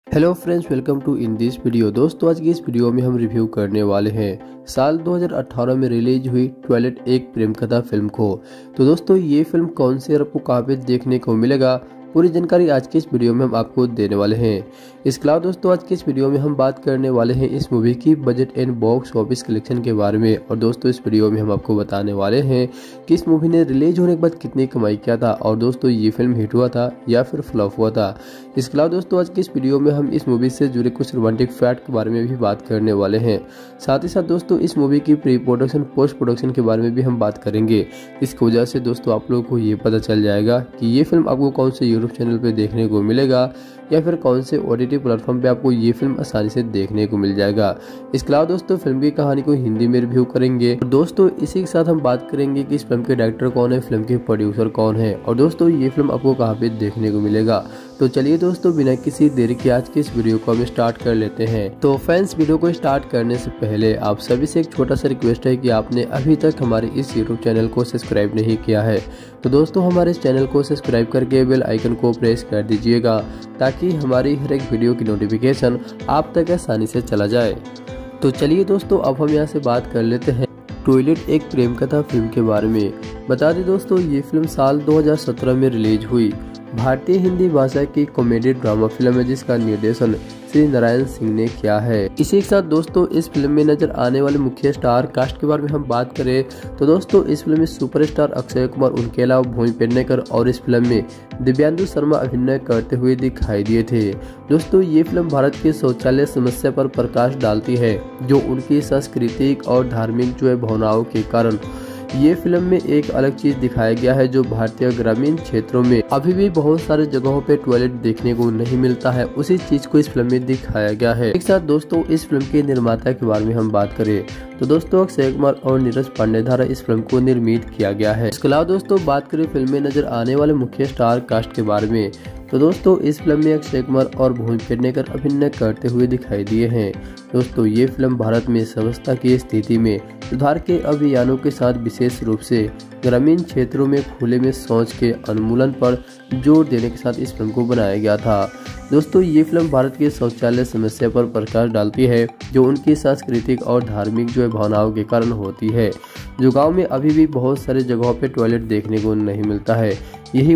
Hello friends, welcome to in this video. दोस्तों, आज की इस वीडियो में हम रिव्यू करने वाले हैं साल 2018 में रिलीज हुई टॉयलेट एक प्रेम कथा फिल्म को। तो दोस्तों, ये फिल्म कौन सी और आपको कहाँ पे देखने को मिलेगा, पूरी जानकारी आज की इस वीडियो में हम आपको देने वाले हैं। इसके अलावा दोस्तों, आज की इस वीडियो में हम बात करने वाले हैं इस मूवी की budget and box office collection के बारे में। और दोस्तों, इस वीडियो में हम आपको बताने वाले हैं कि इस मूवी ने रिलीज होने के बाद कितनी कमाई किया था और दोस्तों ये फिल्म हिट हुआ था या फिर फ्लॉप हुआ था। इसके अलावा दोस्तों, आज की इस वीडियो में हम इस मूवी से जुड़े कुछ रोमांटिक फैक्ट के बारे में भी बात करने वाले हैं। साथ ही साथ दोस्तों, इस मूवी की प्री प्रोडक्शन पोस्ट प्रोडक्शन के बारे में भी हम बात करेंगे। इसकी वजह से दोस्तों आप लोगों को ये पता चल जाएगा कि ये फिल्म आपको कौन से यूट्यूब चैनल पे देखने को मिलेगा या फिर कौन से OTT प्लेटफॉर्म पे आपको ये फिल्म आसानी से देखने को मिल जाएगा। इसके अलावा दोस्तों, फिल्म की कहानी को हिंदी में रिव्यू करेंगे। और दोस्तों, इसी के साथ हम बात करेंगे कि इस फिल्म के डायरेक्टर कौन है, फिल्म के प्रोड्यूसर कौन है और दोस्तों ये फिल्म आपको कहाँ पे देखने को मिलेगा। तो चलिए दोस्तों, बिना किसी देरी के आज के इस वीडियो को हम स्टार्ट कर लेते हैं। तो फ्रेंड्स, वीडियो को स्टार्ट करने से पहले आप सभी से एक छोटा सा रिक्वेस्ट है कि आपने अभी तक हमारे इस यूट्यूब चैनल को सब्सक्राइब नहीं किया है तो दोस्तों हमारे इस चैनल को सब्सक्राइब करके बेल आइकन को प्रेस कर दीजिएगा ताकि हमारी हर एक वीडियो की नोटिफिकेशन आप तक आसानी से चला जाए। तो चलिए दोस्तों, अब हम यहाँ से बात कर लेते हैं टॉयलेट एक प्रेम कथा फिल्म के बारे में। बता दें दोस्तों, ये फिल्म साल 2017 में रिलीज हुई भारतीय हिंदी भाषा की कॉमेडी ड्रामा फिल्म है जिसका निर्देशन श्री नारायण सिंह ने किया है। इसी के साथ दोस्तों, इस फिल्म में नजर आने वाले मुख्य स्टार कास्ट के बारे में हम बात करें तो दोस्तों इस फिल्म में सुपरस्टार अक्षय कुमार, उनके अलावा भूमि पेडनेकर और इस फिल्म में दिव्यांशु शर्मा अभिनय करते हुए दिखाई दिए थे। दोस्तों, ये फिल्म भारत की शौचालय समस्या पर प्रकाश डालती है जो उनकी सांस्कृतिक और धार्मिक भावनाओं के कारण ये फिल्म में एक अलग चीज दिखाया गया है जो भारतीय ग्रामीण क्षेत्रों में अभी भी बहुत सारे जगहों पे टॉयलेट देखने को नहीं मिलता है, उसी चीज को इस फिल्म में दिखाया गया है। एक साथ दोस्तों, इस फिल्म के निर्माता के बारे में हम बात करें तो दोस्तों अक्षय कुमार और नीरज पांडे द्वारा इस फिल्म को निर्मित किया गया है। इसके अलावा दोस्तों बात करें फिल्म में नजर आने वाले मुख्य स्टार कास्ट के बारे में तो दोस्तों इस फिल्म में अक्षय कुमार और भूमि पेडनेकर अभिनय करते हुए दिखाई दिए हैं। दोस्तों, ये फिल्म भारत में समस्या की स्थिति में सुधार के अभियानों के साथ विशेष रूप से ग्रामीण क्षेत्रों में खुले में शौच के उन्मूलन पर जोर देने के साथ इस फिल्म को बनाया गया था। दोस्तों, ये फिल्म भारत की शौचालय समस्या पर प्रकाश डालती है जो उनकी सांस्कृतिक और धार्मिक भावनाओं के कारण होती है, जो गांव में अभी भी बहुत सारे जगहों पे टॉयलेट देखने को नहीं मिलता है। यही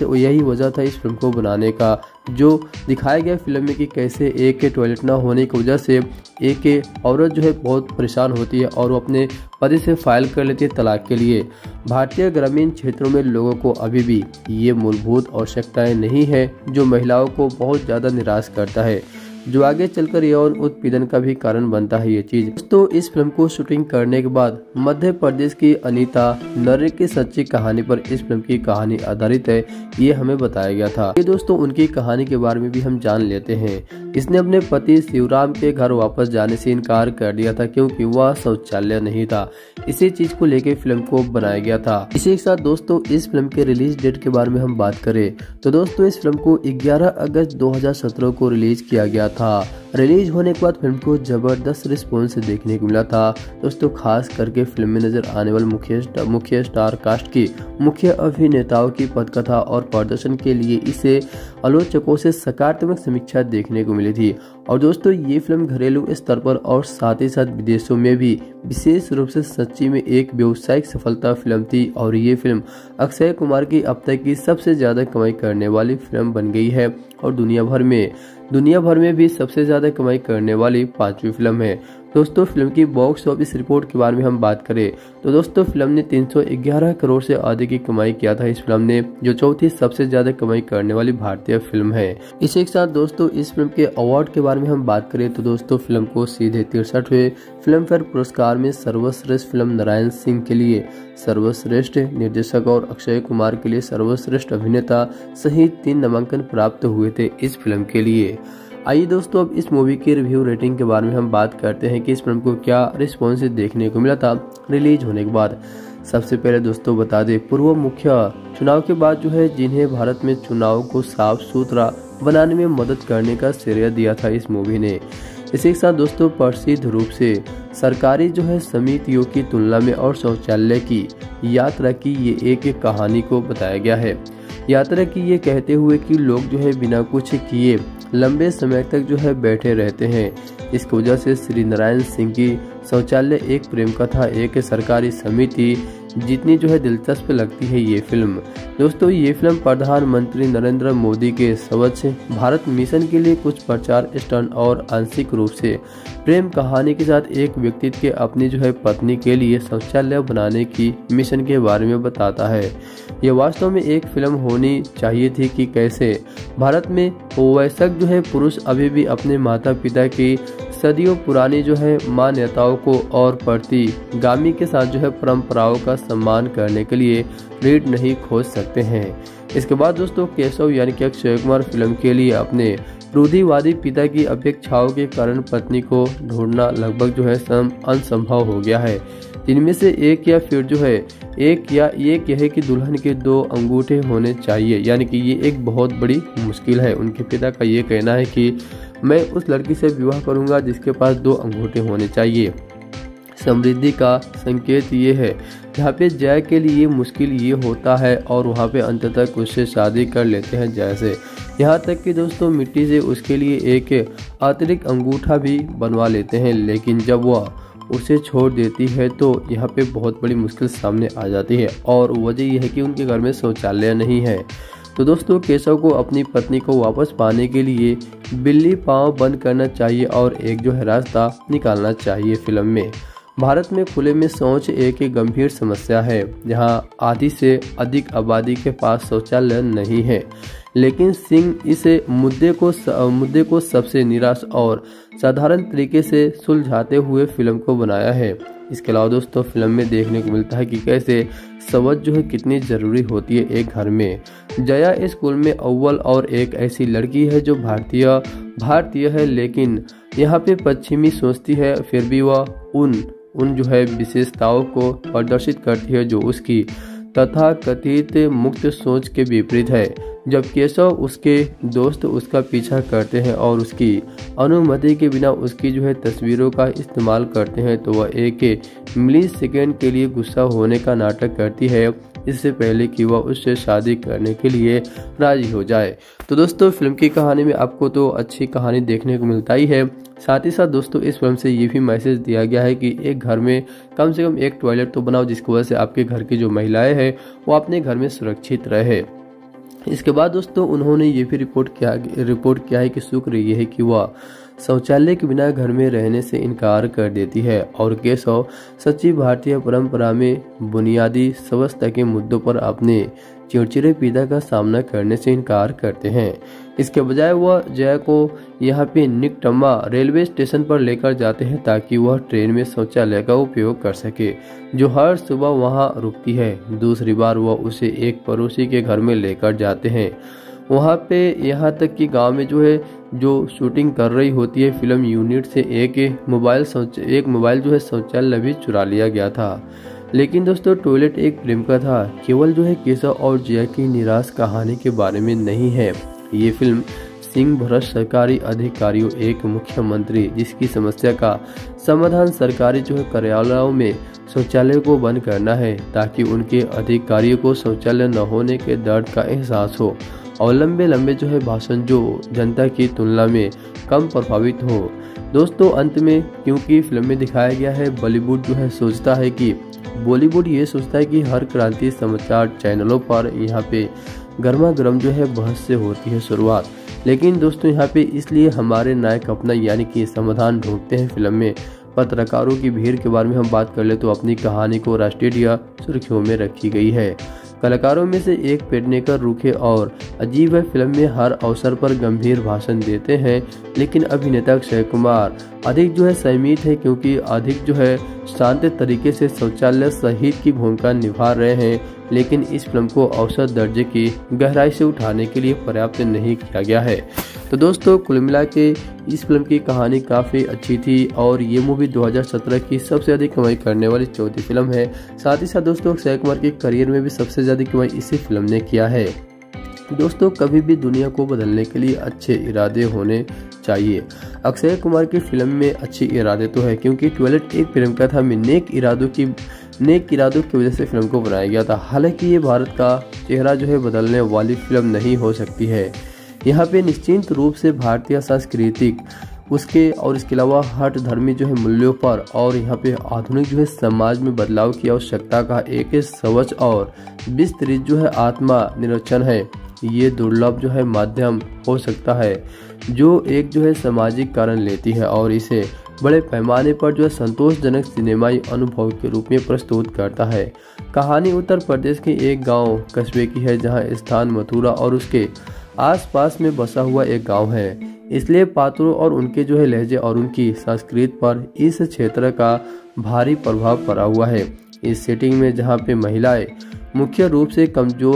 वजह था इस फिल्म को बनाने का, जो दिखाया गया फिल्म में कि कैसे एक के टॉयलेट ना होने की वजह से एक औरत बहुत परेशान होती है और वो अपने पति से फाइल कर लेती है तलाक के लिए। भारतीय ग्रामीण क्षेत्रों में लोगों को अभी भी ये मूलभूत आवश्यकताएं नहीं है जो महिलाओं को बहुत ज़्यादा निराश करता है, जो आगे चलकर यौन उत्पीड़न का भी कारण बनता है ये चीज। दोस्तों, इस फिल्म को शूटिंग करने के बाद मध्य प्रदेश की अनीता नर्रे की सच्ची कहानी पर इस फिल्म की कहानी आधारित है, ये हमें बताया गया था। ये दोस्तों उनकी कहानी के बारे में भी हम जान लेते हैं। इसने अपने पति शिवराम के घर वापस जाने से इनकार कर दिया था क्योंकि वह शौचालय नहीं था। इसी चीज को लेकर फिल्म को बनाया गया था। इसी के साथ दोस्तों, इस फिल्म के रिलीज डेट के बारे में हम बात करें तो दोस्तों इस फिल्म को 11 अगस्त 2017 को रिलीज किया गया था। रिलीज होने के बाद फिल्म को जबरदस्त रिस्पॉन्स देखने को मिला था। दोस्तों, खास करके फिल्म में नजर आने वाले मुख्य स्टार कास्ट की मुख्य अभिनेताओं की पटकथा और प्रदर्शन के लिए इसे आलोचकों से सकारात्मक समीक्षा देखने को मिली थी। और दोस्तों, ये फिल्म घरेलू स्तर पर और साथ ही साथ विदेशों में भी विशेष रूप से सच्ची में एक व्यावसायिक सफलता फिल्म थी और ये फिल्म अक्षय कुमार की अब तक की सबसे ज्यादा कमाई करने वाली फिल्म बन गई है और दुनिया भर में भी सबसे ज्यादा कमाई करने वाली 5वीं फिल्म है। दोस्तों, फिल्म की बॉक्स ऑफिस रिपोर्ट के बारे में हम बात करें तो दोस्तों फिल्म ने 311 करोड़ से अधिक की कमाई किया था इस फिल्म ने, जो चौथी सबसे ज्यादा कमाई करने वाली भारतीय फिल्म है। इसी के साथ दोस्तों इस फिल्म के अवार्ड के बारे में हम बात करें तो दोस्तों फिल्म को सीधे 63वें फिल्म फेयर पुरस्कार में सर्वश्रेष्ठ फिल्म नारायण सिंह के लिए सर्वश्रेष्ठ निर्देशक और अक्षय कुमार के लिए सर्वश्रेष्ठ अभिनेता सहित 3 नामांकन प्राप्त हुए थे इस फिल्म के लिए। आइए दोस्तों, अब इस मूवी की रिव्यू रेटिंग के बारे में हम बात करते हैं कि इस फिल्म को क्या रिस्पॉन्स देखने को मिला था रिलीज होने के बाद। सबसे पहले दोस्तों बता दें, पूर्व मुख्य चुनाव के बाद जिन्हें भारत में चुनाव को साफ सुथरा बनाने में मदद करने का श्रेय दिया था इस मूवी ने। इसी के साथ दोस्तों प्रसिद्ध रूप से सरकारी समितियों की तुलना में और शौचालय की यात्रा की ये एक कहानी को बताया गया है। यात्रा की ये कहते हुए कि लोग बिना कुछ किए लंबे समय तक जो है बैठे रहते हैं। इसकी वजह से श्री नारायण सिंह की शौचालय एक प्रेम कथा एक सरकारी समिति जितनी जो है दिलचस्प लगती है ये फिल्म। दोस्तों ये फिल्म प्रधानमंत्री नरेंद्र मोदी के स्वच्छ भारत मिशन के लिए कुछ प्रचार स्टंट और आंशिक रूप से प्रेम कहानी के साथ एक व्यक्ति के अपनी जो है पत्नी के लिए शौचालय बनाने की मिशन के बारे में बताता है। यह वास्तव में एक फिल्म होनी चाहिए थी कि कैसे भारत में वयस्क जो है पुरुष अभी भी अपने माता पिता की सदियों पुरानी जो है मान्यताओं को और प्रतिगामी के साथ जो है परंपराओं का सम्मान करने के लिए रीढ़ नहीं खोज सकते हैं। इसके बाद दोस्तों केशव यानी कि अक्षय कुमार फिल्म के लिए अपने रूढ़िवादी पिता की अपेक्षाओं के कारण पत्नी को ढूंढना लगभग जो है असंभव हो गया है। इनमें से एक या फिर जो है एक या ये कहे कि दुल्हन के 2 अंगूठे होने चाहिए, यानी कि ये एक बहुत बड़ी मुश्किल है। उनके पिता का ये कहना है कि मैं उस लड़की से विवाह करूंगा जिसके पास 2 अंगूठे होने चाहिए। समृद्धि का संकेत ये है। जहाँ पे जय के लिए मुश्किल ये होता है और वहाँ पे अंततः उससे शादी कर लेते हैं जैसे। यहाँ तक कि दोस्तों मिट्टी से उसके लिए एक अतिरिक्त अंगूठा भी बनवा लेते हैं, लेकिन जब वह उसे छोड़ देती है तो यहाँ पे बहुत बड़ी मुश्किल सामने आ जाती है और वजह यह है कि उनके घर में शौचालय नहीं है। तो दोस्तों केशव को अपनी पत्नी को वापस पाने के लिए बिल्ली पाँव बंद करना चाहिए और एक जो है रास्ता निकालना चाहिए। फिल्म में भारत में खुले में शौच एक गंभीर समस्या है, जहां आधी से अधिक आबादी के पास शौचालय नहीं है। लेकिन सिंह इस मुद्दे को सबसे निराश और साधारण तरीके से सुलझाते हुए फिल्म को बनाया है। इसके अलावा दोस्तों फिल्म में देखने को मिलता है कि कैसे समझ जो है कितनी जरूरी होती है एक घर में। जया स्कूल में अव्वल और एक ऐसी लड़की है जो भारतीय है, लेकिन यहाँ पे पश्चिमी सोचती है, फिर भी वह उन जो है विशेषताओं को प्रदर्शित करती है जो उसकी तथाकथित मुक्त सोच के विपरीत है। जब केशव उसके दोस्त उसका पीछा करते हैं और उसकी अनुमति के बिना उसकी जो है तस्वीरों का इस्तेमाल करते हैं तो वह एक मिली सेकेंड के लिए गुस्सा होने का नाटक करती है, इससे पहले कि वह उससे शादी करने के लिए राजी हो जाए। तो दोस्तों फिल्म की कहानी में आपको तो अच्छी कहानी देखने को मिलता ही है, साथ ही साथ दोस्तों इस फिल्म से ये भी मैसेज दिया गया है कि एक घर में कम से कम एक टॉयलेट तो बनाओ, जिसकी वजह से आपके घर की जो महिलाएं हैं वो अपने घर में सुरक्षित रहे। इसके बाद दोस्तों उन्होंने ये भी रिपोर्ट किया है कि शुक्र ये है कि वह शौचालय के बिना घर में रहने से इनकार कर देती है और केशव सच्ची भारतीय परंपरा में बुनियादी स्वच्छता के मुद्दों पर अपने चिड़चिड़े पिता का सामना करने से इनकार करते हैं। इसके बजाय वह जय को यहाँ पे निकटम्मा रेलवे स्टेशन पर लेकर जाते हैं ताकि वह ट्रेन में शौचालय का उपयोग कर सके, जो हर सुबह वहाँ रुकती है। दूसरी बार वह उसे एक पड़ोसी के घर में लेकर जाते हैं। वहाँ पे यहाँ तक कि गांव में जो है जो शूटिंग कर रही होती है फिल्म यूनिट से एक मोबाइल जो है शौचालय भी चुरा लिया गया था। लेकिन दोस्तों टॉयलेट एक प्रेम का था, केवल जो है केशव और जया की निराश कहानी के बारे में नहीं है। ये फिल्म सिंह भ्रष्ट सरकारी अधिकारियों एक मुख्यमंत्री जिसकी समस्या का समाधान सरकारी जो है कार्यालयों में शौचालय को बंद करना है ताकि उनके अधिकारियों को शौचालय न होने के दर्द का एहसास हो और लंबे जो है भाषण जो जनता की तुलना में कम प्रभावित हो। दोस्तों अंत में क्योंकि फिल्म में दिखाया गया है बॉलीवुड जो है सोचता है कि बॉलीवुड ये सोचता है कि हर क्रांति समाचार चैनलों पर यहाँ पे गर्मा गर्म जो है बहस से होती है शुरुआत, लेकिन दोस्तों यहाँ पे इसलिए हमारे नायक अपना यानी कि समाधान ढूंढते हैं। फिल्म में पत्रकारों की भीड़ के बारे में हम बात कर ले तो अपनी कहानी को राष्ट्रीय सुर्खियों में रखी गई है। कलाकारों में से एक पेडनेकर रूखे और अजीब है, फिल्म में हर अवसर पर गंभीर भाषण देते हैं, लेकिन अभिनेता अक्षय कुमार अधिक जो है संयमित है क्योंकि अधिक जो है शांत तरीके से शौचालय शहीद की भूमिका निभा रहे हैं, लेकिन इस फिल्म को औसत दर्जे की गहराई से उठाने के लिए पर्याप्त नहीं किया गया है। तो दोस्तों कुल मिला के इस फिल्म की कहानी काफ़ी अच्छी थी और ये मूवी 2017 की सबसे अधिक कमाई करने वाली चौथी फिल्म है। साथ ही साथ दोस्तों अक्षय कुमार के करियर में भी सबसे ज़्यादा कमाई इसी फिल्म ने किया है। दोस्तों कभी भी दुनिया को बदलने के लिए अच्छे इरादे होने चाहिए। अक्षय कुमार की फिल्म में अच्छे इरादे तो है क्योंकि टॉयलेट एक प्रेम कथा में नेक इरादों की वजह से फिल्म को बनाया गया था। हालांकि ये भारत का चेहरा जो है बदलने वाली फिल्म नहीं हो सकती है। यहाँ पे निश्चित रूप से भारतीय सांस्कृतिक इसके अलावा हट धर्मी जो है मूल्यों पर और यहाँ पे आधुनिक जो है समाज में बदलाव की आवश्यकता का एक स्वच्छ और विस्तृत जो है आत्मा निरीक्षण है। ये दुर्लभ जो है माध्यम हो सकता है जो एक जो है सामाजिक कारण लेती है और इसे बड़े पैमाने पर जो है संतोषजनक सिनेमाई अनुभव के रूप में प्रस्तुत करता है। कहानी उत्तर प्रदेश के एक गांव कस्बे की है जहां स्थान मथुरा और उसके आसपास में बसा हुआ एक गांव है। इसलिए पात्रों और उनके जो है लहजे और उनकी संस्कृति पर इस क्षेत्र का भारी प्रभाव पड़ा हुआ है। इस सेटिंग में जहां पे महिलाएं मुख्य रूप से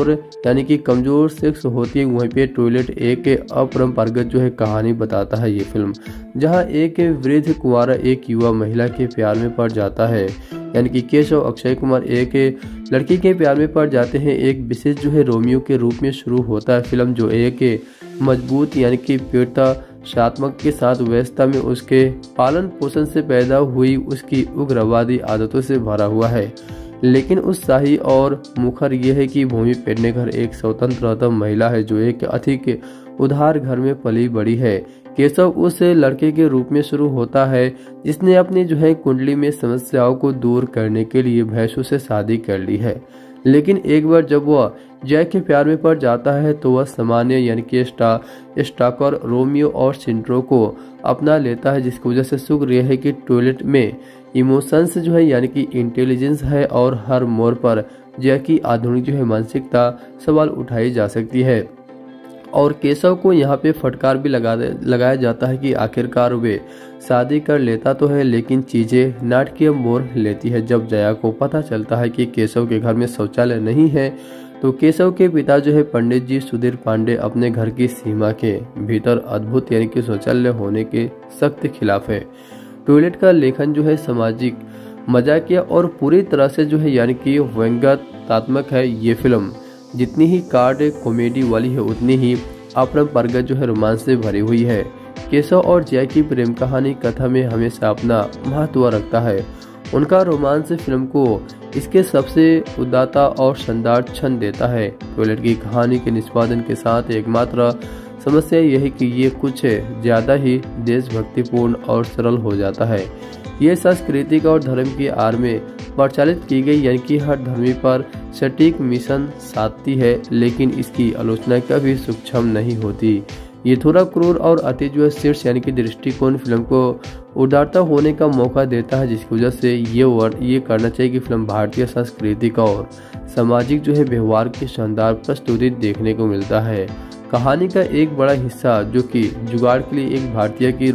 कमजोर सेक्स होती है, वहीं पे टॉयलेट एक अपरंपरागत जो है कहानी बताता है ये फिल्म, जहां एक वृद्ध कुंवारा एक युवा महिला के प्यार में पड़ जाता है। यानी कि केशव अक्षय कुमार एक लड़की के प्यार में पड़ जाते हैं। एक विशेष जो है रोमियो के रूप में शुरू होता है फिल्म, जो एक मजबूत यानी कि पीड़ितात्मक के साथ व्यवस्था में उसके पालन पोषण से पैदा हुई उसकी उग्रवादी आदतों से भरा हुआ है। लेकिन उत्साही और मुखर यह है कि भूमि पेडनेकर एक स्वतंत्र महिला है जो एक अधिक उदार घर में पली बड़ी है। केशव उस लड़के के रूप में शुरू होता है जिसने अपनी जो है कुंडली में समस्याओं को दूर करने के लिए भैंसों से शादी कर ली है। लेकिन एक बार जब वह जय के प्यार में पड़ जाता है तो वह सामान्य यानी कि स्टॉकर रोमियो और सिंड्रो को अपना लेता है, जिसकी वजह से शुक्र यह है कि टॉयलेट में इमोशंस जो है यानी कि इंटेलिजेंस है और हर मोड़ पर जय की आधुनिक जो है मानसिकता सवाल उठाई जा सकती है। और केशव को यहाँ पे फटकार भी लगाया जाता है कि आखिरकार वे शादी कर लेता तो है लेकिन चीजें नाटकीय मोड़ लेती है। जब जया को पता चलता है कि केशव के घर में शौचालय नहीं है तो केशव के पिता जो है पंडित जी सुधीर पांडे अपने घर की सीमा के भीतर अद्भुत यानी कि शौचालय होने के सख्त खिलाफ है। टॉयलेट का लेखन जो है सामाजिक मजाकिया और पूरी तरह से जो है यानी कि व्यंग्यात्मक है। ये फिल्म जितनी ही कार्ड कॉमेडी वाली है उतनी ही अपरंपरागत जो है रोमांस से भरी हुई है। केशव और जय की प्रेम कहानी कथा में हमेशा अपना महत्व रखता है। उनका रोमांस फिल्म को इसके सबसे उदात्ता और शानदार क्षण देता है। टॉयलेट की कहानी के निष्पादन के साथ एकमात्र समस्या यह है कि ये कुछ ज्यादा ही देशभक्तिपूर्ण और सरल हो जाता है। ये सांस्कृतिक और धर्म की आड़ में प्रचालित की गई यानी कि हर धर्मी पर सटीक मिशन साधती है, लेकिन इसकी आलोचना कभी सूक्ष्म नहीं होती। ये थोड़ा क्रूर और अति जो है शीर्ष यानी कि दृष्टिकोण फिल्म को उदारता होने का मौका देता है, जिसकी वजह से ये करना चाहिए कि फिल्म भारतीय सांस्कृतिक और सामाजिक जो है व्यवहार की शानदार प्रस्तुति देखने को मिलता है। कहानी का एक बड़ा हिस्सा जो कि जुगाड़ के लिए एक भारतीय की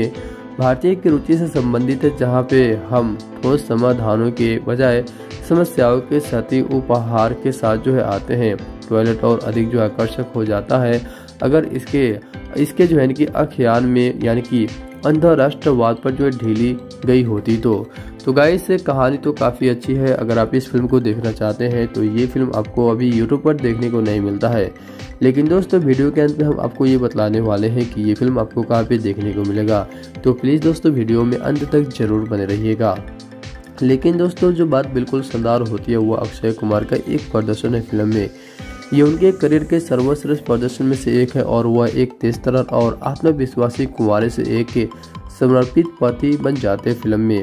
रुचि से संबंधित है, जहाँ पे हम ठोस समाधानों के बजाय समस्याओं के सती उपहार के साथ जो है आते हैं। टॉयलेट और अधिक जो आकर्षक हो जाता है अगर इसके जो है कि अख्यान में यानी कि अंतरराष्ट्रवाद पर जो है ढीली गई होती तो गाइस कहानी तो काफ़ी अच्छी है। अगर आप इस फिल्म को देखना चाहते हैं तो ये फिल्म आपको अभी यूट्यूब पर देखने को नहीं मिलता है। लेकिन दोस्तों वीडियो के अंत में हम आपको ये बतलाने वाले हैं कि ये फिल्म आपको कहाँ पे देखने को मिलेगा, तो प्लीज़ दोस्तों वीडियो में अंत तक जरूर बने रहिएगा। लेकिन दोस्तों जो बात बिल्कुल शानदार होती है वो अक्षय कुमार का एक प्रदर्शन है फिल्म में। ये उनके करियर के सर्वश्रेष्ठ प्रदर्शन में से एक है और वह एक तेजतर्रार और आत्मविश्वासी कुंवारे से एक समर्पित पति बन जाते फिल्म में।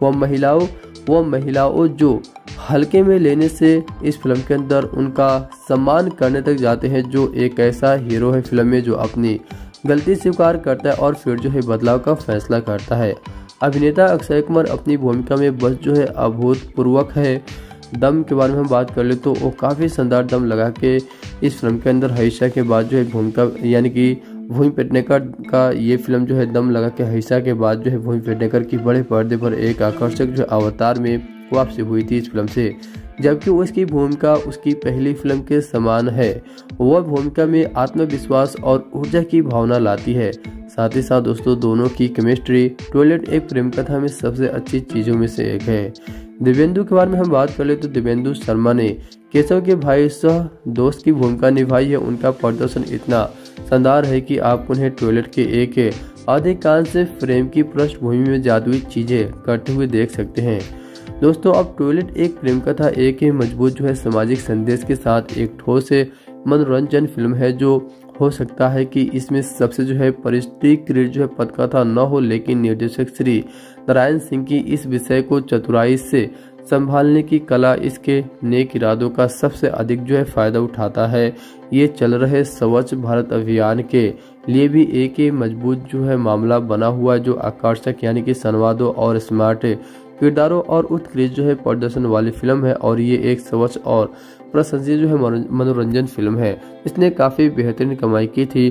वह महिलाओं जो हल्के में लेने से इस फिल्म के अंदर उनका सम्मान करने तक जाते हैं, जो एक ऐसा हीरो है फिल्म में जो अपनी गलती स्वीकार करता है और फिर जो है बदलाव का फैसला करता है। अभिनेता अक्षय कुमार अपनी भूमिका में बस जो है अभूतपूर्वक है। दम के बारे में हम बात कर ले तो वो काफ़ी शानदार दम लगा के इस फिल्म के अंदर हईशा के बाद जो है भूमिका यानी कि भूमि पेडनेकर का ये फिल्म जो है दम लगा के हईशा के बाद जो है भूमि पेडनेकर की बड़े पर्दे पर एक आकर्षक जो अवतार में वापसी हुई थी इस फिल्म से, जबकि उसकी भूमिका उसकी पहली फिल्म के समान है। वह भूमिका में आत्मविश्वास और ऊर्जा की भावना लाती है। साथ ही साथ दोस्तों दोनों की केमिस्ट्री टॉयलेट एक प्रेम कथा में सबसे अच्छी चीजों में से एक है। दिव्येंदु के बारे में हम बात कर ले तो दिव्येंदु शर्मा ने केशव के भाई सह दोस्त की भूमिका निभाई है। उनका प्रदर्शन इतना शानदार है कि आप उन्हें टॉयलेट के एक अधिकांश फ्रेम की पृष्ठभूमि में जादुई चीजें करते हुए देख सकते हैं। दोस्तों अब टॉयलेट एक प्रेम कथा एक मजबूत जो है सामाजिक संदेश के साथ एक ठोस मनोरंजन फिल्म है जो हो सकता है कि इसमें सबसे जो है परिष्कृत जो है पटकथा न हो, लेकिन निर्देशक श्री नारायण सिंह की इस विषय को चतुराई से संभालने की कला इसके नेक इरादों का सबसे अधिक जो है फायदा उठाता है। ये चल रहे स्वच्छ भारत अभियान के लिए भी एक मजबूत जो है मामला बना हुआ, जो आकर्षक यानी कि संवादों और स्मार्ट किरदारों और उत्कृष्ट जो है प्रदर्शन वाली फिल्म है। और ये एक स्वच्छ और प्रशंसनीय जो है मनोरंजन फिल्म है। इसने काफी बेहतरीन कमाई की थी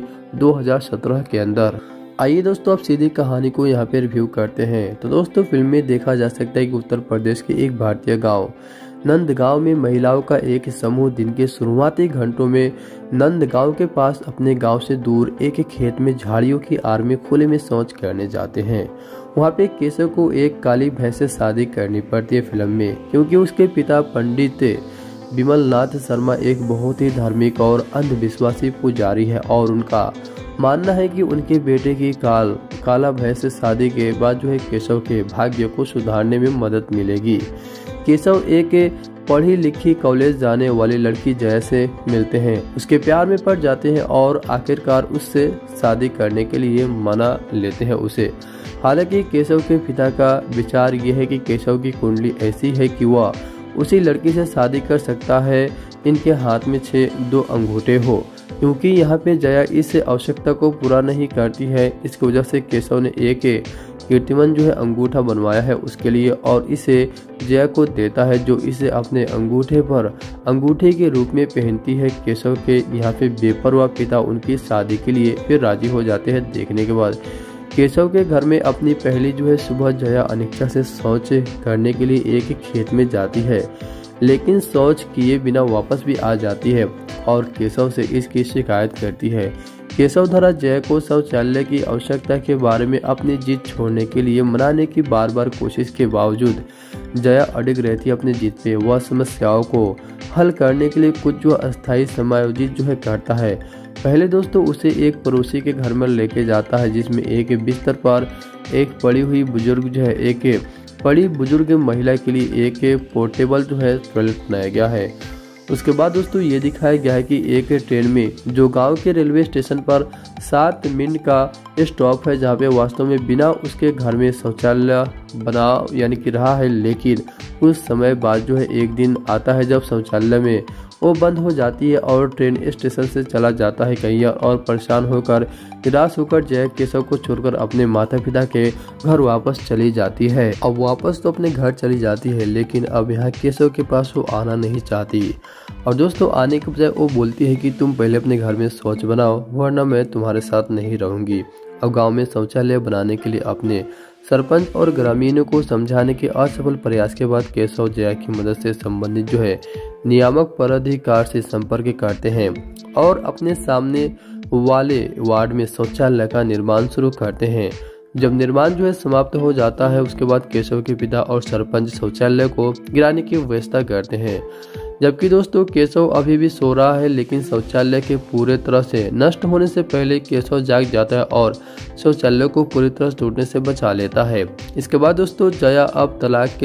2017 के अंदर। आइए दोस्तों, अब सीधी कहानी को यहाँ पे रिव्यू करते हैं। तो दोस्तों, फिल्म में देखा जा सकता है कि उत्तर प्रदेश के एक भारतीय गांव नंदगांव में महिलाओं का एक समूह दिन के शुरुआती घंटों में नंदगांव के पास अपने गांव से दूर एक खेत में झाड़ियों की आड़ में खुले में शौच करने जाते हैं। वहाँ पे केशव को एक काली भैंस से शादी करनी पड़ती है फिल्म में, क्योंकि उसके पिता पंडित विमलनाथ शर्मा एक बहुत ही धार्मिक और अंधविश्वासी पुजारी है, और उनका मानना है कि उनके बेटे की काला भैंस से शादी के बाद जो है केशव के भाग्य को सुधारने में मदद मिलेगी। केशव एक पढ़ी लिखी कॉलेज जाने वाली लड़की जया से मिलते हैं, उसके प्यार में पड़ जाते हैं और आखिरकार उससे शादी करने के लिए मना लेते हैं उसे। हालांकि केशव के पिता का विचार यह है कि केशव की कुंडली ऐसी है कि वह उसी लड़की से शादी कर सकता है इनके हाथ में 2 अंगूठे हो, क्योंकि यहाँ पे जया इस आवश्यकता को पूरा नहीं करती है। इसकी वजह से केशव ने एक कीर्तिमान जो है अंगूठा बनवाया है उसके लिए, और इसे जया को देता है, जो इसे अपने अंगूठे पर अंगूठे के रूप में पहनती है। केशव के यहाँ पे बेपरवाह पिता उनकी शादी के लिए फिर राजी हो जाते हैं। देखने के बाद केशव के घर में अपनी पहली जो है सुबह जया अनिच्छा से शौच करने के लिए एक खेत में जाती है, लेकिन शौच किए बिना वापस भी आ जाती है और केशव से इसकी शिकायत करती है। केशव द्वारा जया को शौचालय की आवश्यकता के बारे में अपनी जिद छोड़ने के लिए मनाने की बार बार कोशिश के बावजूद जया अड़िग रहती है अपनी जिद पे। वह समस्याओं को हल करने के लिए कुछ जो अस्थायी समायोजित जो है करता है। पहले दोस्तों उसे एक पड़ोसी के घर में लेके जाता है, जिसमें एक बिस्तर पर एक पड़ी हुई बुजुर्ग जो है एक बड़ी बुजुर्ग महिला के लिए एक पोर्टेबल जो है टॉयलेट बनाया गया है। उसके बाद दोस्तों ये दिखाया गया है कि एक ट्रेन में जो गांव के रेलवे स्टेशन पर 7 मिनट का स्टॉप है, जहां पे वास्तव में बिना उसके घर में शौचालय बना यानी कि रहा है, लेकिन कुछ समय बाद जो है एक दिन आता है जब शौचालय में वो बंद हो जाती है और ट्रेन स्टेशन से चला जाता है कहीं और परेशान होकर निराश होकर जया केशव को छोड़कर अपने माता पिता के घर वापस चली जाती है। अब वापस तो अपने घर चली जाती है, लेकिन अब यहाँ केशव के पास वो आना नहीं चाहती। और दोस्तों आने के बजाय वो बोलती है कि तुम पहले अपने घर में शौच बनाओ, वरना मैं तुम्हारे साथ नहीं रहूंगी। अब गाँव में शौचालय बनाने के लिए अपने सरपंच और ग्रामीणों को समझाने के असफल प्रयास के बाद केशव जया की मदद से संबंधित जो है नियामक पदाधिकारी से संपर्क करते हैं और अपने सामने वाले वार्ड में शौचालय का निर्माण शुरू करते हैं। जब निर्माण जो है समाप्त हो जाता है, उसके बाद केशव के पिता और सरपंच शौचालय को गिराने की व्यवस्था करते हैं। जबकि दोस्तों केशव अभी भी सो रहा है, लेकिन शौचालय के पूरे तरह से नष्ट होने से पहले केशव जाग जाता है और शौचालय को पूरी तरह से टूटने से बचा लेता है। इसके बाद दोस्तों जया अब तलाक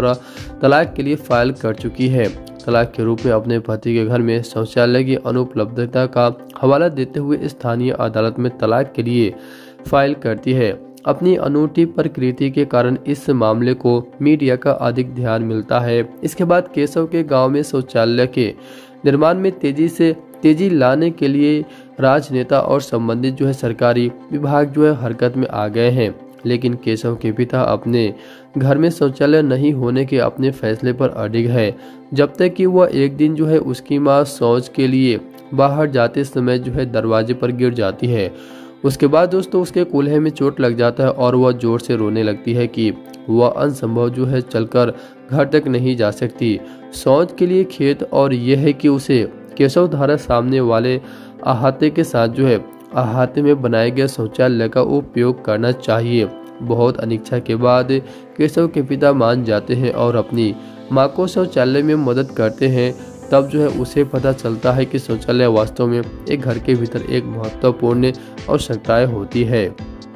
के लिए फाइल कर चुकी है। तलाक के रूप में अपने पति के घर में शौचालय की अनुपलब्धता का हवाला देते हुए स्थानीय अदालत में तलाक के लिए फाइल करती है। अपनी अनूठी प्रकृति के कारण इस मामले को मीडिया का अधिक ध्यान मिलता है। इसके बाद केशव के गांव में शौचालय के निर्माण में तेजी लाने के लिए राजनेता और संबंधित जो है सरकारी विभाग जो है हरकत में आ गए हैं, लेकिन केशव के पिता अपने घर में शौचालय नहीं होने के अपने फैसले पर अडिग है, जब तक कि वह एक दिन जो है उसकी मां शौच के लिए बाहर जाते समय जो है दरवाजे पर गिर जाती है। उसके बाद दोस्तों उसके कूल्हे में चोट लग जाता है और वह जोर से रोने लगती है कि वह असंभव जो है चलकर घर तक नहीं जा सकती शौच के लिए खेत, और यह है कि उसे केशव द्वारा सामने वाले अहाते के साथ जो है अहाते में बनाए गए शौचालय का उपयोग करना चाहिए। बहुत अनिच्छा के बाद केशव के पिता मान जाते हैं और अपनी मां को शौचालय में मदद करते हैं। तब जो है उसे पता चलता है कि शौचालय वास्तव में एक घर के भीतर एक महत्वपूर्ण आवश्यकता होती है।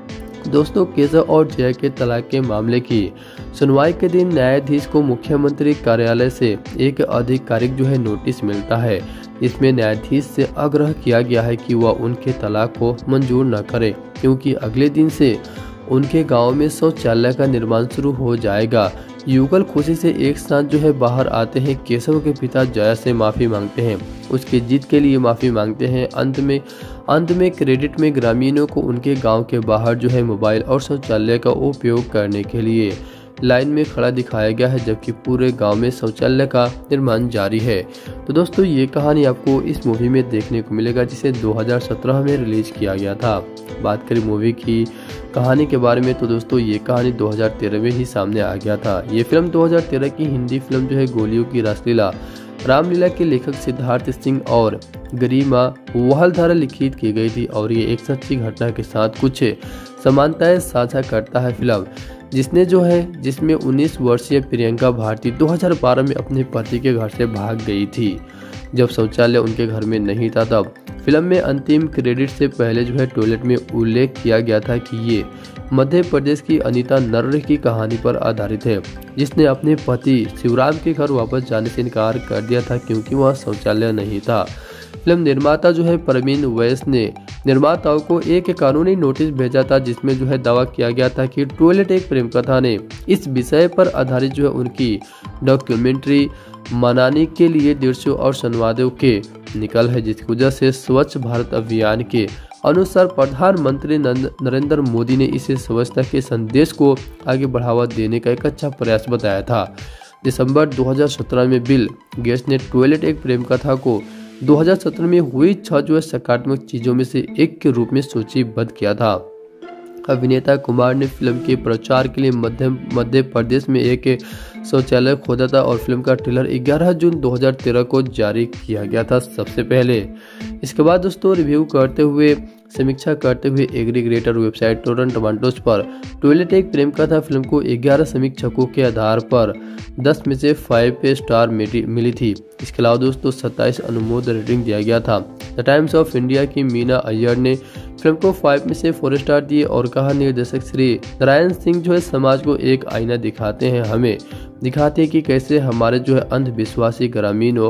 दोस्तों, केशव और जया के तलाक के मामले की सुनवाई के दिन न्यायाधीश को मुख्यमंत्री कार्यालय से एक आधिकारिक नोटिस मिलता है। इसमें न्यायाधीश से आग्रह किया गया है कि वह उनके तलाक को मंजूर न करे, क्योंकि अगले दिन से उनके गांव में शौचालय का निर्माण शुरू हो जाएगा। युगल खुशी से एक साथ बाहर आते हैं। केशव के पिता जया से माफी मांगते हैं, उसकी जीत के लिए माफी मांगते हैं। अंत में क्रेडिट में ग्रामीणों को उनके गांव के बाहर मोबाइल और शौचालय का उपयोग करने के लिए लाइन में खड़ा दिखाया गया है, जबकि पूरे गांव में शौचालय का निर्माण जारी है। तो दोस्तों, ये कहानी आपको इस मूवी में देखने को मिलेगा, जिसे 2017 में रिलीज किया गया था। बात करें मूवी की कहानी के बारे में, तो दोस्तों ये कहानी 2013 में ही सामने आ गया था। ये फिल्म 2013 की हिंदी फिल्म गोलियों की रासलीला रामलीला के लेखक सिद्धार्थ सिंह और गरिमा वाहल द्वारा लिखित की गई थी, और ये एक सच्ची घटना के साथ कुछ समानताएं साझा करता है। फिल्म जिसमें 19 वर्षीय प्रियंका भारती 2012 में अपने पति के घर से भाग गई थी, जब शौचालय उनके घर में नहीं था। तब फिल्म में अंतिम क्रेडिट से पहले टॉयलेट में उल्लेख किया गया था कि ये मध्य प्रदेश की अनीता नर्र की कहानी पर आधारित है, जिसने अपने पति शिवराम के घर वापस जाने से इनकार कर दिया था क्योंकि वहाँ शौचालय नहीं था। फिल्म निर्माता परवीन वैस ने निर्माताओं को एक कानूनी नोटिस भेजा था, जिसमें दावा किया गया था कि टॉयलेट एक प्रेम कथा ने इस विषय पर आधारित उनकी डॉक्यूमेंट्री मनाने के लिए दृश्यों और संवादों के निकल है, जिसकी वजह से स्वच्छ भारत अभियान के अनुसार प्रधानमंत्री नरेंद्र मोदी ने इसे स्वच्छता के संदेश को आगे बढ़ावा देने का एक अच्छा प्रयास बताया था। दिसंबर 2017 में बिल गेट्स ने टॉयलेट एक प्रेम कथा को 2017 में हुई 6 सकारात्मक चीजों में से एक के रूप में सूचीबद्ध किया था। अभिनेता कुमार ने फिल्म के प्रचार के लिए मध्य प्रदेश में एक शौचालय खोदा था, और फिल्म का ट्रेलर 11 जून 2013 को जारी किया गया था सबसे पहले। इसके बाद दोस्तों समीक्षा करते हुए एग्रीगेटर वेबसाइट रॉटन टोमेटोज पर टॉयलेट एक प्रेम कथा फिल्म को 11 समीक्षकों के आधार पर 10 में से 5 स्टार मिली थी। इसके अलावा दोस्तों 27 अनुमोदन रेटिंग दिया गया था। द टाइम्स ऑफ इंडिया की मीना अय्यर ने फिल्म को 5 में से 4 स्टार दिए और कहा, निर्देशक श्री नारायण सिंह समाज को एक आईना दिखाते हैं, हमें दिखाते हैं कि कैसे हमारे अंधविश्वासी ग्रामीणों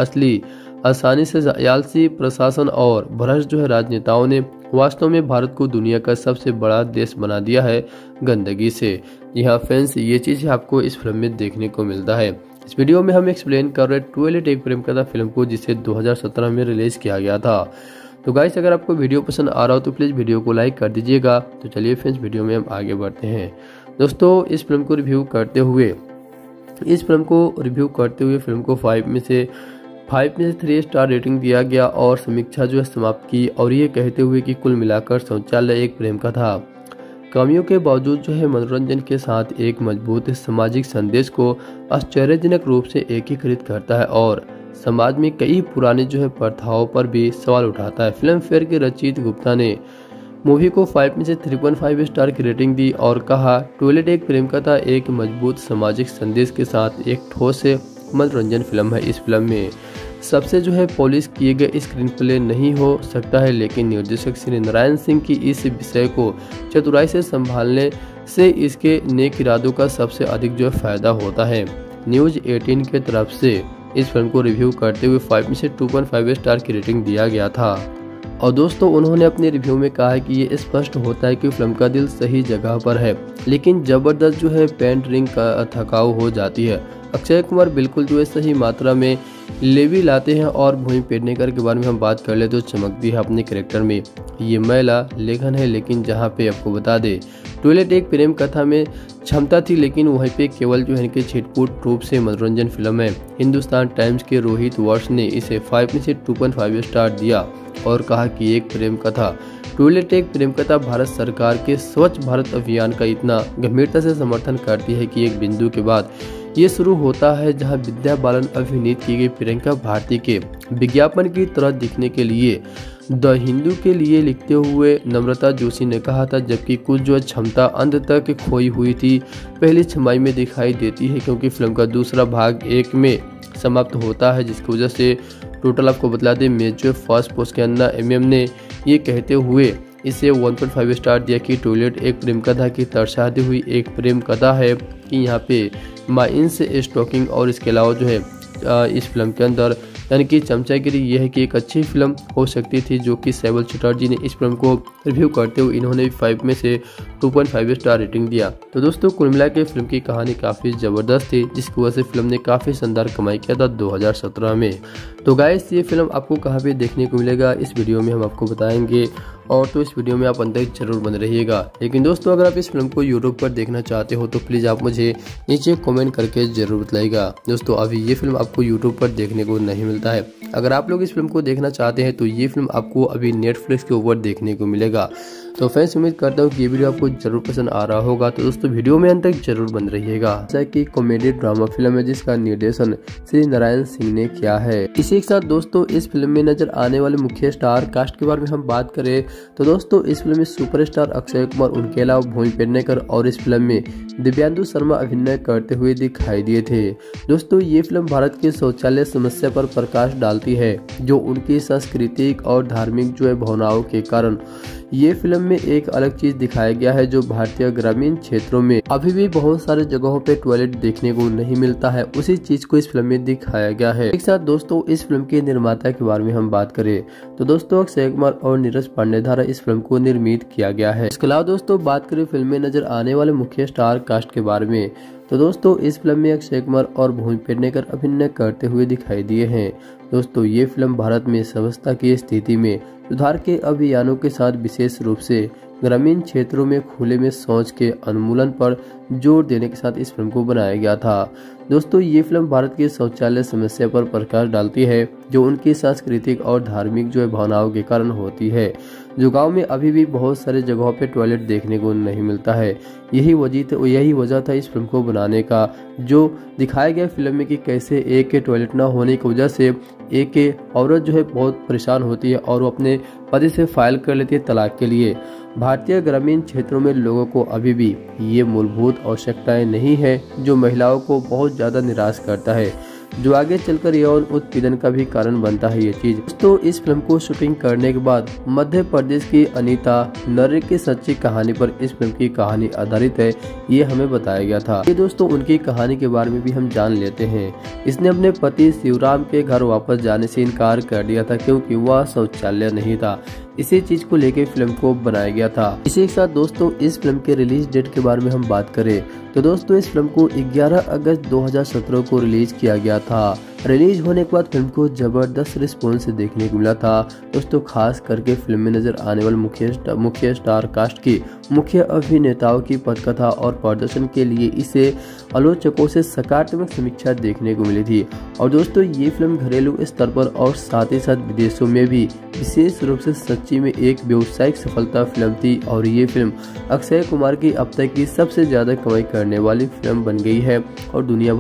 आसानी से आलसी प्रशासन और भ्रष्ट राजनेताओं ने वास्तव में भारत को दुनिया का सबसे बड़ा देश बना दिया है गंदगी से। यहाँ फ्रेंड्स, ये चीज आपको इस फिल्म में देखने को मिलता है। इस वीडियो में हम एक्सप्लेन कर रहे हैं टॉयलेट एक प्रेम कथा फिल्म को, जिसे 2017 में रिलीज किया गया था। तो गाइस, अगर आपको वीडियो पसंद आ रहा हो तो प्लीज वीडियो को लाइक कर दीजिएगा। तो चलिए फ्रेंड्स, वीडियो में हम आगे बढ़ते हैं। दोस्तों, इस फिल्म को रिव्यू करते हुए फिल्म को 5 में से 3 स्टार रेटिंग दिया गया और समीक्षा समाप्त की, और ये कहते हुए कि कुल मिलाकर शौचालय एक प्रेम कथा कमियों के बावजूद मनोरंजन के साथ एक मजबूत सामाजिक संदेश को आश्चर्यजनक रूप से एकीकृत करता है और समाज में कई पुराने प्रथाओं पर भी सवाल उठाता है। फिल्म फेयर के रचित गुप्ता ने मूवी को 5 में से 3.5 स्टार की रेटिंग दी और कहा, टॉयलेट एक प्रेम कथा एक मजबूत सामाजिक संदेश के साथ एक ठोस मनोरंजन फिल्म है। इस फिल्म में सबसे पॉलिश किए गए स्क्रीन प्ले नहीं हो सकता है, लेकिन निर्देशक श्री नारायण सिंह की इस विषय को चतुराई से संभालने से इसके नेक इरादों का सबसे अधिक फायदा होता है। न्यूज 18 के तरफ से इस फिल्म को रिव्यू करते हुए 5 में से 2.5 स्टार की रेटिंग दिया गया था। और दोस्तों, उन्होंने अपने रिव्यू में कहा है कि ये स्पष्ट होता है कि फिल्म का दिल सही जगह पर है, लेकिन जबरदस्त पेंटरिंग का थकाऊ हो जाती है। अक्षय कुमार बिल्कुल सही मात्रा में लेवी लाते हैं, और भूमि पेडनेकर के बारे में हम बात कर ले तो चमकती है अपने कैरेक्टर में। ये महिला लेखन है, लेकिन जहाँ पे आपको बता दे टॉयलेट एक प्रेम कथा में क्षमता थी, लेकिन वहीं पे केवल इनके छिटपुट रूप से मनोरंजन फिल्म है। हिंदुस्तान टाइम्स के रोहित वर्ष ने इसे 5 में से 2.5 स्टार दिया और कहा कि एक प्रेम कथा टॉयलेट एक प्रेम कथा भारत सरकार के स्वच्छ भारत अभियान का इतना गंभीरता से समर्थन करती है कि एक बिंदु के बाद ये शुरू होता है जहां विद्या बालन अभिनीत की गई प्रियंका भारती के विज्ञापन की तरह दिखने के लिए द हिंदू के लिए लिखते हुए नम्रता जोशी ने कहा था, जबकि कुछ क्षमता अंत तक खोई हुई थी पहली छमाही में दिखाई देती है, क्योंकि फिल्म का दूसरा भाग 1 में समाप्त होता है, जिसकी वजह से टोटल आपको बतला दें मेजर फर्स्ट पोस्कन्ना MM ने ये कहते हुए इसे 1.5 स्टार दिया कि टॉयलेट एक प्रेम कथा की दर्शाती हुई एक प्रेम कथा है कि यहाँ पे माइंस स्टॉकिंग और इसके अलावा जो है इस फिल्म के अंदर यानी कि चमचागिरी यह है कि एक अच्छी फिल्म हो सकती थी, जो कि सैबल चटर्जी ने इस फिल्म को रिव्यू करते हुए इन्होंने 5 में से 2.5 स्टार रेटिंग दिया। तो दोस्तों कुल मिला के फिल्म की कहानी काफ़ी ज़बरदस्त थी, जिसकी वजह से फिल्म ने काफ़ी शानदार कमाई किया था 2017 में। तो गाइस ये फिल्म आपको कहाँ पे देखने को मिलेगा इस वीडियो में हम आपको बताएंगे, और तो इस वीडियो में आप अंदर जरूर बने रहिएगा। लेकिन दोस्तों अगर आप इस फिल्म को यूट्यूब पर देखना चाहते हो तो प्लीज़ आप मुझे नीचे कमेंट करके जरूर बताइएगा। दोस्तों अभी ये फिल्म आपको यूट्यूब पर देखने को नहीं मिलता है। अगर आप लोग इस फिल्म को देखना चाहते हैं तो ये फिल्म आपको अभी नेटफ्लिक्स के ऊपर देखने को मिलेगा। तो फ्रेंड्स उम्मीद करता हूँ कि ये वीडियो आपको जरूर पसंद आ रहा होगा। तो दोस्तों वीडियो में अंत तक जरूर बन रहिएगा। जैसा कि कॉमेडी ड्रामा फिल्म है जिसका निर्देशन श्री नारायण सिंह ने किया है। इसी के साथ दोस्तों इस फिल्म में नजर आने वाले मुख्य स्टार कास्ट के बारे में हम बात करें तो दोस्तों इस फिल्म में सुपरस्टार अक्षय कुमार, उनके अलावा भूमि पेडनेकर और इस फिल्म में दिव्यांशु शर्मा अभिनय करते हुए दिखाई दिए थे। दोस्तों ये फिल्म भारत के शौचालय समस्या पर प्रकाश डालती है, जो उनकी सांस्कृतिक और धार्मिक जो है भावनाओं के कारण ये फिल्म में एक अलग चीज दिखाया गया है, जो भारतीय ग्रामीण क्षेत्रों में अभी भी बहुत सारे जगहों पे टॉयलेट देखने को नहीं मिलता है, उसी चीज को इस फिल्म में दिखाया गया है। एक साथ दोस्तों इस फिल्म के निर्माता के बारे में हम बात करें तो दोस्तों अक्षय कुमार और नीरज पांडे द्वारा इस फिल्म को निर्मित किया गया है। इसके अलावा दोस्तों बात करें फिल्म में नजर आने वाले मुख्य स्टार कास्ट के बारे में तो दोस्तों इस फिल्म में अक्षय कुमार और भूमि पेडनेकर अभिनय करते हुए दिखाई दिए हैं। दोस्तों ये फिल्म भारत में स्वास्थ्य की स्थिति में सुधार के अभियानों के साथ विशेष रूप से ग्रामीण क्षेत्रों में खुले में शौच के उन्मूलन पर जोर देने के साथ इस फिल्म को बनाया गया था। दोस्तों ये फिल्म भारत की शौचालय समस्या पर प्रकाश डालती है, जो उनकी सांस्कृतिक और धार्मिक जो है भावनाओं के कारण होती है, जो गांव में अभी भी बहुत सारे जगहों पे टॉयलेट देखने को नहीं मिलता है। यही वजह था इस फिल्म को बनाने का, जो दिखाया गया फिल्म में कि कैसे एक के टॉयलेट ना होने की वजह से एक औरत जो है बहुत परेशान होती है और वो अपने पति से फाइल कर लेती है तलाक के लिए। भारतीय ग्रामीण क्षेत्रों में लोगों को अभी भी ये मूलभूत आवश्यकताएं नहीं है, जो महिलाओं को बहुत ज्यादा निराश करता है, जो आगे चलकर यौन उत्पीड़न का भी कारण बनता है ये चीज। तो इस फिल्म को शूटिंग करने के बाद मध्य प्रदेश की अनीता नर्रे की सच्ची कहानी पर इस फिल्म की कहानी आधारित है, ये हमें बताया गया था। ये दोस्तों उनकी कहानी के बारे में भी हम जान लेते हैं। इसने अपने पति शिवराम के घर वापस जाने से इनकार कर दिया था, क्योंकि वह शौचालय नहीं था। इसी चीज को लेकर फिल्म को बनाया गया था। इसी के साथ दोस्तों इस फिल्म के रिलीज डेट के बारे में हम बात करें तो दोस्तों इस फिल्म को 11 अगस्त 2017 को रिलीज किया गया था। रिलीज होने के बाद फिल्म को जबरदस्त रिस्पॉन्स देखने को मिला था। दोस्तों खास करके फिल्म में नजर आने वाले मुख्य स्टार कास्ट की मुख्य अभिनेताओं की पटकथा और प्रदर्शन के लिए इसे आलोचकों से सकारात्मक समीक्षा देखने को मिली थी। और दोस्तों ये फिल्म घरेलू स्तर पर और साथ ही साथ विदेशों में भी विशेष रूप से सच्ची में एक व्यावसायिक सफलता फिल्म थी, और ये फिल्म अक्षय कुमार की अब तक की सबसे ज्यादा कमाई करने वाली फिल्म बन गई है, और दुनिया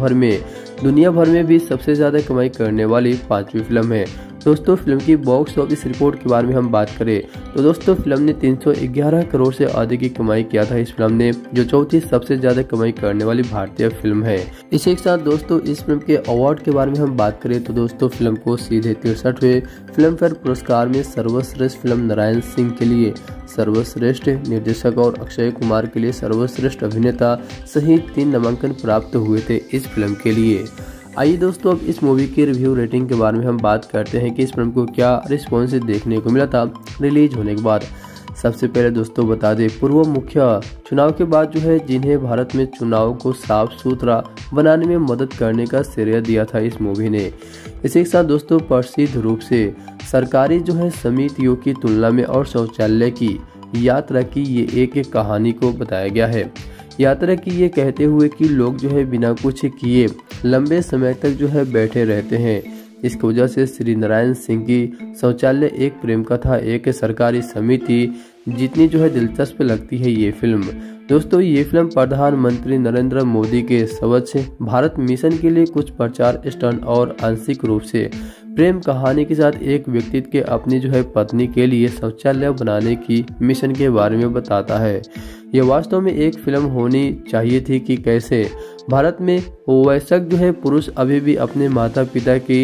भर में भी सबसे ज्यादा कमाई करने वाली 5वीं फिल्म है। दोस्तों फिल्म की बॉक्स ऑफिस रिपोर्ट के बारे में हम बात करें तो दोस्तों फिल्म ने 311 करोड़ से अधिक की कमाई किया था इस फिल्म ने, जो चौथी सबसे ज्यादा कमाई करने वाली भारतीय फिल्म है। इसी के साथ दोस्तों इस फिल्म के अवार्ड के बारे में हम बात करें तो दोस्तों फिल्म को सीधे 63वें फिल्म फेयर पुरस्कार में सर्वश्रेष्ठ फिल्म नारायण सिंह के लिए सर्वश्रेष्ठ निर्देशक और अक्षय कुमार के लिए सर्वश्रेष्ठ अभिनेता सहित 3 नामांकन प्राप्त हुए थे इस फिल्म के लिए। आइए दोस्तों अब इस मूवी की रिव्यू रेटिंग के बारे में हम बात करते हैं कि इस फिल्म को क्या रिस्पॉन्स देखने को मिला था रिलीज होने के बाद। सबसे पहले दोस्तों बता दें, पूर्व मुख्य चुनाव के बाद जो है जिन्हें भारत में चुनाव को साफ सुथरा बनाने में मदद करने का श्रेय दिया था इस मूवी ने। इसी के साथ दोस्तों प्रसिद्ध रूप से सरकारी जो है समितियों की तुलना में और शौचालय की यात्रा की ये एक कहानी को बताया गया है। यात्रा की ये कहते हुए कि लोग जो है बिना कुछ किए लंबे समय तक जो है बैठे रहते हैं। इसकी वजह से श्री नारायण सिंह की शौचालय एक प्रेम कथा एक सरकारी समिति जितनी जो है दिलचस्प लगती है ये फिल्म। दोस्तों ये फिल्म प्रधानमंत्री नरेंद्र मोदी के स्वच्छ भारत मिशन के लिए कुछ प्रचार स्टंट और आंशिक रूप से प्रेम कहानी के साथ एक व्यक्ति के अपनी जो है पत्नी के लिए शौचालय बनाने की मिशन के बारे में बताता है। यह वास्तव में एक फिल्म होनी चाहिए थी कि कैसे भारत में वयस्क जो है पुरुष अभी भी अपने माता पिता की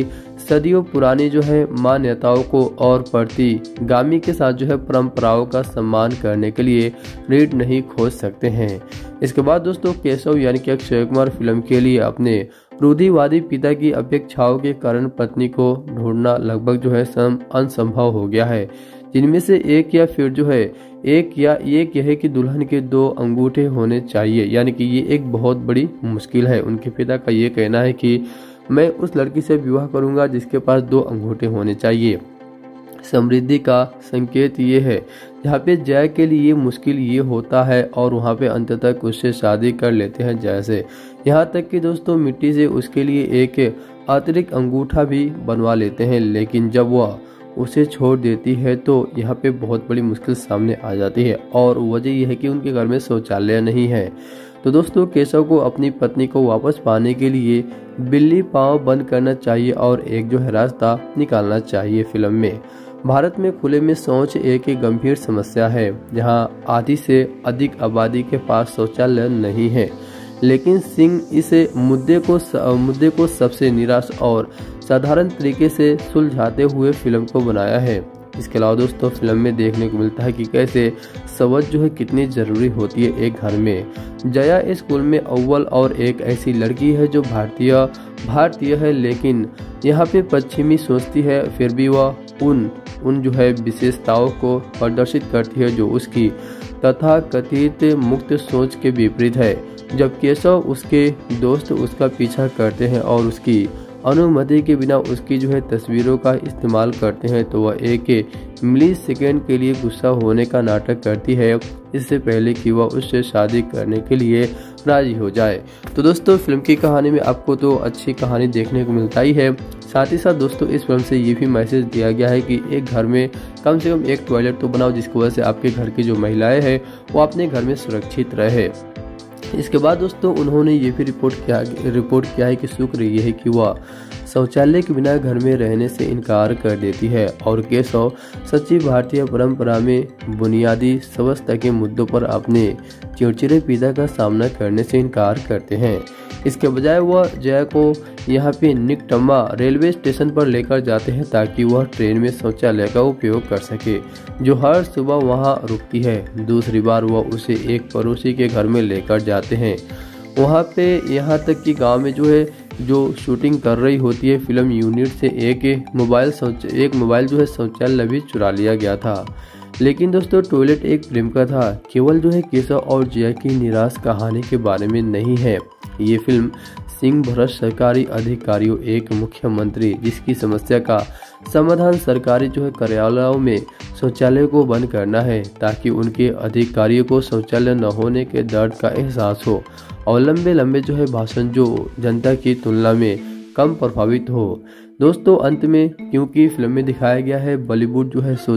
सदियों पुरानी जो है मान्यताओं को और प्रतिगामी के साथ जो है परंपराओं का सम्मान करने के लिए रीढ़ नहीं खोज सकते हैं। इसके बाद दोस्तों केशव यानी कि अक्षय कुमार फिल्म के लिए अपने रूढ़िवादी पिता की अपेक्षाओं के कारण पत्नी को ढूंढना लगभग जो है असंभव हो गया है, जिनमें से एक या फिर जो है एक यह है कि दुल्हन के 2 अंगूठे होने चाहिए, यानी कि ये एक बहुत बड़ी मुश्किल है। उनके पिता का ये कहना है कि मैं उस लड़की से विवाह करूंगा जिसके पास 2 अंगूठे होने चाहिए। समृद्धि का संकेत ये है, जहाँ पे जय के लिए मुश्किल ये होता है और वहाँ पे अंत तक उससे शादी कर लेते हैं जय से। यहाँ तक कि दोस्तों मिट्टी से उसके लिए एक अतिरिक्त अंगूठा भी बनवा लेते हैं, लेकिन जब वह उसे छोड़ देती है तो यहाँ पे बहुत बड़ी मुश्किल सामने आ जाती है और वजह यह है कि उनके घर में शौचालय नहीं है। तो दोस्तों केशव को अपनी पत्नी को वापस पाने के लिए बिल्ली पाँव बंद करना चाहिए और एक जो है रास्ता निकालना चाहिए। फिल्म में भारत में खुले में शौच एक गंभीर समस्या है, जहां आधी से अधिक आबादी के पास शौचालय नहीं है, लेकिन सिंह इस मुद्दे को सबसे निराश और साधारण तरीके से सुलझाते हुए फिल्म को बनाया है। इसके अलावा दोस्तों फिल्म में देखने को मिलता है कि कैसे समझ जो है कितनी जरूरी होती है एक घर में। जया स्कूल में अव्वल और एक ऐसी लड़की है जो भारतीय है, लेकिन यहाँ पे पश्चिमी सोचती है, फिर भी वह उन जो है विशेषताओं को प्रदर्शित करती है जो उसकी तथाकथित मुक्त सोच के विपरीत है। जब केशव उसके दोस्त उसका पीछा करते हैं और उसकी अनुमति के बिना उसकी जो है तस्वीरों का इस्तेमाल करते हैं तो वह एक मिली सेकेंड के लिए गुस्सा होने का नाटक करती है, इससे पहले कि वह उससे शादी करने के लिए राजी हो जाए। तो दोस्तों फिल्म की कहानी में आपको तो अच्छी कहानी देखने को मिलता ही है, साथ ही साथ दोस्तों इस फिल्म से ये भी मैसेज दिया गया है कि एक घर में कम से कम एक टॉयलेट तो बनाओ, जिसकी वजह से आपके घर की जो महिलाएं हैं वो अपने घर में सुरक्षित रहे। इसके बाद दोस्तों उन्होंने ये भी रिपोर्ट किया है कि शुक्र ये है कि वह शौचालय के बिना घर में रहने से इनकार कर देती है और केशव सच्ची भारतीय परंपरा में बुनियादी स्वच्छता के मुद्दों पर अपने चिड़चिड़े पिता का सामना करने से इनकार करते हैं। इसके बजाय वह जया को यहाँ पे निकटम्मा रेलवे स्टेशन पर लेकर जाते हैं ताकि वह ट्रेन में शौचालय का उपयोग कर सके, जो हर सुबह वहाँ रुकती है। दूसरी बार वह उसे एक पड़ोसी के घर में लेकर जाते हैं, वहाँ पे यहाँ तक कि गांव में जो शूटिंग कर रही होती है फिल्म यूनिट से एक मोबाइल जो है शौचालय भी चुरा लिया गया था। लेकिन दोस्तों टॉयलेट एक प्रेम का था, केवल जो है केशव और जया की निराश कहानी के बारे में नहीं है। ये फिल्म सिंह भ्रष्ट सरकारी अधिकारियों, एक मुख्यमंत्री जिसकी समस्या का समाधान सरकारी जो है कार्यालयों में शौचालय को बंद करना है ताकि उनके अधिकारियों को शौचालय न होने के दर्द का एहसास हो और लंबे जो है भाषण जो जनता की तुलना में कम प्रभावित हो। दोस्तों अंत में क्योंकि फिल्म में दिखाया गया है बॉलीवुड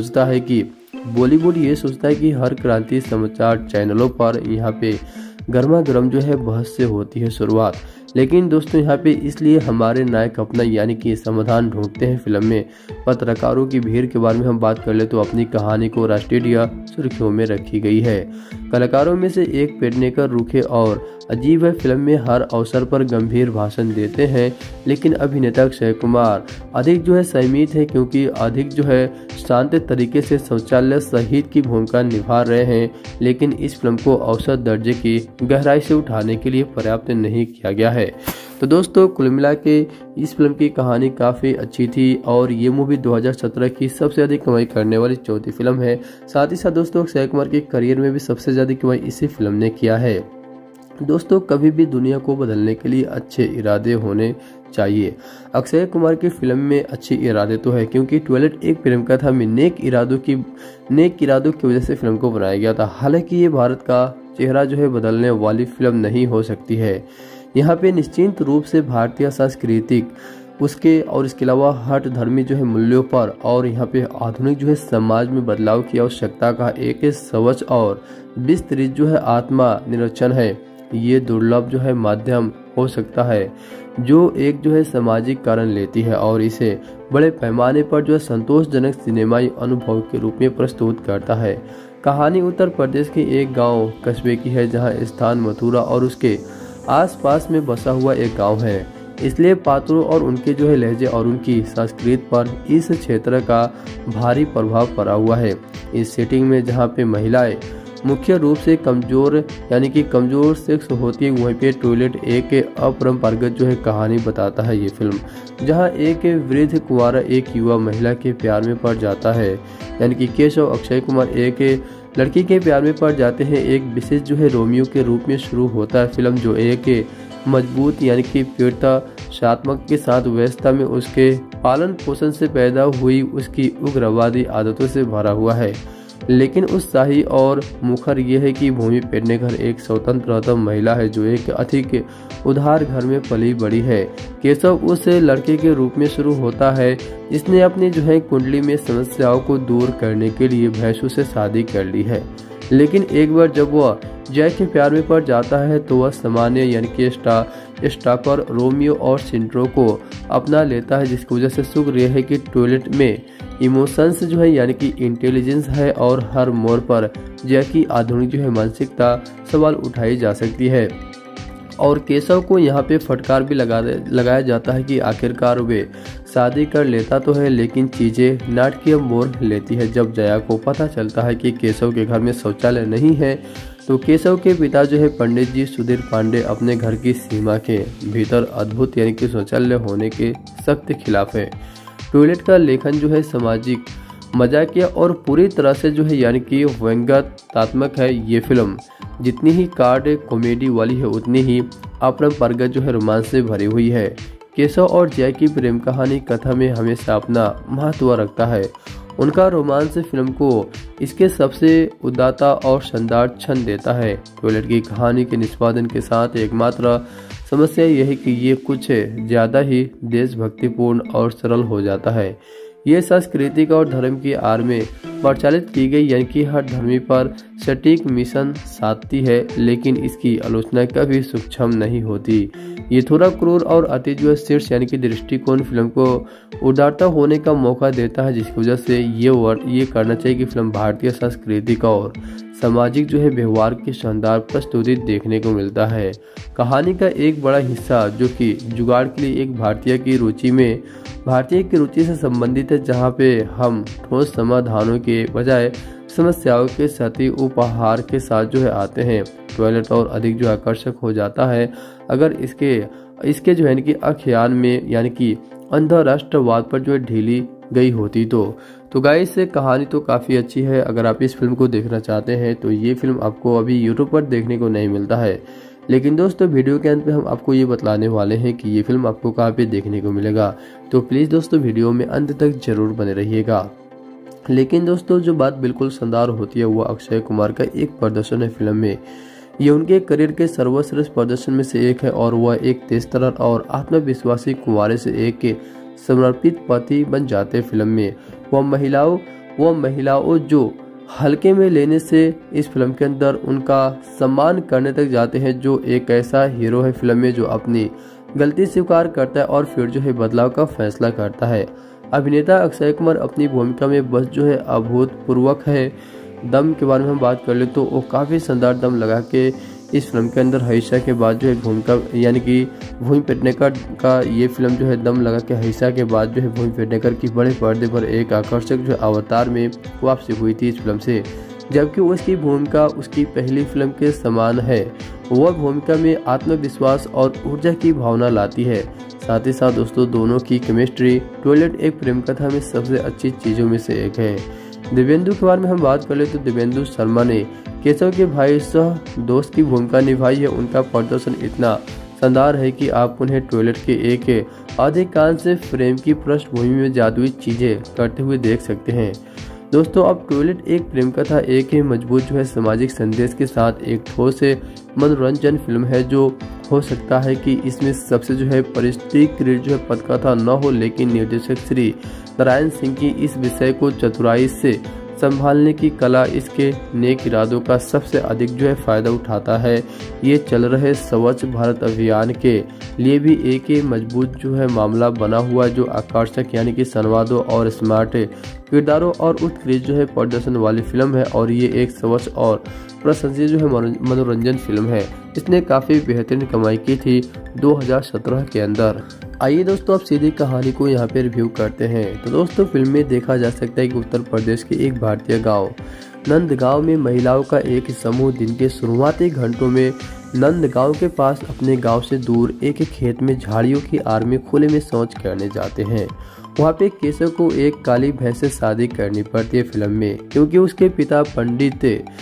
ये सोचता है कि हर क्रांति समाचार चैनलों पर यहाँ पे गर्मा गर्म जो है बहस से होती है शुरुआत, लेकिन दोस्तों यहाँ पे इसलिए हमारे नायक अपना यानी कि समाधान ढूंढते हैं। फिल्म में पत्रकारों की भीड़ के बारे में हम बात कर ले तो अपनी कहानी को राष्ट्रीय सुर्खियों में रखी गई है। कलाकारों में से एक पेडनेकर रूखे और अजीब है, फिल्म में हर अवसर पर गंभीर भाषण देते हैं, लेकिन अभिनेता अक्षय कुमार अधिक जो है संयमित है क्योंकि अधिक जो है शांत तरीके से शौचालय शहीद की भूमिका निभा रहे हैं, लेकिन इस फिल्म को औसत दर्जे की गहराई से उठाने के लिए पर्याप्त नहीं किया गया है। तो दोस्तों कुल मिला के इस फिल्म की कहानी काफ़ी अच्छी थी और ये मूवी 2017 की सबसे अधिक कमाई करने वाली चौथी फिल्म है। साथ ही साथ दोस्तों अक्षय कुमार के करियर में भी सबसे ज़्यादा कमाई इसी फिल्म ने किया है। दोस्तों कभी भी दुनिया को बदलने के लिए अच्छे इरादे होने चाहिए। अक्षय कुमार की फिल्म में अच्छे इरादे तो है क्योंकि टॉयलेट एक प्रेम कथा में नेक इरादों की वजह से फिल्म को बनाया गया था। हालांकि ये भारत का चेहरा जो है बदलने वाली फिल्म नहीं हो सकती है। यहाँ पे निश्चित रूप से भारतीय सांस्कृतिक इसके अलावा हट धर्मी जो है मूल्यों पर और यहाँ पे आधुनिक जो है समाज में बदलाव की आवश्यकता का एक स्वच्छ और विस्तृत जो है आत्मा निरीक्षण है। ये दुर्लभ जो है माध्यम हो सकता है जो एक जो है सामाजिक कारण लेती है और इसे बड़े पैमाने पर जो है संतोषजनक सिनेमाई अनुभव के रूप में प्रस्तुत करता है। कहानी उत्तर प्रदेश के एक गांव कस्बे की है जहां स्थान मथुरा और उसके आसपास में बसा हुआ एक गांव है। इसलिए पात्रों और उनके जो है लहजे और उनकी संस्कृति पर इस क्षेत्र का भारी प्रभाव पड़ा हुआ है। इस सेटिंग में जहाँ पे महिलाएं मुख्य रूप से कमजोर यानी कि कमजोर सेक्स होती है, वहीं पे टॉयलेट एक अपरंपरागत जो है कहानी बताता है ये फिल्म, जहां एक वृद्ध कुंवारा एक युवा महिला के प्यार में पड़ जाता है। यानी कि केशव अक्षय कुमार एक लड़की के प्यार में पड़ जाते हैं। एक विशेष जो है रोमियो के रूप में शुरू होता है फिल्म, जो एक मजबूत यानी कि पीड़िता शात्मक के साथ व्यवस्था में उसके पालन पोषण से पैदा हुई उसकी उग्रवादी आदतों से भरा हुआ है। लेकिन उत्साही और मुखर यह है कि भूमि पेडनेकर एक स्वतंत्र महिला है जो एक अधिक उदार घर में पली बड़ी है। केशव उस लड़के के रूप में शुरू होता है जिसने अपनी जो है कुंडली में समस्याओं को दूर करने के लिए भैंसों से शादी कर ली है। लेकिन एक बार जब वह जय के प्यार में पड़ जाता है तो वह सामान्य यानी कि स्टॉकर रोमियो और सिंड्रो को अपना लेता है, जिसकी वजह से शुक्र यह है कि टॉयलेट में इमोशंस जो है यानी कि इंटेलिजेंस है और हर मोड़ पर जय की आधुनिक जो है मानसिकता सवाल उठाई जा सकती है। और केशव को यहाँ पे फटकार भी लगाया जाता है कि आखिरकार वे शादी कर लेता तो है लेकिन चीजें नाटकीय मोड़ लेती है। जब जया को पता चलता है कि केशव के घर में शौचालय नहीं है तो केशव के पिता जो है पंडित जी सुधीर पांडे अपने घर की सीमा के भीतर अद्भुत यानी कि शौचालय होने के सख्त खिलाफ है। टॉयलेट का लेखन जो है सामाजिक मजाकिया और पूरी तरह से जो है यानी कि व्यंग्यात्मक है। ये फिल्म जितनी ही कार्ड कॉमेडी वाली है उतनी ही अपरंपरागत जो है रोमांस से भरी हुई है। केशव और जय की प्रेम कहानी कथा में हमेशा अपना महत्व रखता है। उनका रोमांस फिल्म को इसके सबसे उदात्ता और शानदार क्षण देता है। टॉयलेट की कहानी के निष्पादन के साथ एकमात्र समस्या यह है कि ये कुछ ज्यादा ही देशभक्तिपूर्ण और सरल हो जाता है। ये सांस्कृतिक और धर्म की आड़ में प्रचालित की गई यानी कि हर धर्मी पर सटीक मिशन साधती है, लेकिन इसकी आलोचना कभी सूक्ष्म नहीं होती। ये थोड़ा क्रूर और अति जो शीर्ष यानी कि दृष्टिकोण फिल्म को उदारता होने का मौका देता है, जिसकी वजह से ये करना चाहिए कि फिल्म भारतीय सांस्कृतिक और सामाजिक जो है व्यवहार की शानदार प्रस्तुति देखने को मिलता है। कहानी का एक बड़ा हिस्सा जो कि जुगाड़ के लिए एक भारतीय की रुचि से संबंधित है, जहाँ पे हम ठोस समाधानों के बजाय समस्याओं के सती उपहार के साथ जो है आते हैं। टॉयलेट और अधिक जो आकर्षक हो जाता है अगर इसके जो है कि आख्यान में यानी कि अंतरराष्ट्रवाद पर जो है ढीली गई होती तो गाइस कहानी तो काफ़ी अच्छी है। अगर आप इस फिल्म को देखना चाहते हैं तो ये फिल्म आपको अभी यूट्यूब पर देखने को नहीं मिलता है, लेकिन दोस्तों वीडियो के अंत में हम आपको ये बतलाने वाले हैं कि ये फिल्म आपको कहाँ पे देखने को मिलेगा। तो प्लीज़ दोस्तों वीडियो में अंत तक जरूर बने रहिएगा। लेकिन दोस्तों जो बात बिल्कुल शानदार होती है वो अक्षय कुमार का एक प्रदर्शन है फिल्म में। ये उनके करियर के सर्वश्रेष्ठ प्रदर्शन में से एक है और वह एक तेजतर्रार और आत्मविश्वासी कुंवारे से एक समर्पित पति बन जाते फिल्म में। वह महिलाओं जो हल्के में लेने से इस फिल्म के अंदर उनका सम्मान करने तक जाते हैं, जो एक ऐसा हीरो है फिल्म में जो अपनी गलती स्वीकार करता है और फिर जो है बदलाव का फैसला करता है। अभिनेता अक्षय कुमार अपनी भूमिका में बस जो है अभूतपूर्वक है। दम के बारे में हम बात कर ले तो वो काफ़ी शानदार दम लगा के इस फिल्म के अंदर हईशा के बाद जो है भूमिका यानी कि भूमि पेडनेकर का ये फिल्म जो है दम लगा के हईशा के बाद जो है भूमि पेडनेकर की बड़े पर्दे पर एक आकर्षक जो अवतार में वापसी हुई थी इस फिल्म से, जबकि उसकी भूमिका उसकी पहली फिल्म के समान है। वह भूमिका में आत्मविश्वास और ऊर्जा की भावना लाती है। साथ ही साथ दोस्तों दोनों की केमिस्ट्री टॉयलेट एक प्रेम कथा में सबसे अच्छी चीज़ों में से एक है। दिव्येंदु के बारे में हम बात कर ले तो दिव्येंदु शर्मा ने केशव के भाई सह दोस्त की भूमिका निभाई है। उनका प्रदर्शन इतना शानदार है कि आप उन्हें टॉयलेट के एक अधिकांश फ्रेम की पृष्ठभूमि में जादुई चीजें करते हुए देख सकते हैं। दोस्तों अब टॉयलेट एक प्रेम कथा एक ही मजबूत जो है सामाजिक संदेश के साथ एक ठोस मनोरंजन फिल्म है, जो हो सकता है कि इसमें सबसे जो है परिष्कृत जो है पटकथा न हो, लेकिन निर्देशक श्री नारायण सिंह की इस विषय को चतुराई से संभालने की कला इसके नेक इरादों का सबसे अधिक जो है फायदा उठाता है। ये चल रहे स्वच्छ भारत अभियान के लिए भी एक मजबूत जो है मामला बना हुआ, जो आकर्षक यानी कि संवादों और स्मार्ट किरदारों और उत्कृष्ट जो है प्रदर्शन वाली फिल्म है। और ये एक स्वच्छ और प्रशंसनीय जो है मनोरंजन फिल्म है। इसने काफी बेहतरीन कमाई की थी 2017 के अंदर। आइए दोस्तों, अब सीधी कहानी को यहाँ पे रिव्यू करते हैं। तो दोस्तों, फिल्म में देखा जा सकता है कि उत्तर प्रदेश के एक भारतीय गांव नंदगांव में महिलाओं का एक समूह दिन के शुरुआती घंटों में नंदगांव के पास अपने गांव से दूर एक खेत में झाड़ियों की आड़ में खुले में शौच करने जाते हैं। वहाँ पे केशव को एक काली भैंस से शादी करनी पड़ती है फिल्म में, क्योंकि उसके पिता पंडित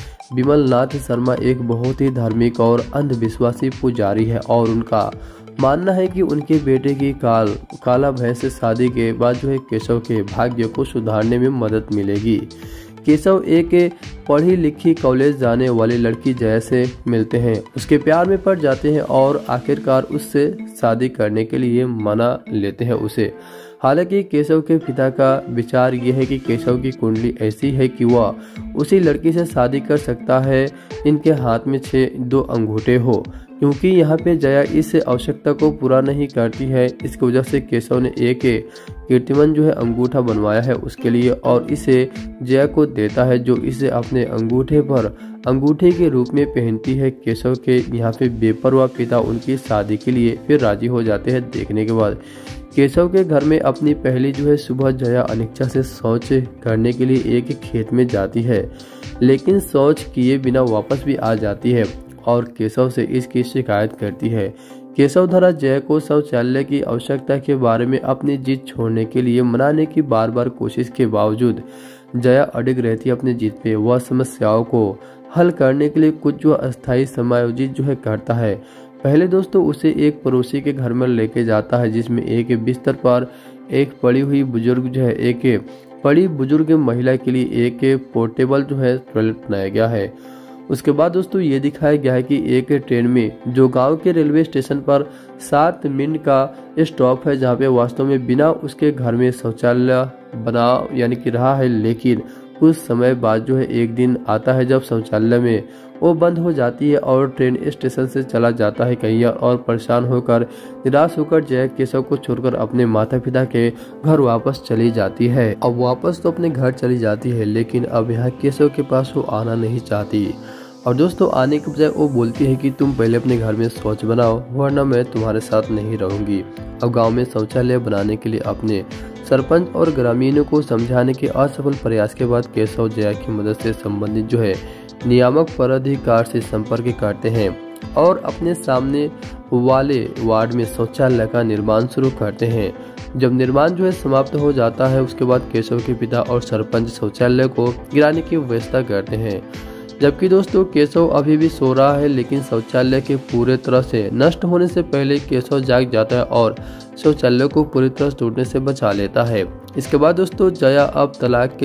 विमलनाथ शर्मा एक बहुत ही धार्मिक और अंधविश्वासी पुजारी है और उनका मानना है कि उनके बेटे की काला भैंस से शादी के बाद जो है केशव के भाग्य को सुधारने में मदद मिलेगी। केशव एक पढ़ी लिखी कॉलेज जाने वाली लड़की जया से मिलते हैं, उसके प्यार में पड़ जाते हैं और आखिरकार उससे शादी करने के लिए मना लेते हैं उसे। हालांकि केशव के पिता का विचार यह है कि केशव की कुंडली ऐसी है कि वह उसी लड़की से शादी कर सकता है इनके हाथ में 2 अंगूठे हो। क्योंकि यहाँ पे जया इस आवश्यकता को पूरा नहीं करती है, इसकी वजह से केशव ने एक कीर्तिमान जो है अंगूठा बनवाया है उसके लिए और इसे जया को देता है, जो इसे अपने अंगूठे पर अंगूठे के रूप में पहनती है। केशव के यहाँ पे बेपरवाह पिता उनकी शादी के लिए फिर राजी हो जाते हैं। देखने के बाद केशव के घर में अपनी पहली जो है सुबह जया अनिच्छा से शौच करने के लिए एक खेत में जाती है, लेकिन शौच किए बिना वापस भी आ जाती है और केशव से इसकी शिकायत करती है। केशव धरा जया को शौचालय की आवश्यकता के बारे में अपनी जिद छोड़ने के लिए मनाने की बार बार कोशिश के बावजूद जया अडिग रहती है अपनी जिद पे। वह समस्याओं को हल करने के लिए कुछ जो अस्थायी समायोजित जो है करता है। पहले दोस्तों उसे एक पड़ोसी के घर में लेके जाता है, जिसमें एक बिस्तर पर एक पड़ी हुई बुजुर्ग जो है एक पड़ी बुजुर्ग महिला के लिए एक पोर्टेबल जो है टॉयलेट बनाया गया है। उसके बाद दोस्तों ये दिखाया गया है कि एक ट्रेन में जो गांव के रेलवे स्टेशन पर 7 मिनट का स्टॉप है, जहां पे वास्तव में बिना उसके घर में शौचालय बना यानी कि रहा है, लेकिन कुछ समय बाद जो है एक दिन आता है जब शौचालय में वो बंद हो जाती है और ट्रेन स्टेशन से चला जाता है कहीं और परेशान होकर निराश होकर जया केशव को छोड़कर अपने माता पिता के घर वापस चली जाती है। अब वापस तो अपने घर चली जाती है, लेकिन अब यहाँ केशव के पास वो आना नहीं चाहती और दोस्तों आने के बजाय वो बोलती है कि तुम पहले अपने घर में शौच बनाओ, वरना मैं तुम्हारे साथ नहीं रहूंगी। अब गाँव में शौचालय बनाने के लिए अपने सरपंच और ग्रामीणों को समझाने के असफल प्रयास के बाद केशव जया की मदद से संबंधित जो है नियामक पदाधिकार से संपर्क करते हैं और अपने सामने वाले वार्ड में शौचालय का निर्माण शुरू करते हैं। जब निर्माण जो है समाप्त हो जाता है, उसके बाद केशव के पिता और सरपंच शौचालय को गिराने की व्यवस्था करते हैं। जबकि दोस्तों केशव अभी भी सो रहा है, लेकिन शौचालय के पूरे तरह से नष्ट होने से पहले केशव जाग जाता है और शौचालय को पूरी तरह टूटने से बचा लेता है। इसके बाद दोस्तों जया अब तलाक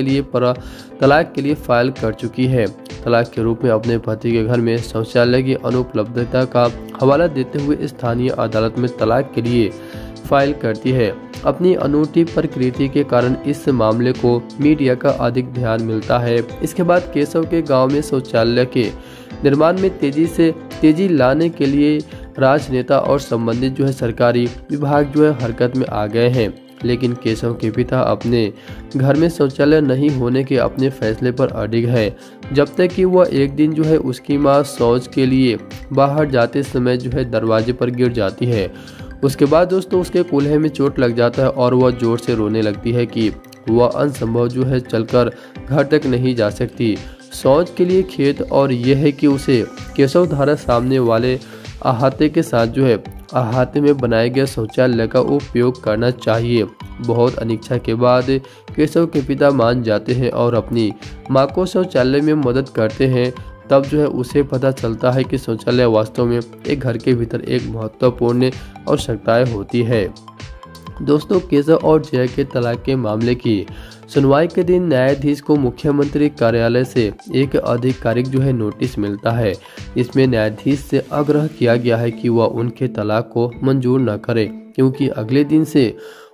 के लिए फाइल कर चुकी है। तलाक के रूप में अपने पति के घर में शौचालय की अनुपलब्धता का हवाला देते हुए स्थानीय अदालत में तलाक के लिए फाइल करती है। अपनी अनूठी प्रकृति के कारण इस मामले को मीडिया का अधिक ध्यान मिलता है। इसके बाद केशव के गांव में शौचालय के निर्माण में तेजी लाने के लिए राजनेता और संबंधित जो है सरकारी विभाग जो है हरकत में आ गए हैं, लेकिन केशव के पिता अपने घर में शौचालय नहीं होने के अपने फैसले पर अडिग है, जब तक कि वह एक दिन जो है उसकी मां शौच के लिए बाहर जाते समय जो है दरवाजे पर गिर जाती है। उसके बाद दोस्तों उसके कूल्हे में चोट लग जाता है और वह जोर से रोने लगती है कि वह असंभव जो है चलकर घर तक नहीं जा सकती शौच के लिए खेत, और यह है कि उसे केशव धारा सामने वाले अहाते के साथ जो है अहाते में बनाए गए शौचालय का उपयोग करना चाहिए। बहुत अनिच्छा के बाद केशव के पिता मान जाते हैं और अपनी मां को शौचालय में मदद करते हैं। तब जो है उसे पता चलता है कि शौचालय वास्तव में एक घर के भीतर एक महत्वपूर्ण आवश्यकताएं होती है। दोस्तों केशव और जया के तलाक के मामले की सुनवाई के दिन न्यायाधीश को मुख्यमंत्री कार्यालय से एक आधिकारिक जो है नोटिस मिलता है। इसमें न्यायाधीश से आग्रह किया गया है कि वह उनके तलाक को मंजूर न करे, क्योंकि अगले दिन से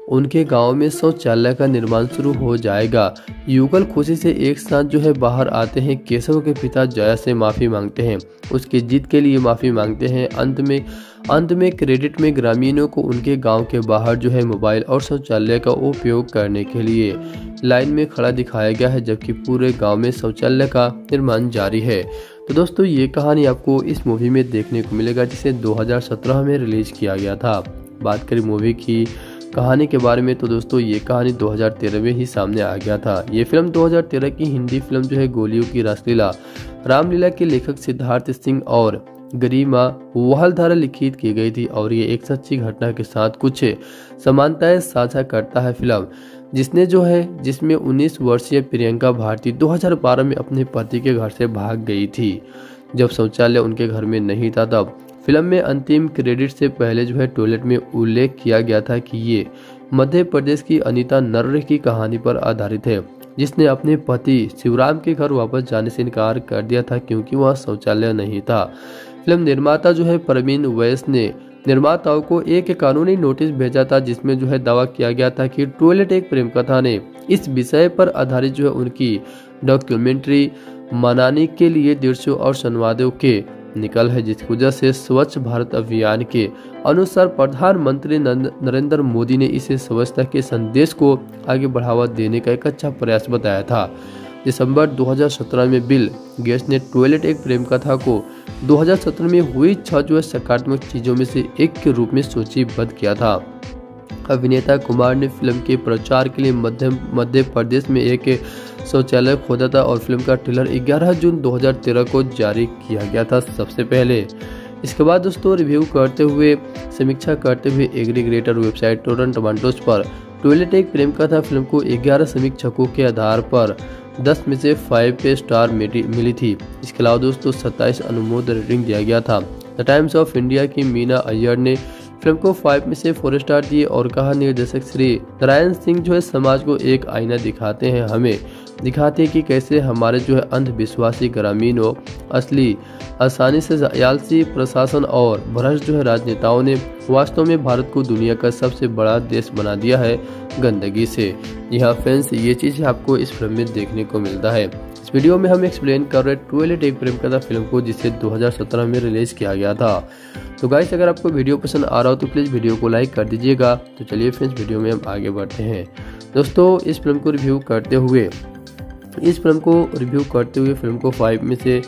उनके गांव में शौचालय का निर्माण शुरू हो जाएगा। युगल खुशी से एक साथ जो है बाहर आते हैं। केशव के पिता जया से माफी मांगते हैं, उसकी जीत के लिए माफी मांगते हैं। अंत में क्रेडिट में ग्रामीणों को उनके गांव के बाहर जो है मोबाइल और शौचालय का उपयोग करने के लिए लाइन में खड़ा दिखाया गया है, जबकि पूरे गांव में शौचालय का निर्माण जारी है। तो दोस्तों ये कहानी आपको इस मूवी में देखने को मिलेगा, जिसे 2017 में रिलीज किया गया था। बात करें मूवी की कहानी के बारे में, तो दोस्तों ये कहानी 2013 में ही सामने आ गया था। ये फिल्म 2013 की हिंदी फिल्म जो है गोलियों की रासलीला रामलीला के लेखक सिद्धार्थ सिंह और गरिमा वाहल द्वारा लिखित की गई थी और ये एक सच्ची घटना के साथ कुछ समानताएं साझा करता है। फिल्म जिसमें 19 वर्षीय प्रियंका भारती 2012 में अपने पति के घर से भाग गई थी, जब शौचालय उनके घर में नहीं था। तब फिल्म में अंतिम क्रेडिट से पहले जो है टॉयलेट में उल्लेख किया गया था कि ये मध्य प्रदेश की अनीता नर्रे की कहानी पर आधारित है, जिसने अपने पति शिवराम के घर वापस जाने से इनकार कर दिया था क्योंकि वहाँ शौचालय नहीं था। फिल्म निर्माता जो है प्रवीण वैस ने निर्माताओं को एक कानूनी नोटिस भेजा था, जिसमें जो है दावा किया गया था कि टॉयलेट एक प्रेम कथा ने इस विषय पर आधारित जो है उनकी डॉक्यूमेंट्री मनाने के लिए दृश्यों और संवादों के निकल है, जिसकी वजह से स्वच्छ भारत अभियान के अनुसार प्रधानमंत्री नरेंद्र मोदी ने इसे स्वच्छता के संदेश को आगे बढ़ावा देने का एक अच्छा प्रयास बताया था। दिसंबर 2017 में बिल गेट्स ने टॉयलेट एक प्रेम कथा को 2017 में हुई 6 जो है सकारात्मक चीजों में से एक के रूप में सूचीबद्ध किया था। अभिनेता कुमार ने फिल्म के प्रचार के लिए मध्य प्रदेश में एक शौचालय खोदा था और फिल्म का ट्रेलर 11 जून 2013 को जारी किया गया था सबसे पहले। इसके बाद दोस्तों समीक्षा करते हुए एग्रीगेटर वेबसाइट रॉटन टोमेटोज पर टॉयलेट एक प्रेम कथा फिल्म को 11 समीक्षकों के आधार पर 10 में से 5 स्टार मिली थी। इसके अलावा दोस्तों 27 अनुमोदन रेटिंग दिया गया था। द टाइम्स ऑफ इंडिया की मीना अय्यर ने फिल्म को 5 में से 4 स्टार दिए और कहा, निर्देशक श्री नारायण सिंह जो है समाज को एक आईना दिखाते हैं, हमें दिखाते हैं कि कैसे हमारे जो है अंधविश्वासी ग्रामीणों आसानी से आलसी प्रशासन और भ्रष्ट जो है राजनेताओं ने वास्तव में भारत को दुनिया का सबसे बड़ा देश बना दिया है गंदगी से। यहाँ फ्रेंड्स ये चीज़ आपको इस फिल्म में देखने को मिलता है। इस वीडियो में हम एक्सप्लेन कर रहे हैं टॉयलेट एक प्रेम कथा फिल्म को, जिसे 2017 में रिलीज किया गया था। तो गाइस अगर आपको वीडियो पसंद आ रहा हो तो प्लीज़ वीडियो को लाइक कर दीजिएगा। तो चलिए फ्रेंड्स वीडियो में हम आगे बढ़ते हैं। दोस्तों इस फिल्म को रिव्यू करते हुए फिल्म को 5 में से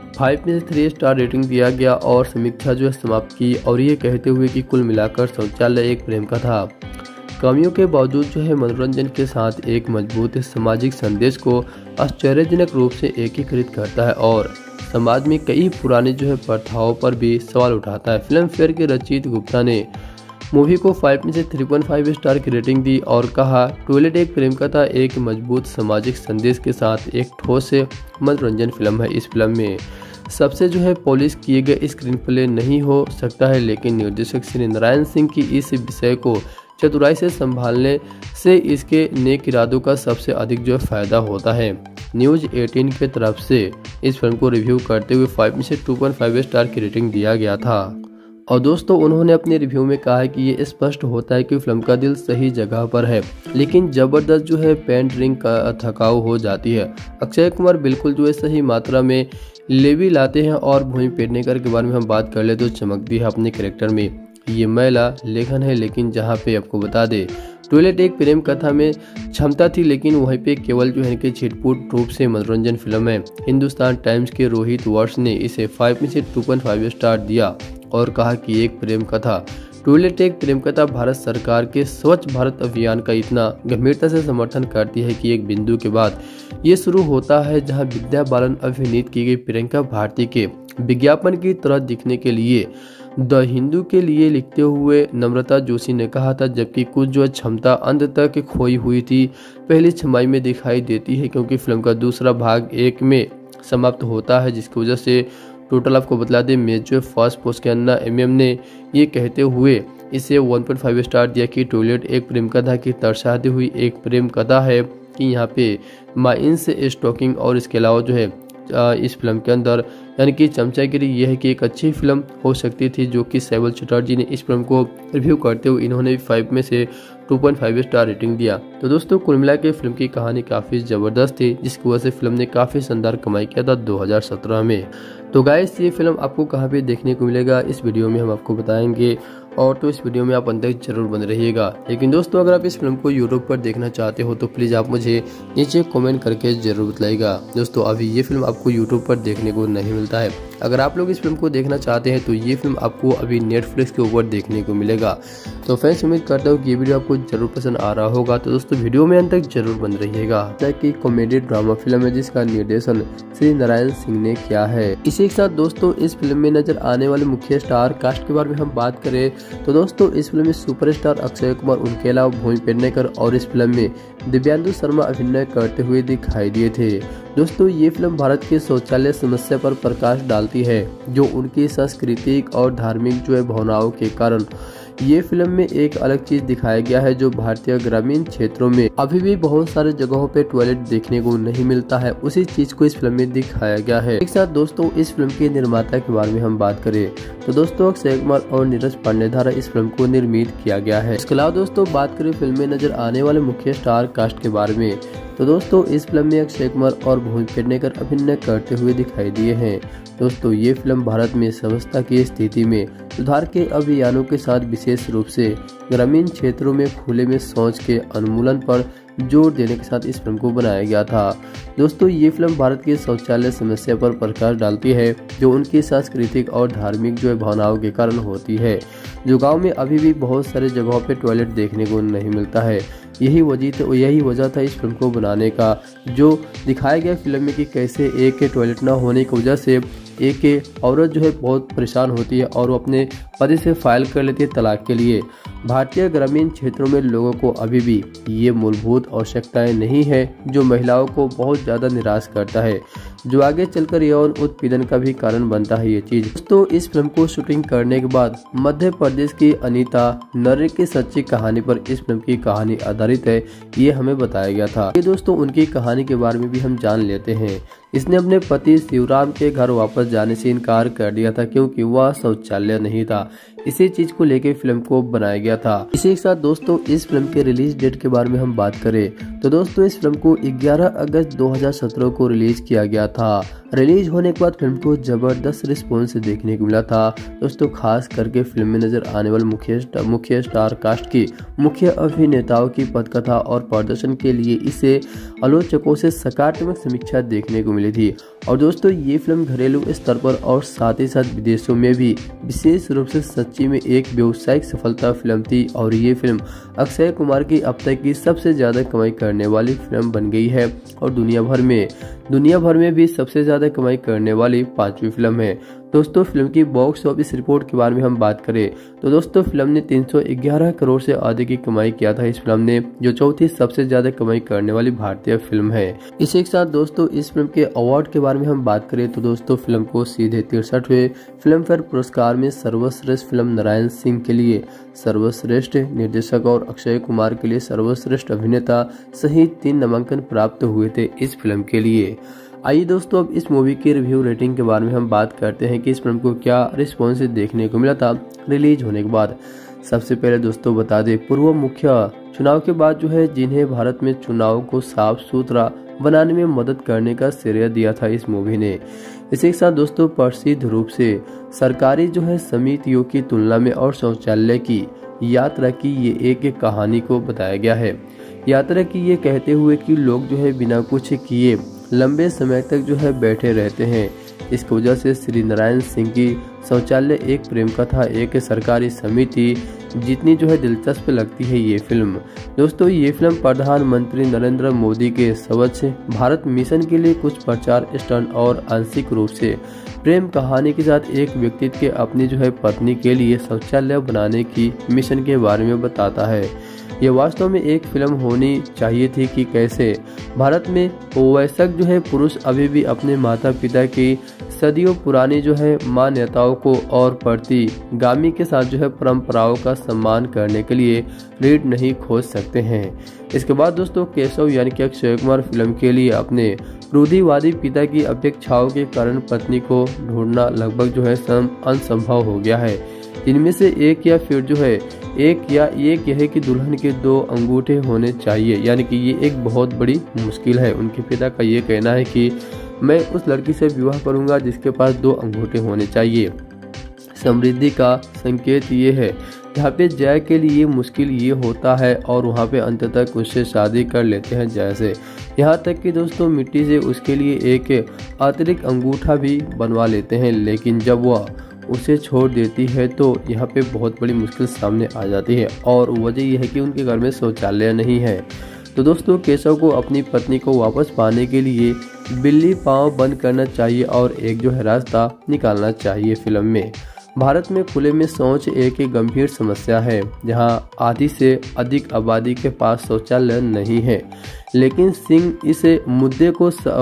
3 स्टार रेटिंग दिया गया और समीक्षा जो है समाप्त की, और ये कहते हुए कि कुल मिलाकर शौचालय एक प्रेम कथा कमियों के बावजूद जो है मनोरंजन के साथ एक मजबूत सामाजिक संदेश को आश्चर्यजनक रूप से एकीकृत करता है और समाज में कई पुरानी जो है प्रथाओं पर भी सवाल उठाता है। फिल्म फेयर के रचित गुप्ता ने मूवी को 5 में से 3.5 स्टार की रेटिंग दी और कहा, टॉयलेट एक प्रेम कथा एक मजबूत सामाजिक संदेश के साथ एक ठोस मनोरंजन फिल्म है। इस फिल्म में सबसे जो है पॉलिश किए गए स्क्रीन प्ले नहीं हो सकता है, लेकिन निर्देशक श्री नारायण सिंह की इस विषय को चतुराई से संभालने से इसके नेक इरादों का सबसे अधिक जो फायदा होता है। न्यूज 18 की तरफ से इस फिल्म को रिव्यू करते हुए 5 में से 2.5 स्टार की रेटिंग दिया गया था। और दोस्तों उन्होंने अपने रिव्यू में कहा है कि ये स्पष्ट होता है कि फिल्म का दिल सही जगह पर है, लेकिन जबरदस्त जो है पेंट का थकाऊ हो जाती है। अक्षय कुमार बिल्कुल जो है सही मात्रा में लेवी लाते हैं और भूमि पेडनेकर के बारे में हम बात कर ले तो चमकती है अपने कैरेक्टर में। ये महिला लेखन है, लेकिन जहाँ पे आपको बता दे टॉयलेट एक प्रेम कथा में क्षमता थी, लेकिन वहीं पे केवल जो है कि छिटपुट रूप से मनोरंजन फिल्म है। हिंदुस्तान टाइम्स के रोहित वर्ष ने इसे 5 में से 2.5 स्टार दिया और कहा कि एक प्रेम कथा टॉयलेट एक प्रेम कथा भारत सरकार के स्वच्छ भारत अभियान का इतना गंभीरता से समर्थन करती है कि एक बिंदु के बाद ये शुरू होता है जहां विद्या बालन अभिनीत की गई प्रियंका भारती के विज्ञापन की तरह दिखने के लिए द हिंदू के लिए लिखते हुए नम्रता जोशी ने कहा था, जबकि कुछ जो क्षमता अंत तक खोई हुई थी पहली छमाही में दिखाई देती है, क्योंकि फिल्म का दूसरा भाग 1 में समाप्त होता है, जिसकी वजह से टोटल आपको बतला दें मेजर फर्स्ट पोस्ट के अन्ना MM ने ये कहते हुए इसे 1.5 स्टार दिया कि टॉयलेट एक प्रेम कथा की दर्शाती हुई एक प्रेम कथा है कि यहाँ पे माइंस स्टॉकिंग और इसके अलावा जो है इस फिल्म के अंदर यानी कि चमचागिरी ये है कि एक अच्छी फिल्म हो सकती थी, जो कि सैबल चटर्जी ने इस फिल्म को रिव्यू करते हुए इन्होंने 5 में से 2.5 स्टार रेटिंग दिया। तो दोस्तों कुल मिला के फिल्म की कहानी काफ़ी ज़बरदस्त थी, जिसकी वजह से फिल्म ने काफ़ी शानदार कमाई किया था 2017 में। तो गाइस ये फिल्म आपको कहाँ पे देखने को मिलेगा इस वीडियो में हम आपको बताएंगे, और तो इस वीडियो में आप अंत तक जरूर बने रहिएगा। लेकिन दोस्तों अगर आप इस फिल्म को यूट्यूब पर देखना चाहते हो तो प्लीज़ आप मुझे नीचे कमेंट करके जरूर बताइएगा। दोस्तों अभी ये फिल्म आपको यूट्यूब पर देखने को नहीं मिलता है। अगर आप लोग इस फिल्म को देखना चाहते हैं तो ये फिल्म आपको अभी नेटफ्लिक्स के ऊपर देखने को मिलेगा। तो फ्रेंड्स उम्मीद करता हूँ कि ये वीडियो आपको जरूर पसंद आ रहा होगा। तो दोस्तों वीडियो में अंत तक जरूर बन रहिएगा। कि कॉमेडी ड्रामा फिल्म है जिसका निर्देशन श्री नारायण सिंह ने किया है। इसी के साथ दोस्तों इस फिल्म में नजर आने वाले मुख्य स्टार कास्ट के बारे में हम बात करें तो दोस्तों इस फिल्म में सुपरस्टार अक्षय कुमार, उनके अलावा भूमि पेडनेकर और इस फिल्म में दिव्यांशु शर्मा अभिनय करते हुए दिखाई दिए थे। दोस्तों ये फिल्म भारत की शौचालय समस्या पर प्रकाश डालती है, जो उनकी सांस्कृतिक और धार्मिक भावनाओं के कारण ये फिल्म में एक अलग चीज दिखाया गया है, जो भारतीय ग्रामीण क्षेत्रों में अभी भी बहुत सारे जगहों पे टॉयलेट देखने को नहीं मिलता है। उसी चीज को इस फिल्म में दिखाया गया है। एक साथ दोस्तों इस फिल्म के निर्माता के बारे में हम बात करें तो दोस्तों अक्षय कुमार और नीरज पांडे द्वारा इस फिल्म को निर्मित किया गया है। इसके अलावा दोस्तों बात करें फिल्म में नजर आने वाले मुख्य स्टार कास्ट के बारे में तो दोस्तों इस फिल्म में अक्षय कुमार और भूमि पेडनेकर अभिनय करते हुए दिखाई दिए हैं। दोस्तों ये फिल्म भारत में स्वास्थ्य की स्थिति में सुधार के अभियानों के साथ विशेष रूप से ग्रामीण क्षेत्रों में खुले में शौच के उन्मूलन पर जोर देने के साथ इस फिल्म को बनाया गया था। दोस्तों ये फिल्म भारत की शौचालय समस्या पर प्रकाश डालती है, जो उनकी सांस्कृतिक और धार्मिक भावनाओं के कारण होती है, जो गांव में अभी भी बहुत सारे जगहों पे टॉयलेट देखने को नहीं मिलता है। यही वजह था इस फिल्म को बनाने का, जो दिखाया गया फिल्म में कि कैसे एक के टॉयलेट न होने की वजह से एक औरत बहुत परेशान होती है और वो अपने पति से फाइल कर लेती है तलाक के लिए। भारतीय ग्रामीण क्षेत्रों में लोगों को अभी भी ये मूलभूत आवश्यकताएं नहीं है, जो महिलाओं को बहुत ज़्यादा निराश करता है, जो आगे चलकर यौन उत्पीड़न का भी कारण बनता है ये चीज। तो इस फिल्म को शूटिंग करने के बाद मध्य प्रदेश की अनीता नर्रे की सच्ची कहानी पर इस फिल्म की कहानी आधारित है, ये हमें बताया गया था। ये दोस्तों उनकी कहानी के बारे में भी हम जान लेते हैं। इसने अपने पति शिवराम के घर वापस जाने से इनकार कर दिया था, क्योंकि वह शौचालय नहीं था। इसी चीज को लेकर फिल्म को बनाया गया था। इसी के साथ दोस्तों इस फिल्म के रिलीज डेट के बारे में हम बात करें तो दोस्तों इस फिल्म को 11 अगस्त 2017 को रिलीज किया गया था। रिलीज होने के बाद फिल्म को जबरदस्त रिस्पॉन्स देखने को मिला था। दोस्तों खास करके फिल्म में नजर आने वाले मुख्य स्टार कास्ट की मुख्य अभिनेताओं की पटकथा और प्रदर्शन के लिए इसे आलोचकों से सकारात्मक समीक्षा देखने को मिली थी। और दोस्तों ये फिल्म घरेलू स्तर पर और साथ ही साथ विदेशों में भी विशेष रूप से सच्ची में एक व्यावसायिक सफलता फिल्म थी, और ये फिल्म अक्षय कुमार की अब तक की सबसे ज्यादा कमाई करने वाली फिल्म बन गई है, और दुनिया भर में भी सबसे ज्यादा कमाई करने वाली 5वीं फिल्म है। दोस्तों फिल्म की बॉक्स ऑफिस रिपोर्ट के बारे में हम बात करें तो दोस्तों फिल्म ने 311 करोड़ से अधिक की कमाई किया था इस फिल्म ने, जो चौथी सबसे ज्यादा कमाई करने वाली भारतीय फिल्म है। इसी के साथ दोस्तों इस फिल्म के अवार्ड के बारे में हम बात करें तो दोस्तों फिल्म को सीधे 63वें फिल्म फेयर पुरस्कार में सर्वश्रेष्ठ फिल्म नारायण सिंह के लिए सर्वश्रेष्ठ निर्देशक और अक्षय कुमार के लिए सर्वश्रेष्ठ अभिनेता सहित 3 नामांकन प्राप्त हुए थे इस फिल्म के लिए। आइए दोस्तों अब इस मूवी की रिव्यू रेटिंग के बारे में हम बात करते हैं कि इस फिल्म को क्या रिस्पॉन्स देखने को मिला था रिलीज होने के बाद। सबसे पहले दोस्तों बता दें, पूर्व मुख्य चुनाव के बाद जिन्हें भारत में चुनाव को साफ सुथरा बनाने में मदद करने का श्रेय दिया था इस मूवी ने। इसी के साथ दोस्तों प्रसिद्ध रूप से सरकारी समितियों की तुलना में और शौचालय की यात्रा की ये एक कहानी को बताया गया है। यात्रा की ये कहते हुए कि लोग बिना कुछ किए लंबे समय तक बैठे रहते हैं। इसकी वजह से श्री नारायण सिंह की शौचालय एक प्रेम कथा एक सरकारी समिति जितनी दिलचस्प लगती है ये फिल्म। दोस्तों ये फिल्म प्रधानमंत्री नरेंद्र मोदी के स्वच्छ भारत मिशन के लिए कुछ प्रचार स्टंट और आंशिक रूप से प्रेम कहानी के साथ एक व्यक्ति के अपनी पत्नी के लिए शौचालय बनाने की मिशन के बारे में बताता है। ये वास्तव में एक फिल्म होनी चाहिए थी कि कैसे भारत में वयस्क पुरुष अभी भी अपने माता पिता की सदियों पुरानी जो है मान्यताओं को और प्रतिगामी के साथ जो है परंपराओं का सम्मान करने के लिए रीढ़ नहीं खोज सकते हैं। इसके बाद दोस्तों केशव यानी कि अक्षय कुमार फिल्म के लिए अपने रूढ़िवादी पिता की अपेक्षाओं के कारण पत्नी को ढूंढना लगभग जो है असंभव हो गया है। इनमें से एक या फिर जो है एक यह कि दुल्हन के 2 अंगूठे होने चाहिए, यानी कि ये एक बहुत बड़ी मुश्किल है। उनके पिता का ये कहना है कि मैं उस लड़की से विवाह करूंगा जिसके पास 2 अंगूठे होने चाहिए। समृद्धि का संकेत ये है। यहाँ पे जय के लिए मुश्किल ये होता है और वहाँ पे अंत तक उससे शादी कर लेते हैं जय से। यहाँ तक कि दोस्तों मिट्टी से उसके लिए एक अतिरिक्त अंगूठा भी बनवा लेते हैं, लेकिन जब वह उसे छोड़ देती है तो यहाँ पे बहुत बड़ी मुश्किल सामने आ जाती है और वजह यह है कि उनके घर में शौचालय नहीं है। तो दोस्तों केशव को अपनी पत्नी को वापस पाने के लिए बिल्ली पाँव बंद करना चाहिए और एक जो है रास्ता निकालना चाहिए। फिल्म में भारत में खुले में शौच एक गंभीर समस्या है, जहां आधी से अधिक आबादी के पास शौचालय नहीं है, लेकिन सिंह इस मुद्दे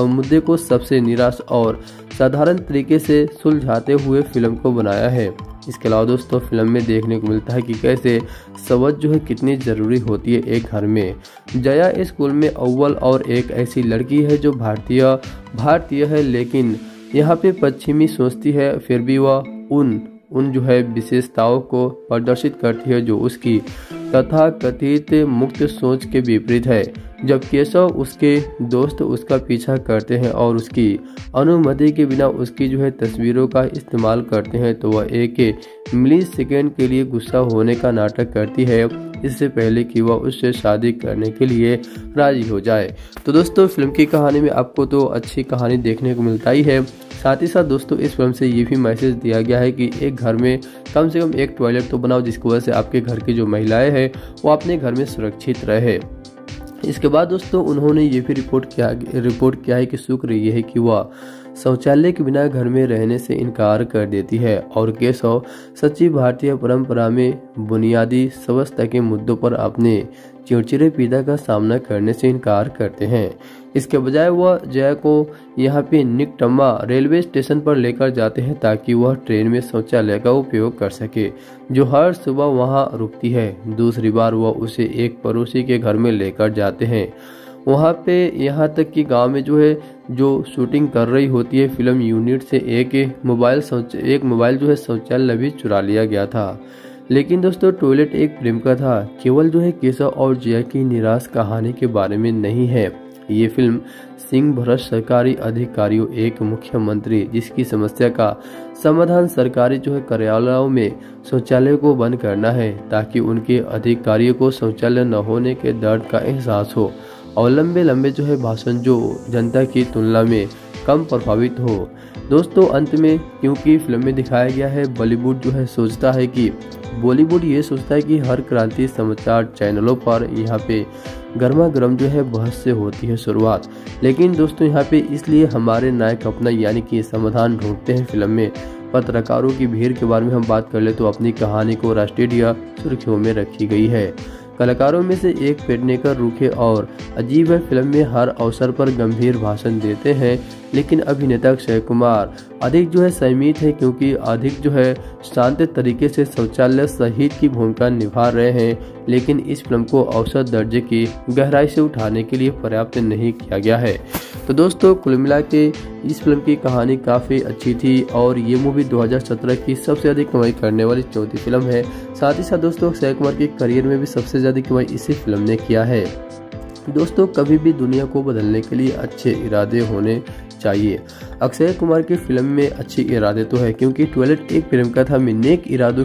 को सबसे निराश और साधारण तरीके से सुलझाते हुए फिल्म को बनाया है। इसके अलावा दोस्तों फिल्म में देखने को मिलता है कि कैसे समझ जो है कितनी ज़रूरी होती है एक घर में। जया स्कूल में अव्वल और एक ऐसी लड़की है जो भारतीय है, लेकिन यहाँ पे पश्चिमी सोचती है, फिर भी वह उन जो है विशेषताओं को प्रदर्शित करती है जो उसकी तथाकथित मुक्त सोच के विपरीत है। जब केशव उसके दोस्त उसका पीछा करते हैं और उसकी अनुमति के बिना उसकी जो है तस्वीरों का इस्तेमाल करते हैं तो वह एक मिली सेकेंड के लिए गुस्सा होने का नाटक करती है, इससे पहले कि वह उससे शादी करने के लिए राजी हो जाए। तो दोस्तों फिल्म की कहानी में आपको तो अच्छी कहानी देखने को मिलता ही है, साथ ही साथ दोस्तों इस फिल्म से ये भी मैसेज दिया गया है कि एक घर में कम से कम एक टॉयलेट तो बनाओ, जिसकी वजह से आपके घर की जो महिलाएं हैं वो अपने घर में सुरक्षित रहे। इसके बाद दोस्तों उन्होंने ये भी रिपोर्ट किया है कि शुक्र ये है कि वह शौचालय के बिना घर में रहने से इनकार कर देती है और केशव सच्ची भारतीय परंपरा में बुनियादी स्वच्छता के मुद्दों पर अपने चिड़चिड़े पिता का सामना करने से इनकार करते हैं। इसके बजाय वह जय को यहाँ पे निकटम्मा रेलवे स्टेशन पर लेकर जाते हैं ताकि वह ट्रेन में शौचालय का उपयोग कर सके, जो हर सुबह वहाँ रुकती है। दूसरी बार वह उसे एक पड़ोसी के घर में लेकर जाते हैं, वहाँ पे यहाँ तक कि गांव में जो शूटिंग कर रही होती है फिल्म यूनिट से एक मोबाइल जो है शौचालय भी चुरा लिया गया था। लेकिन दोस्तों टॉयलेट एक प्रेम का था, केवल जो है केशव और जया की निराश कहानी के बारे में नहीं है। ये फिल्म सिंह भ्रष्ट सरकारी अधिकारियों, एक मुख्यमंत्री जिसकी समस्या का समाधान सरकारी जो है कार्यालयों में शौचालय को बंद करना है ताकि उनके अधिकारियों को शौचालय न होने के दर्द का एहसास हो और लंबे जो है भाषण जो जनता की तुलना में कम प्रभावित हो। दोस्तों अंत में क्योंकि फिल्म में दिखाया गया है बॉलीवुड जो है सोचता है कि बॉलीवुड ये सोचता है कि हर क्रांति समाचार चैनलों पर यहाँ पे गर्मा गर्म जो है बहस से होती है शुरुआत, लेकिन दोस्तों यहाँ पे इसलिए हमारे नायक अपना यानी कि समाधान ढूंढते हैं। फिल्म में पत्रकारों की भीड़ के बारे में हम बात कर ले तो अपनी कहानी को राष्ट्रीय सुर्खियों में रखी गई है। कलाकारों में से एक पेडनेकर रूखे और अजीब है, फिल्म में हर अवसर पर गंभीर भाषण देते हैं, लेकिन अभिनेता अक्षय कुमार अधिक जो है संयमित है क्योंकि अधिक जो है शांत तरीके से शौचालय शहीद की भूमिका निभा रहे हैं, लेकिन इस फिल्म को औसत दर्जे की गहराई से उठाने के लिए पर्याप्त नहीं किया गया है। तो दोस्तों कुल मिला के इस फिल्म की कहानी काफ़ी अच्छी थी और ये मूवी 2017 की सबसे अधिक कमाई करने वाली चौथी फिल्म है। साथ ही साथ दोस्तों अक्षय कुमार के करियर में भी सबसे ज़्यादा कमाई इसी फिल्म ने किया है। दोस्तों कभी भी दुनिया को बदलने के लिए अच्छे इरादे होने चाहिए। अक्षय कुमार की फिल्म में अच्छे इरादे तो है क्योंकि टॉयलेट एक प्रेम का था, नेक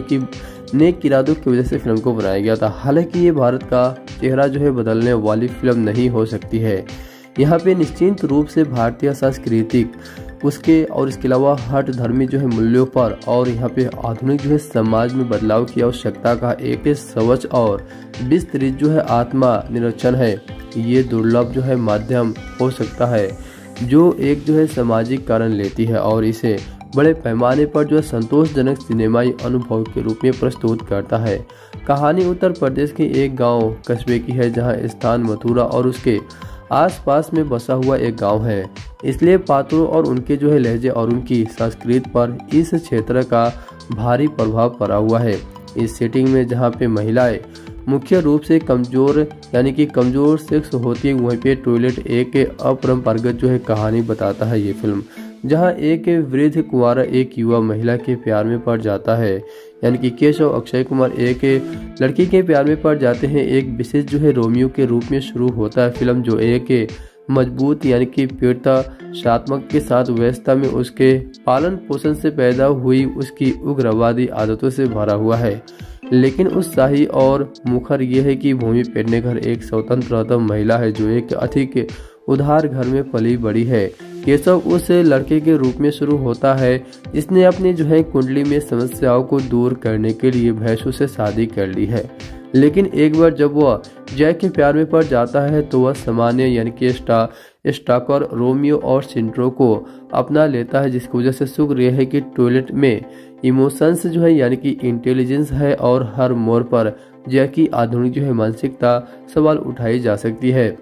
इरादों की वजह से फिल्म को बनाया गया था। हालांकि ये भारत का चेहरा जो है बदलने वाली फिल्म नहीं हो सकती है। यहाँ पे निश्चित रूप से भारतीय सांस्कृतिक इसके अलावा हट धर्मी जो है मूल्यों पर और यहाँ पे आधुनिक जो है समाज में बदलाव की आवश्यकता का एक स्वच्छ और विस्तृत जो है आत्मा निरीक्षण है। ये दुर्लभ जो है माध्यम हो सकता है जो एक जो है सामाजिक कारण लेती है और इसे बड़े पैमाने पर जो है संतोषजनक सिनेमाई अनुभव के रूप में प्रस्तुत करता है। कहानी उत्तर प्रदेश के एक गांव कस्बे की है जहां स्थान मथुरा और उसके आसपास में बसा हुआ एक गांव है। इसलिए पात्रों और उनके जो है लहजे और उनकी संस्कृति पर इस क्षेत्र का भारी प्रभाव पड़ा हुआ है। इस सेटिंग में जहाँ पे महिलाएं मुख्य रूप से कमजोर यानी कि कमजोर सेक्स होती है, वहीं पे टॉयलेट एक अपरंपरागत जो है कहानी बताता है ये फिल्म, जहां एक वृद्ध कुंवारा एक युवा महिला के प्यार में पड़ जाता है। यानी कि केशव अक्षय कुमार एक लड़की के प्यार में पड़ जाते हैं। एक विशेष जो है रोमियो के रूप में शुरू होता है फिल्म, जो एक मजबूत यानी कि पीड़िता शात्मक के साथ व्यवस्था में उसके पालन पोषण से पैदा हुई उसकी उग्रवादी आदतों से भरा हुआ है। लेकिन उत्साही और मुखर यह है कि भूमि पेडनेकर एक स्वतंत्र महिला है जो एक अधिक उदार घर में पली बड़ी है। केशव उस लड़के के रूप में शुरू होता है जिसने अपनी जो है कुंडली में समस्याओं को दूर करने के लिए भैंसों से शादी कर ली है। लेकिन एक बार जब वह जैक के प्यार में पड़ जाता है तो वह सामान्य यानी कि स्टाकर रोमियो और सिंड्रो को अपना लेता है, जिसकी वजह से शुक्र यह है कि टॉयलेट में इमोशंस जो है यानी कि इंटेलिजेंस है और हर मोड़ पर जैक की आधुनिक जो है मानसिकता सवाल उठाई जा सकती है।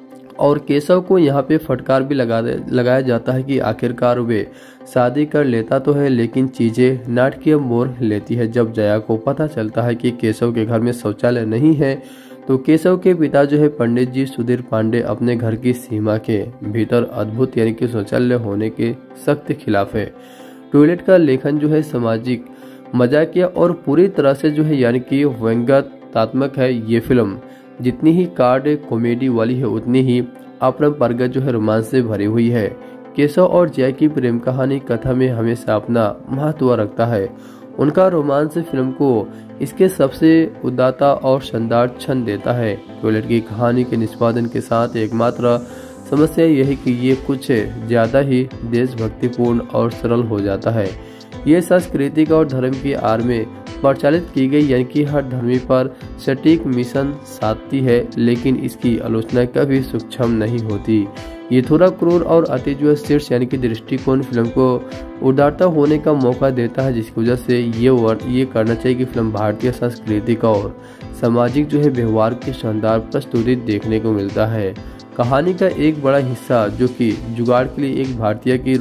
और केशव को यहाँ पे फटकार भी लगाया जाता है कि आखिरकार वे शादी कर लेता तो है लेकिन चीजें नाटकीय मोड़ लेती है। जब जया को पता चलता है कि केशव के घर में शौचालय नहीं है तो केशव के पिता जो है पंडित जी सुधीर पांडे अपने घर की सीमा के भीतर अद्भुत यानी कि शौचालय होने के सख्त खिलाफ है। टॉयलेट का लेखन जो है सामाजिक, मजाकिया और पूरी तरह से जो है यानी कि व्यंग्यात्मक है। ये फिल्म जितनी ही कार्ड कॉमेडी वाली है उतनी ही अपरंपरागत जो है रोमांस से भरी हुई है। केशव और जय की प्रेम कहानी कथा में हमेशा अपना महत्व रखता है। उनका रोमांस फिल्म को इसके सबसे उदात्ता और शानदार क्षण देता है। टॉयलेट की कहानी के निष्पादन के साथ एकमात्र समस्या यह है कि ये कुछ ज्यादा ही देशभक्तिपूर्ण और सरल हो जाता है। ये सांस्कृतिक और धर्म की आड़ में प्रचालित की गई यानी कि हर धर्मी पर सटीक मिशन साधती है, लेकिन इसकी आलोचना कभी सूक्ष्म नहीं होती। ये थोड़ा क्रूर और अति जो शीर्ष यानी कि दृष्टिकोण फिल्म को उदारता होने का मौका देता है, जिसकी वजह से ये करना चाहिए कि फिल्म भारतीय सांस्कृतिक और सामाजिक जो है व्यवहार की शानदार प्रस्तुति देखने को मिलता है। कहानी का एक बड़ा हिस्सा जो कि जुगाड़ के लिए एक भारतीय की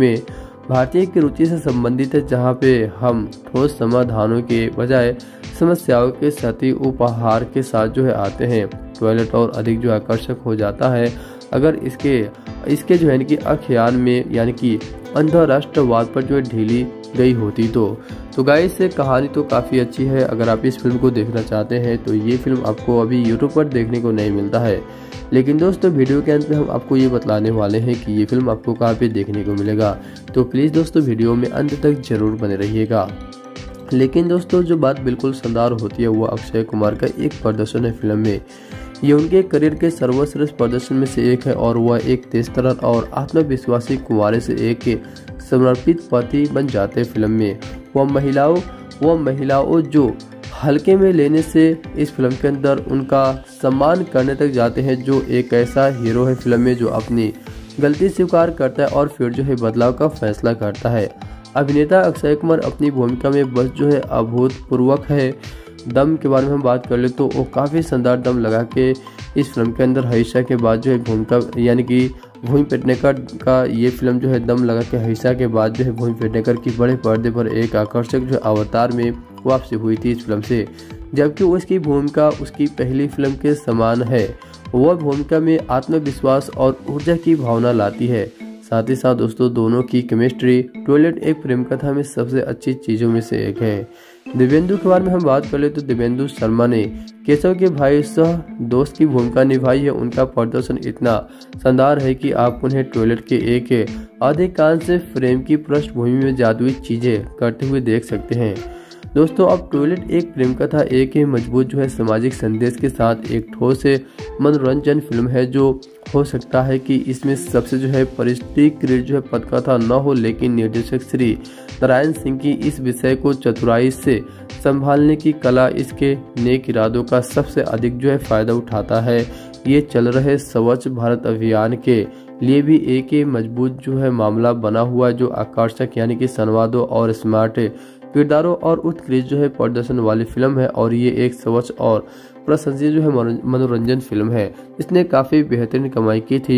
रुचि से संबंधित है, जहाँ पे हम ठोस समाधानों के बजाय समस्याओं के साथ उपहार के साथ जो है आते हैं। टॉयलेट और अधिक जो आकर्षक हो जाता है अगर इसके जो है कि आख्यान में यानी कि अंतरराष्ट्रवाद पर जो है ढीली गई होती तो गाइस कहानी तो काफ़ी अच्छी है। अगर आप इस फिल्म को देखना चाहते हैं तो ये फिल्म आपको अभी यूट्यूब पर देखने को नहीं मिलता है, लेकिन दोस्तों वीडियो के अंत में हम आपको ये बतलाने वाले हैं कि ये फिल्म आपको कहाँ पे देखने को मिलेगा। तो प्लीज़ दोस्तों वीडियो में अंत तक जरूर बने रहिएगा। लेकिन दोस्तों जो बात बिल्कुल शानदार होती है वो अक्षय कुमार का एक प्रदर्शन है फिल्म में। ये उनके करियर के सर्वश्रेष्ठ प्रदर्शन में से एक है और वह एक तेजतर्रार और आत्मविश्वासी कुंवारे से एक समर्पित पति बन जाते हैं। फिल्म में वह महिलाओं जो हल्के में लेने से इस फिल्म के अंदर उनका सम्मान करने तक जाते हैं, जो एक ऐसा हीरो है फिल्म में जो अपनी गलती स्वीकार करता है और फिर जो है बदलाव का फैसला करता है। अभिनेता अक्षय कुमार अपनी भूमिका में बस जो है अभूतपूर्वक है। दम के बारे में हम बात कर ले तो वो काफ़ी शानदार दम लगा के इस फिल्म के अंदर हईशा के बाद जो है भूमिका यानी कि भूमि पेडनेकर का ये फिल्म जो है दम लगा के हईशा के बाद जो है भूमि पेडनेकर की बड़े पर्दे पर एक आकर्षक जो अवतार में वापसी हुई थी इस फिल्म से, जबकि उसकी भूमिका उसकी पहली फिल्म के समान है। वह भूमिका में आत्मविश्वास और ऊर्जा की भावना लाती है। साथ ही साथ दोस्तों दोनों की केमिस्ट्री टॉयलेट एक प्रेम कथा में सबसे अच्छी चीजों में से एक है। दिव्येंदु के बारे में हम बात कर ले तो दिव्येंदु शर्मा ने केशव के भाई सह दोस्त की भूमिका निभाई है। उनका प्रदर्शन इतना शानदार है कि आप उन्हें टॉयलेट के एक अधिकांश फ्रेम की पृष्ठभूमि में जादुई चीजें करते हुए देख सकते हैं। दोस्तों अब टॉयलेट एक प्रेम कथा एक ही मजबूत जो है सामाजिक संदेश के साथ एक ठोस मनोरंजन फिल्म है, जो हो सकता है कि इसमें सबसे जो है परिष्कृत जो है पटकथा न हो, लेकिन निर्देशक श्री नारायण सिंह की इस विषय को चतुराई से संभालने की कला इसके नेक इरादों का सबसे अधिक जो है फायदा उठाता है। ये चल रहे स्वच्छ भारत अभियान के लिए भी एक मजबूत जो है मामला बना हुआ है, जो आकर्षक यानी कि संवादों और स्मार्ट किरदारों और उत्कृष्ट जो है प्रदर्शन वाली फिल्म है और ये एक स्वच्छ और प्रशंसनीय जो है मनोरंजन फिल्म है। इसने काफी बेहतरीन कमाई की थी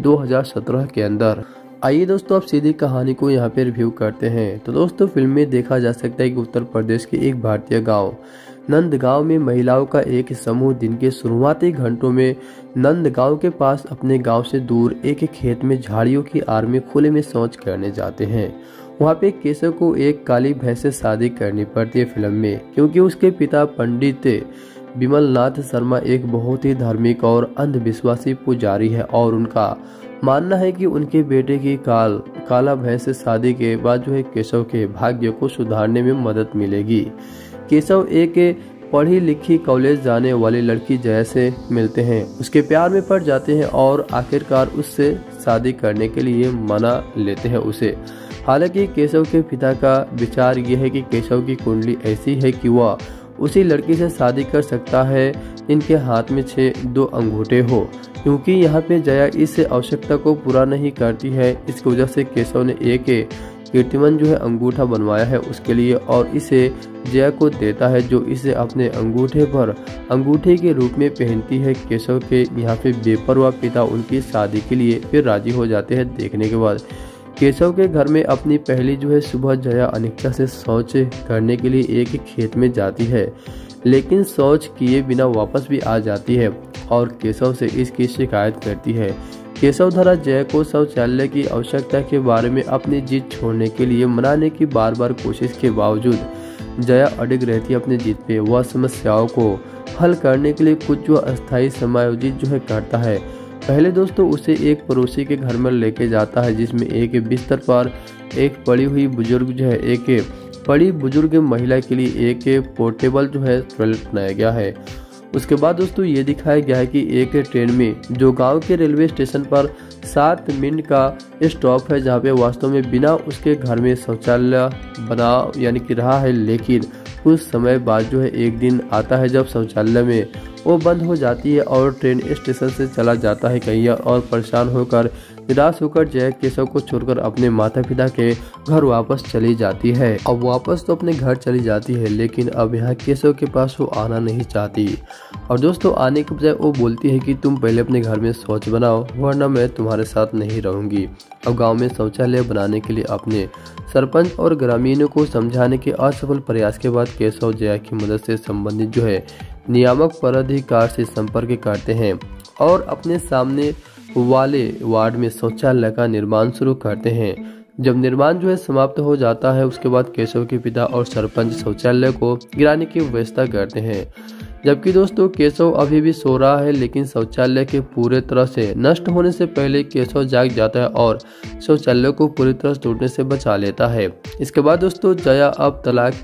2017 के अंदर। आइए दोस्तों अब सीधी कहानी को यहाँ पे रिव्यू करते हैं। तो दोस्तों फिल्म में देखा जा सकता है कि उत्तर प्रदेश के एक भारतीय गांव नंदगांव में महिलाओं का एक समूह दिन के शुरुआती घंटों में नंदगांव के पास अपने गांव से दूर एक खेत में झाड़ियों की आड़ में खुले में शौच करने जाते हैं। वहाँ पे केशव को एक काली भैंस से शादी करनी पड़ती है फिल्म में, क्योंकि उसके पिता पंडित विमलनाथ शर्मा एक बहुत ही धार्मिक और अंधविश्वासी पुजारी है और उनका मानना है कि उनके बेटे की काला भैंस से शादी के बाद जो है केशव के भाग्य को सुधारने में मदद मिलेगी। केशव एक पढ़ी लिखी कॉलेज जाने वाली लड़की जया से मिलते हैं, उसके प्यार में पड़ जाते हैं और आखिरकार उससे शादी करने के लिए मना लेते हैं उसे। हालांकि केशव के पिता का विचार यह है कि केशव की कुंडली ऐसी है कि वह उसी लड़की से शादी कर सकता है इनके हाथ में 2 अंगूठे हो, क्योंकि यहाँ पे जया इस आवश्यकता को पूरा नहीं करती है। इसकी वजह से केशव ने एक कीर्तिमान जो है अंगूठा बनवाया है उसके लिए और इसे जया को देता है, जो इसे अपने अंगूठे पर अंगूठे के रूप में पहनती है। केशव के यहाँ पे बेपरवाह पिता उनकी शादी के लिए फिर राजी हो जाते हैं। देखने के बाद केशव के घर में अपनी पहली जो है सुबह जया अनिच्छा से शौच करने के लिए एक खेत में जाती है, लेकिन शौच किए बिना वापस भी आ जाती है और केशव से इसकी शिकायत करती है। केशव धरा जया को शौचालय की आवश्यकता के बारे में अपनी जिद छोड़ने के लिए मनाने की बार बार कोशिश के बावजूद जया अडिग रहती है अपनी जिद पे। वह समस्याओं को हल करने के लिए कुछ जो अस्थायी समायोजित जो है करता है। पहले दोस्तों उसे एक पड़ोसी के घर में लेके जाता है, जिसमें एक बिस्तर पर एक पड़ी हुई बुजुर्ग जो है एक पड़ी बुजुर्ग महिला के लिए एक पोर्टेबल जो है टॉयलेट बनाया गया है। उसके बाद दोस्तों ये दिखाया गया है कि एक ट्रेन में जो गांव के रेलवे स्टेशन पर 7 मिनट का स्टॉप है, जहां पे वास्तव में बिना उसके घर में शौचालय बना यानी कि रहा है, लेकिन कुछ समय बाद जो है एक दिन आता है जब शौचालय में वो बंद हो जाती है और ट्रेन स्टेशन से चला जाता है कहीं और परेशान होकर निराश होकर जया केशव को छोड़कर अपने माता पिता के घर वापस चली जाती है। अब वापस तो अपने घर चली जाती है, लेकिन अब यहाँ केशव के पास वो आना नहीं चाहती और दोस्तों आने के बजाय वो बोलती है कि तुम पहले अपने घर में शौच बनाओ, वरना मैं तुम्हारे साथ नहीं रहूंगी। अब गाँव में शौचालय बनाने के लिए अपने सरपंच और ग्रामीणों को समझाने के असफल प्रयास के बाद केशव जया की मदद से संबंधित जो है नियामक पदाधिकारी से संपर्क करते हैं और अपने सामने वाले वार्ड में शौचालय का निर्माण शुरू करते हैं। जब निर्माण जो है समाप्त हो जाता है, उसके बाद केशव के पिता और सरपंच शौचालय को गिराने की व्यवस्था करते हैं। जबकि दोस्तों केशव अभी भी सो रहा है, लेकिन शौचालय के पूरे तरह से नष्ट होने से पहले केशव जाग जाता है और शौचालय को पूरी तरह टूटने से बचा लेता है। इसके बाद दोस्तों जया अब तलाक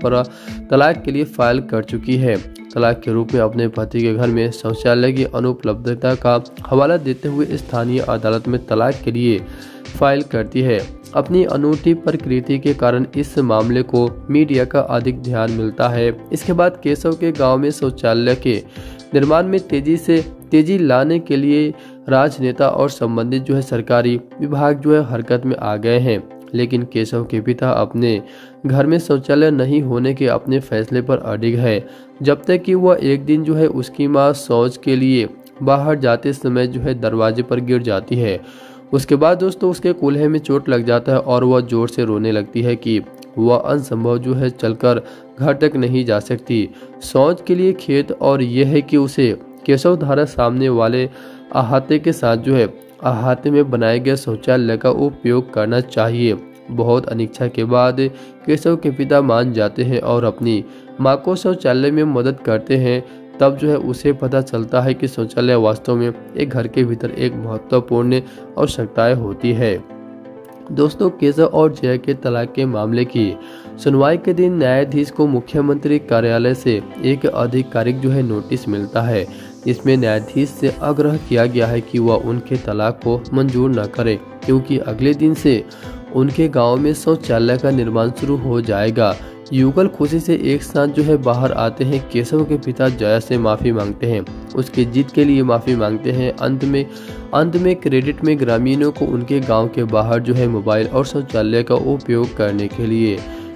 के लिए फाइल कर चुकी है। तलाक के रूप में अपने पति के घर में शौचालय की अनुपलब्धता का हवाला देते हुए स्थानीय अदालत में तलाक के लिए फाइल करती है। अपनी अनूठी प्रकृति के कारण इस मामले को मीडिया का अधिक ध्यान मिलता है। इसके बाद केशव के गांव में शौचालय के निर्माण में तेजी लाने के लिए राजनेता और संबंधित जो है सरकारी विभाग जो है हरकत में आ गए हैं, लेकिन केशव के पिता अपने घर में शौचालय नहीं होने के अपने फैसले पर अडिग है, जब तक कि वह एक दिन जो है उसकी मां शौच के लिए बाहर जाते समय जो है दरवाजे पर गिर जाती है। उसके बाद दोस्तों उसके कूल्हे में चोट लग जाता है और वह जोर से रोने लगती है कि वह असंभव जो है चलकर घर तक नहीं जा सकती शौच के लिए खेत, और यह है कि उसे केशव धारा सामने वाले अहाते के साथ जो है अहाते में बनाए गए शौचालय का उपयोग करना चाहिए। बहुत अनिच्छा के बाद केशव के पिता मान जाते हैं और अपनी मां को शौचालय में मदद करते हैं। तब जो है उसे पता चलता है कि शौचालय वास्तव में एक घर के भीतर एक महत्वपूर्ण आवश्यकताएं होती है। दोस्तों केशव और जया के तलाक के मामले की सुनवाई के दिन न्यायाधीश को मुख्यमंत्री कार्यालय से एक आधिकारिक जो है नोटिस मिलता है। इसमें न्यायाधीश से आग्रह किया गया है कि वह उनके तलाक को मंजूर न करे, क्योंकि अगले दिन से उनके गांव में शौचालय का निर्माण शुरू हो जाएगा। युगल खुशी से एक साथ जो है बाहर आते हैं। केशव के पिता जया से माफी मांगते हैं, उसकी जिद के लिए माफी मांगते हैं। अंत में क्रेडिट में ग्रामीणों को उनके गांव के बाहर जो है मोबाइल और शौचालय का उपयोग करने के लिए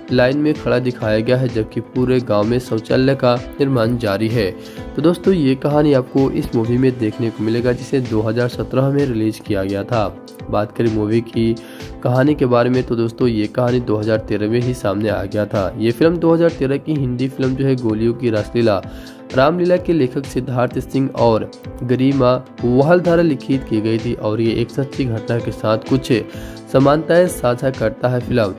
लाइन में खड़ा दिखाया गया है, जबकि पूरे गांव में शौचालय का निर्माण जारी है। तो दोस्तों ये कहानी आपको इस मूवी में देखने को मिलेगा, जिसे 2017 में रिलीज किया गया था। बात करें मूवी की कहानी के बारे में तो दोस्तों ये कहानी 2013 में ही सामने आ गया था। ये फिल्म 2013 की हिंदी फिल्म जो है गोलियों की रासलीला रामलीला के लेखक सिद्धार्थ सिंह और गरिमा वाहल द्वारा लिखित की गई थी और ये एक सच्ची घटना के साथ कुछ समानताएं साझा करता है। फिल्म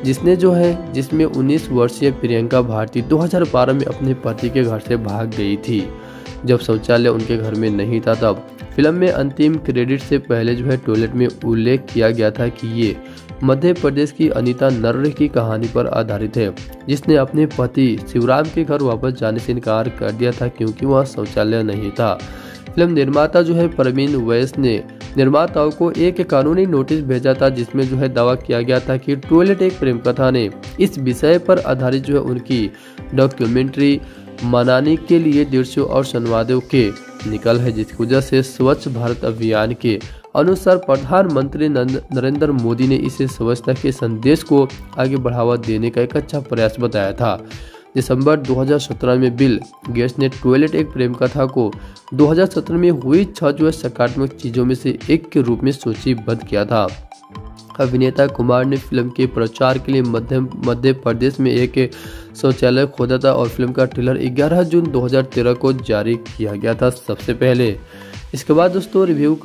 जिसमें 19 वर्षीय प्रियंका भारती 2012 में अपने पति के घर से भाग गई थी जब शौचालय उनके घर में नहीं था। तब फिल्म में अंतिम क्रेडिट से पहले जो है टॉयलेट में उल्लेख किया गया था कि ये मध्य प्रदेश की अनीता नर्रे की कहानी पर आधारित है, जिसने अपने पति शिवराम के घर वापस जाने से इनकार कर दिया था क्योंकि वहाँ शौचालय नहीं था। फिल्म निर्माता जो है प्रवीण वैस ने निर्माताओं को एक कानूनी नोटिस भेजा था, जिसमें जो है दावा किया गया था कि टॉयलेट एक प्रेम कथा ने इस विषय पर आधारित जो है उनकी डॉक्यूमेंट्री मनाने के लिए दृश्यों और संवादों के निकल है, जिसकी वजह से स्वच्छ भारत अभियान के अनुसार प्रधानमंत्री नरेंद्र मोदी ने इसे स्वच्छता के संदेश को आगे बढ़ावा देने का एक अच्छा प्रयास बताया था। दिसंबर 2017 में बिल गेट्स ने टॉयलेट एक प्रेम कथा को 2017 में हुई 6 जो है सकारात्मक चीजों में से एक के रूप में सूचीबद्ध किया था। अभिनेता कुमार ने फिल्म के प्रचार के लिए मध्य प्रदेश में एक शौचालय खोदा था और फिल्म का ट्रेलर 11 जून 2013 को जारी किया गया था सबसे पहले। इसके बाद दोस्तों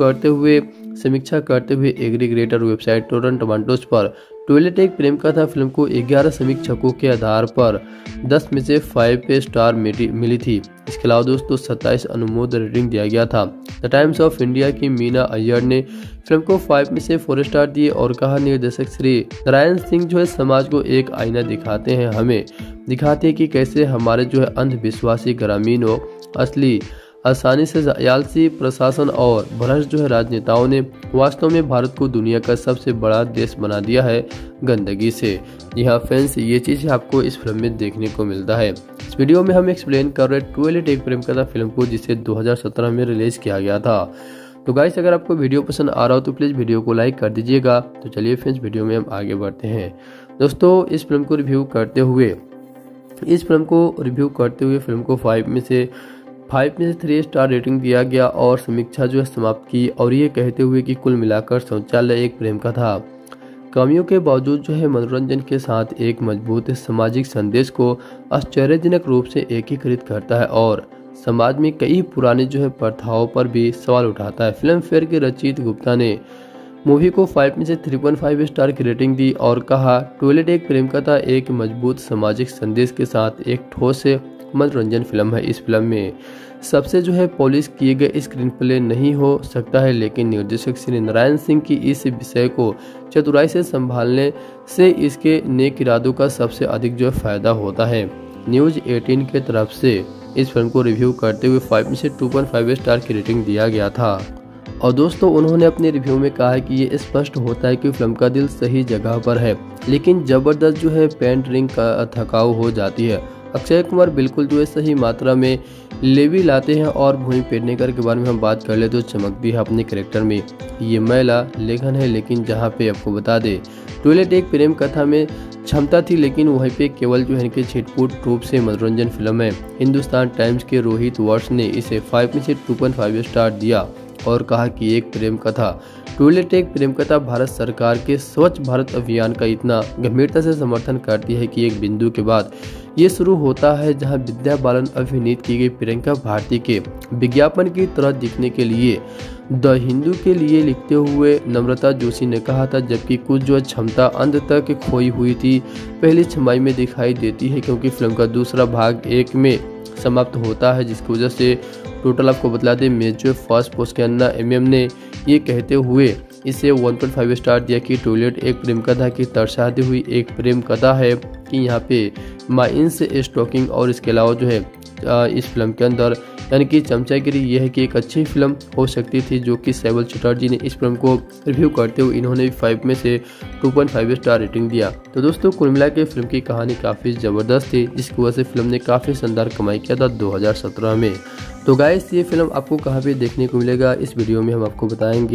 समीक्षा करते हुए एग्रीगेटर वेबसाइट रॉटन टोमेटोज पर टॉयलेट एक प्रेम कथा फिल्म को 11 समीक्षकों के आधार पर 10 में से 5 स्टार मिली थी। इसके अलावा दोस्तों 27 अनुमोदन रेटिंग दिया गया था। द टाइम्स ऑफ इंडिया की मीना अय्यर ने फिल्म को 5 में से 4 स्टार दिए और कहा, निर्देशक श्री नारायण सिंह जो है समाज को एक आईना दिखाते हैं, हमें दिखाते हैं कि कैसे हमारे जो है अंधविश्वासी ग्रामीणों असली आसानी से आलसी प्रशासन और भ्रष्ट जो है राजनेताओं ने वास्तव में भारत को दुनिया का सबसे बड़ा देश बना दिया है गंदगी से। यहाँ फ्रेंड्स ये चीज़ आपको इस फिल्म में देखने को मिलता है। इस वीडियो में हम एक्सप्लेन कर रहे हैं टॉयलेट एक प्रेम कथा फिल्म को, जिसे 2017 में रिलीज किया गया था। तो गाइस अगर आपको वीडियो पसंद आ रहा हो तो प्लीज़ वीडियो को लाइक कर दीजिएगा। तो चलिए फ्रेंड्स वीडियो में हम आगे बढ़ते हैं। दोस्तों इस फिल्म को रिव्यू करते हुए फिल्म को 5 में से 3 स्टार रेटिंग दिया गया और समीक्षा जो है समाप्त की, और ये कहते हुए कि कुल मिलाकर शौचालय एक प्रेम कथा कमियों के बावजूद जो है मनोरंजन के साथ एक मजबूत सामाजिक संदेश को आश्चर्यजनक रूप से एकीकृत करता है और समाज में कई पुराने जो है प्रथाओं पर भी सवाल उठाता है। फिल्म फेयर के रचित गुप्ता ने मूवी को 5 में से 3.5 स्टार की रेटिंग दी और कहा, टॉयलेट एक प्रेम कथा एक मजबूत सामाजिक संदेश के साथ एक ठोस मनोरंजन फिल्म है। इस फिल्म में सबसे जो है पॉलिश किए गए स्क्रीन प्ले नहीं हो सकता है, लेकिन निर्देशक श्री नारायण सिंह की इस विषय को चतुराई से संभालने से इसके नेक इरादों का सबसे अधिक जो है फायदा होता है। न्यूज 18 के तरफ से इस फिल्म को रिव्यू करते हुए 5 में से 2.5 स्टार की रेटिंग दिया गया था। और दोस्तों उन्होंने अपने रिव्यू में कहा है कि ये स्पष्ट होता है कि फिल्म का दिल सही जगह पर है, लेकिन जबरदस्त जो है पेंटरिंग का थकाऊ हो जाती है। अक्षय कुमार बिल्कुल जो है सही मात्रा में लेवी लाते हैं और भूमि पेडनेकर के बारे में हम बात कर ले तो चमकती है अपने कैरेक्टर में। ये महिला लेखन है, लेकिन जहाँ पे आपको बता दे टॉयलेट एक प्रेम कथा में क्षमता थी, लेकिन वहीं पे केवल जो है इनके छिटपुट रूप से मनोरंजन फिल्म है। हिंदुस्तान टाइम्स के रोहित वर्ष ने इसे 5 में से 2.5 स्टार दिया और कहा कि एक प्रेम कथा टॉयलेट एक प्रेम कथा भारत सरकार के स्वच्छ भारत अभियान का इतना गंभीरता से समर्थन करती है कि एक बिंदु के बाद ये शुरू होता है जहां विद्या बालन अभिनीत की गई प्रियंका भारती के विज्ञापन की तरह दिखने के लिए द हिंदू के लिए लिखते हुए नम्रता जोशी ने कहा था, जबकि कुछ जो क्षमता अंत तक खोई हुई थी पहली छमाही में दिखाई देती है, क्योंकि फिल्म का दूसरा भाग 1 में समाप्त होता है, जिसकी वजह से टोटल आपको बतला दें मेजर फर्स्ट पोस्ट के अन्ना MM ने ये कहते हुए इसे 1.5 स्टार दिया कि टॉयलेट एक प्रेम कथा की दर्शाती हुई एक प्रेम कथा है कि यहाँ पे माइंस स्टॉकिंग और इसके अलावा जो है इस फिल्म के अंदर यानी कि चमचागिरी यह है कि एक अच्छी फिल्म हो सकती थी, जो कि सैबल चटर्जी ने इस फिल्म को रिव्यू करते हुए इन्होंने 5 में से 2.5 स्टार रेटिंग दिया। तो दोस्तों कुल मिला के फिल्म की कहानी काफ़ी ज़बरदस्त थी, जिसकी वजह से फिल्म ने काफ़ी शानदार कमाई किया था 2017 में। तो गाइस ये फिल्म आपको कहाँ पे देखने को मिलेगा इस वीडियो में हम आपको बताएंगे।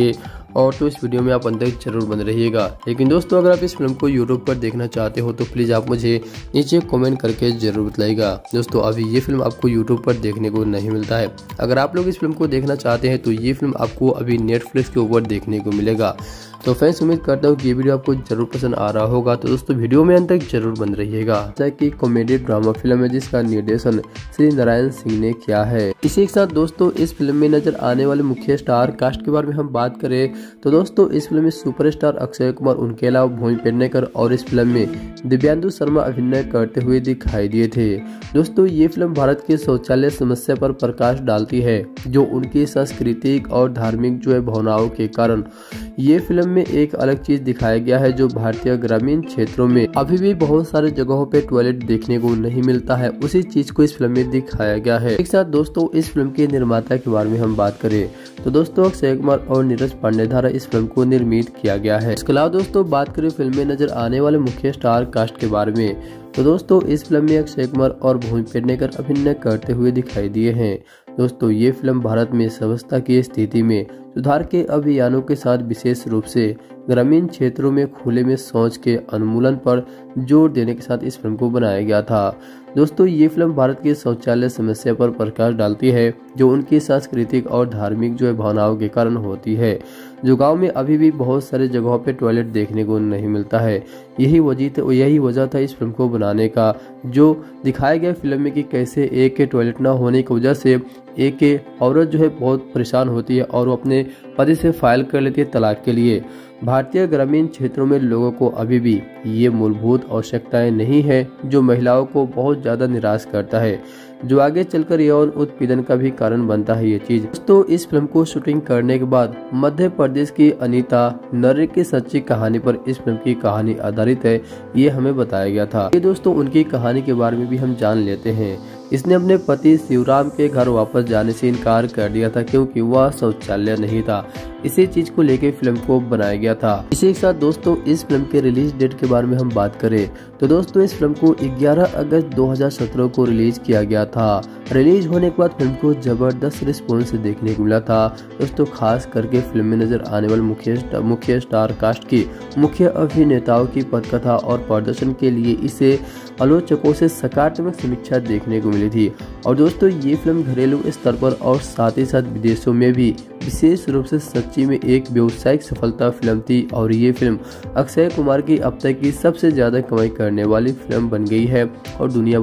और तो इस वीडियो में आप अंत तक जरूर बने रहिएगा। लेकिन दोस्तों अगर आप इस फिल्म को यूट्यूब पर देखना चाहते हो तो प्लीज़ आप मुझे नीचे कमेंट करके जरूर बताइएगा। दोस्तों अभी ये फिल्म आपको यूट्यूब पर देखने को नहीं मिलता है। अगर आप लोग इस फिल्म को देखना चाहते हैं तो ये फिल्म आपको अभी नेटफ्लिक्स के ऊपर देखने को मिलेगा। तो फ्रेंड्स उम्मीद करता हूँ कि ये वीडियो आपको जरूर पसंद आ रहा होगा। तो दोस्तों वीडियो में अंत तक जरूर बन रहिएगा। जैसा कि कॉमेडी ड्रामा फिल्म है जिसका निर्देशन श्री नारायण सिंह ने किया है। इसी के साथ दोस्तों इस फिल्म में नजर आने वाले मुख्य स्टार कास्ट के बारे में हम बात करें तो दोस्तों इस फिल्म में सुपरस्टार अक्षय कुमार, उनके अलावा भूमि पेडनेकर और इस फिल्म में दिव्यांशु शर्मा अभिनय करते हुए दिखाई दिए थे। दोस्तों ये फिल्म भारत की शौचालय समस्या पर प्रकाश डालती है, जो उनकी सांस्कृतिक और धार्मिक जो है भावनाओं के कारण ये फिल्म में एक अलग चीज दिखाया गया है, जो भारतीय ग्रामीण क्षेत्रों में अभी भी बहुत सारे जगहों पे टॉयलेट देखने को नहीं मिलता है, उसी चीज को इस फिल्म में दिखाया गया है। एक साथ दोस्तों इस फिल्म के निर्माता के बारे में हम बात करें तो दोस्तों अक्षय कुमार और नीरज पांडे द्वारा इस फिल्म को निर्मित किया गया है। इसके अलावा दोस्तों बात करें फिल्म में नजर आने वाले मुख्य स्टार कास्ट के बारे में तो दोस्तों इस फिल्म में अक्षय कुमार और भूमि पेडनेकर अभिनय करते हुए दिखाई दिए हैं। दोस्तों ये फिल्म भारत में स्वास्थ्य की स्थिति में सुधार के अभियानों के साथ विशेष रूप से ग्रामीण क्षेत्रों में खुले में शौच के उन्मूलन पर जोर देने के साथ इस फिल्म को बनाया गया था। दोस्तों ये फिल्म भारत की शौचालय समस्या पर प्रकाश डालती है, जो उनकी सांस्कृतिक और धार्मिक जो है भावनाओं के कारण होती है, जो गांव में अभी भी बहुत सारे जगहों पे टॉयलेट देखने को नहीं मिलता है। यही वजह था इस फिल्म को बनाने का, जो दिखाया गया फिल्म में कि कैसे एक के टॉयलेट न होने की वजह से एक औरत जो है बहुत परेशान होती है और वो अपने पति से फाइल कर लेती है तलाक के लिए। भारतीय ग्रामीण क्षेत्रों में लोगों को अभी भी ये मूलभूत आवश्यकताएं नहीं है, जो महिलाओं को बहुत ज्यादा निराश करता है, जो आगे चलकर यौन उत्पीड़न का भी कारण बनता है ये चीज। दोस्तों इस फिल्म को शूटिंग करने के बाद मध्य प्रदेश की अनीता नर्रे की सच्ची कहानी पर इस फिल्म की कहानी आधारित है, ये हमें बताया गया था। ये दोस्तों उनकी कहानी के बारे में भी हम जान लेते हैं। इसने अपने पति शिवराम के घर वापस जाने से इनकार कर दिया था क्योंकि वह शौचालय नहीं था। इसी चीज को लेकर फिल्म को बनाया गया था। इसी के साथ दोस्तों इस फिल्म के रिलीज डेट के बारे में हम बात करें तो दोस्तों इस फिल्म को 11 अगस्त 2017 को रिलीज किया गया था। रिलीज होने के बाद फिल्म को जबरदस्त रिस्पॉन्स देखने को मिला था। दोस्तों खास करके फिल्म में नजर आने वाले मुख्य स्टार कास्ट की मुख्य अभिनेताओं की पटकथा और प्रदर्शन के लिए इसे आलोचकों से सकारात्मक समीक्षा देखने को मिली थी। और दोस्तों ये फिल्म घरेलू स्तर पर और साथ ही साथ विदेशों में भी विशेष रूप से सच्ची में एक व्यावसायिक सफलता फिल्म थी और ये फिल्म अक्षय कुमार की अब तक की सबसे ज्यादा कमाई करने वाली फिल्म बन गई है और दुनिया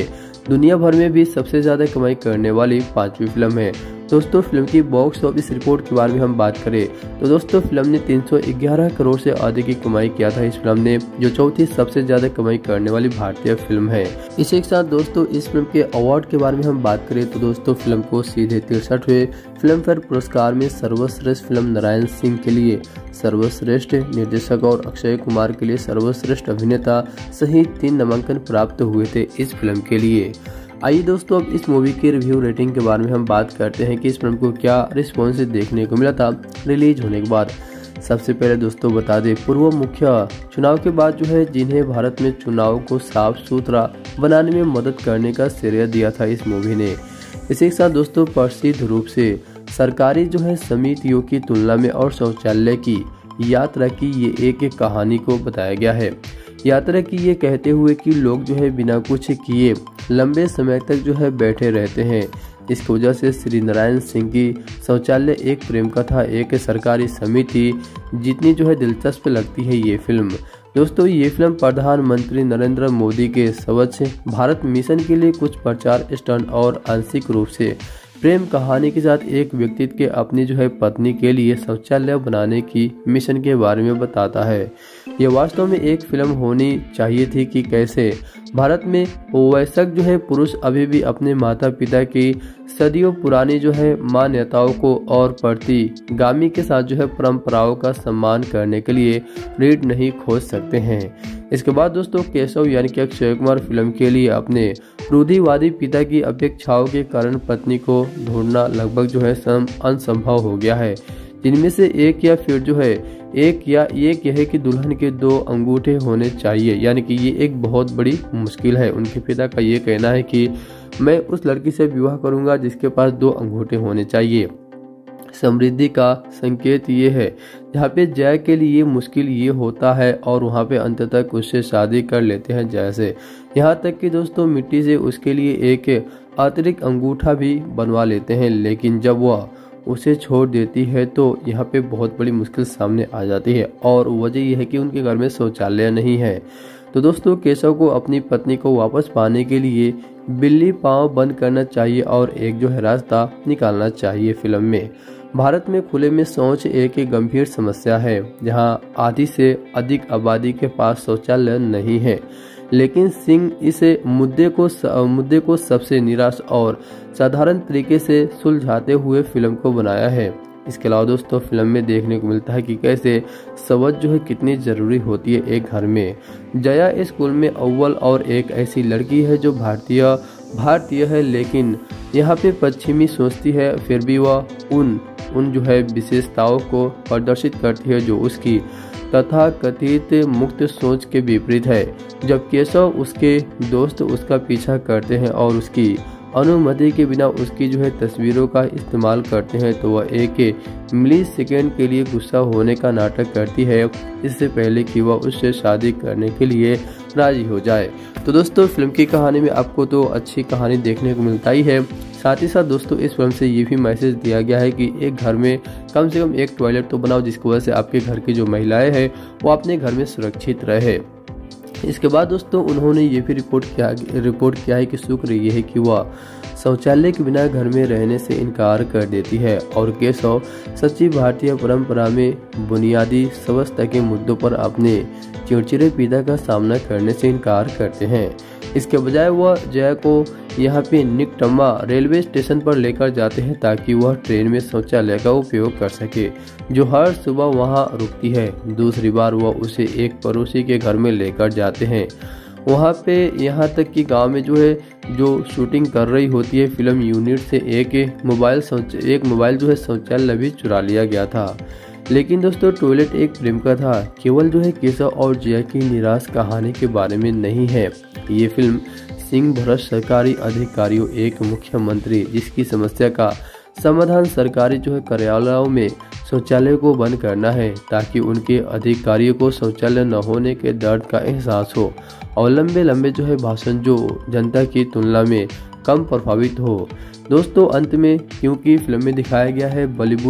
भर में भी सबसे ज्यादा कमाई करने वाली 5वीं फिल्म है। दोस्तों फिल्म की बॉक्स ऑफिस रिपोर्ट के बारे में हम बात करें तो दोस्तों फिल्म ने 311 करोड़ से अधिक की कमाई किया था इस फिल्म ने, जो चौथी सबसे ज्यादा कमाई करने वाली भारतीय फिल्म है। इसी के साथ दोस्तों इस फिल्म के अवार्ड के बारे में हम बात करें तो दोस्तों फिल्म को सीधे 63वें फिल्म फेयर पुरस्कार में सर्वश्रेष्ठ फिल्म नारायण सिंह के लिए सर्वश्रेष्ठ निर्देशक और अक्षय कुमार के लिए सर्वश्रेष्ठ अभिनेता सहित 3 नामांकन प्राप्त हुए थे इस फिल्म के लिए। आइए दोस्तों अब इस मूवी की रिव्यू रेटिंग के बारे में हम बात करते हैं कि इस फिल्म को क्या रिस्पॉन्स देखने को मिला था रिलीज होने के बाद। सबसे पहले दोस्तों बता दें पूर्व मुख्य चुनाव के बाद जो है जिन्हें भारत में चुनाव को साफ सुथरा बनाने में मदद करने का श्रेय दिया था इस मूवी ने। इसी के साथ दोस्तों प्रसिद्ध रूप से सरकारी जो है समितियों की तुलना में और शौचालय की यात्रा की ये एक कहानी को बताया गया है। यात्रा की ये कहते हुए कि लोग जो है बिना कुछ किए लंबे समय तक जो है बैठे रहते हैं। इसकी वजह से श्री नारायण सिंह की शौचालय एक प्रेम कथा एक सरकारी समिति जितनी जो है दिलचस्प लगती है ये फिल्म। दोस्तों ये फिल्म प्रधानमंत्री नरेंद्र मोदी के स्वच्छ भारत मिशन के लिए कुछ प्रचार स्टंट और आंशिक रूप से प्रेम कहानी के साथ एक व्यक्ति के अपनी जो है पत्नी के लिए शौचालय बनाने की मिशन के बारे में बताता है। यह वास्तव में एक फिल्म होनी चाहिए थी कि कैसे भारत में वयस्क जो है पुरुष अभी भी अपने माता पिता की सदियों पुरानी जो है मान्यताओं को और प्रतिगामी के साथ जो है परंपराओं का सम्मान करने के लिए रीढ़ नहीं खोज सकते हैं। इसके बाद दोस्तों केशव यानी कि अक्षय कुमार फिल्म के लिए अपने रूढ़िवादी पिता की अपेक्षाओं के कारण पत्नी को ढूंढना लगभग जो है असंभव हो गया है, जिनमें से एक या फिर जो है एक यह है कि दुल्हन के 2 अंगूठे होने चाहिए, यानी कि ये एक बहुत बड़ी मुश्किल है। उनके पिता का ये कहना है कि मैं उस लड़की से विवाह करूंगा जिसके पास 2 अंगूठे होने चाहिए। समृद्धि का संकेत ये है। जहाँ पे जय के लिए मुश्किल ये होता है और वहाँ पे अंत तक उससे शादी कर लेते हैं जय से। यहाँ तक कि दोस्तों मिट्टी से उसके लिए एक अतिरिक्त अंगूठा भी बनवा लेते हैं, लेकिन जब वह उसे छोड़ देती है तो यहाँ पे बहुत बड़ी मुश्किल सामने आ जाती है और वजह यह है कि उनके घर में शौचालय नहीं है। तो दोस्तों केशव को अपनी पत्नी को वापस पाने के लिए बिल्ली पाँव बंद करना चाहिए और एक जो है रास्ता निकालना चाहिए। फिल्म में भारत में खुले में शौच एक गंभीर समस्या है, जहां आधी से अधिक आबादी के पास शौचालय नहीं है, लेकिन सिंह इस मुद्दे को सबसे निराश और साधारण तरीके से सुलझाते हुए फिल्म को बनाया है। इसके अलावा दोस्तों फिल्म में देखने को मिलता है कि कैसे समझ जो है कितनी जरूरी होती है एक घर में। जया स्कूल में अव्वल और एक ऐसी लड़की है जो भारतीय है, लेकिन यहाँ पे पश्चिमी सोचती है, फिर भी वह उन जो है विशेषताओं को प्रदर्शित करती है जो उसकी तथाकथित मुक्त सोच के विपरीत है। जब केशव उसके दोस्त उसका पीछा करते हैं और उसकी अनुमति के बिना उसकी जो है तस्वीरों का इस्तेमाल करते हैं, तो वह एक मिली सेकेंड के लिए गुस्सा होने का नाटक करती है, इससे पहले कि वह उससे शादी करने के लिए राजी हो जाए। तो दोस्तों फिल्म की कहानी में आपको तो अच्छी कहानी देखने को मिलता ही है, साथ ही साथ दोस्तों इस फिल्म से ये भी मैसेज दिया गया है कि एक घर में कम से कम एक टॉयलेट तो बनाओ, जिसकी वजह से आपके घर की जो महिलाएं हैं वो अपने घर में सुरक्षित रहे। इसके बाद दोस्तों उन्होंने ये भी रिपोर्ट किया है कि शुक्र ये है कि वह शौचालय के बिना घर में रहने से इनकार कर देती है और केशव सच्ची भारतीय परंपरा में बुनियादी स्वास्थ्य के मुद्दों पर अपने चिड़चिड़े पिता का सामना करने से इनकार करते हैं। इसके बजाय वह जया को यहाँ पे निकटम्मा रेलवे स्टेशन पर लेकर जाते हैं ताकि वह ट्रेन में शौचालय का उपयोग कर सके, जो हर सुबह वहाँ रुकती है। दूसरी बार वह उसे एक पड़ोसी के घर में लेकर जाते हैं, वहाँ पे यहाँ तक कि गांव में जो शूटिंग कर रही होती है फिल्म यूनिट से एक मोबाइल जो है शौचालय भी चुरा लिया गया था। लेकिन दोस्तों टॉयलेट एक प्रेम का था, केवल जो है केशव और जया की निराश कहानी के बारे में नहीं है। ये फिल्म सिंह भ्रष्ट सरकारी अधिकारियों, एक मुख्यमंत्री जिसकी समस्या का समाधान सरकारी जो है कार्यालयों में शौचालय को बंद करना है ताकि उनके अधिकारियों को शौचालय न होने के दर्द का एहसास हो और लंबे जो है भाषण जो जनता की तुलना में कम प्रभावित हो। दोस्तों अंत में क्योंकि फिल्म में दिखाया गया है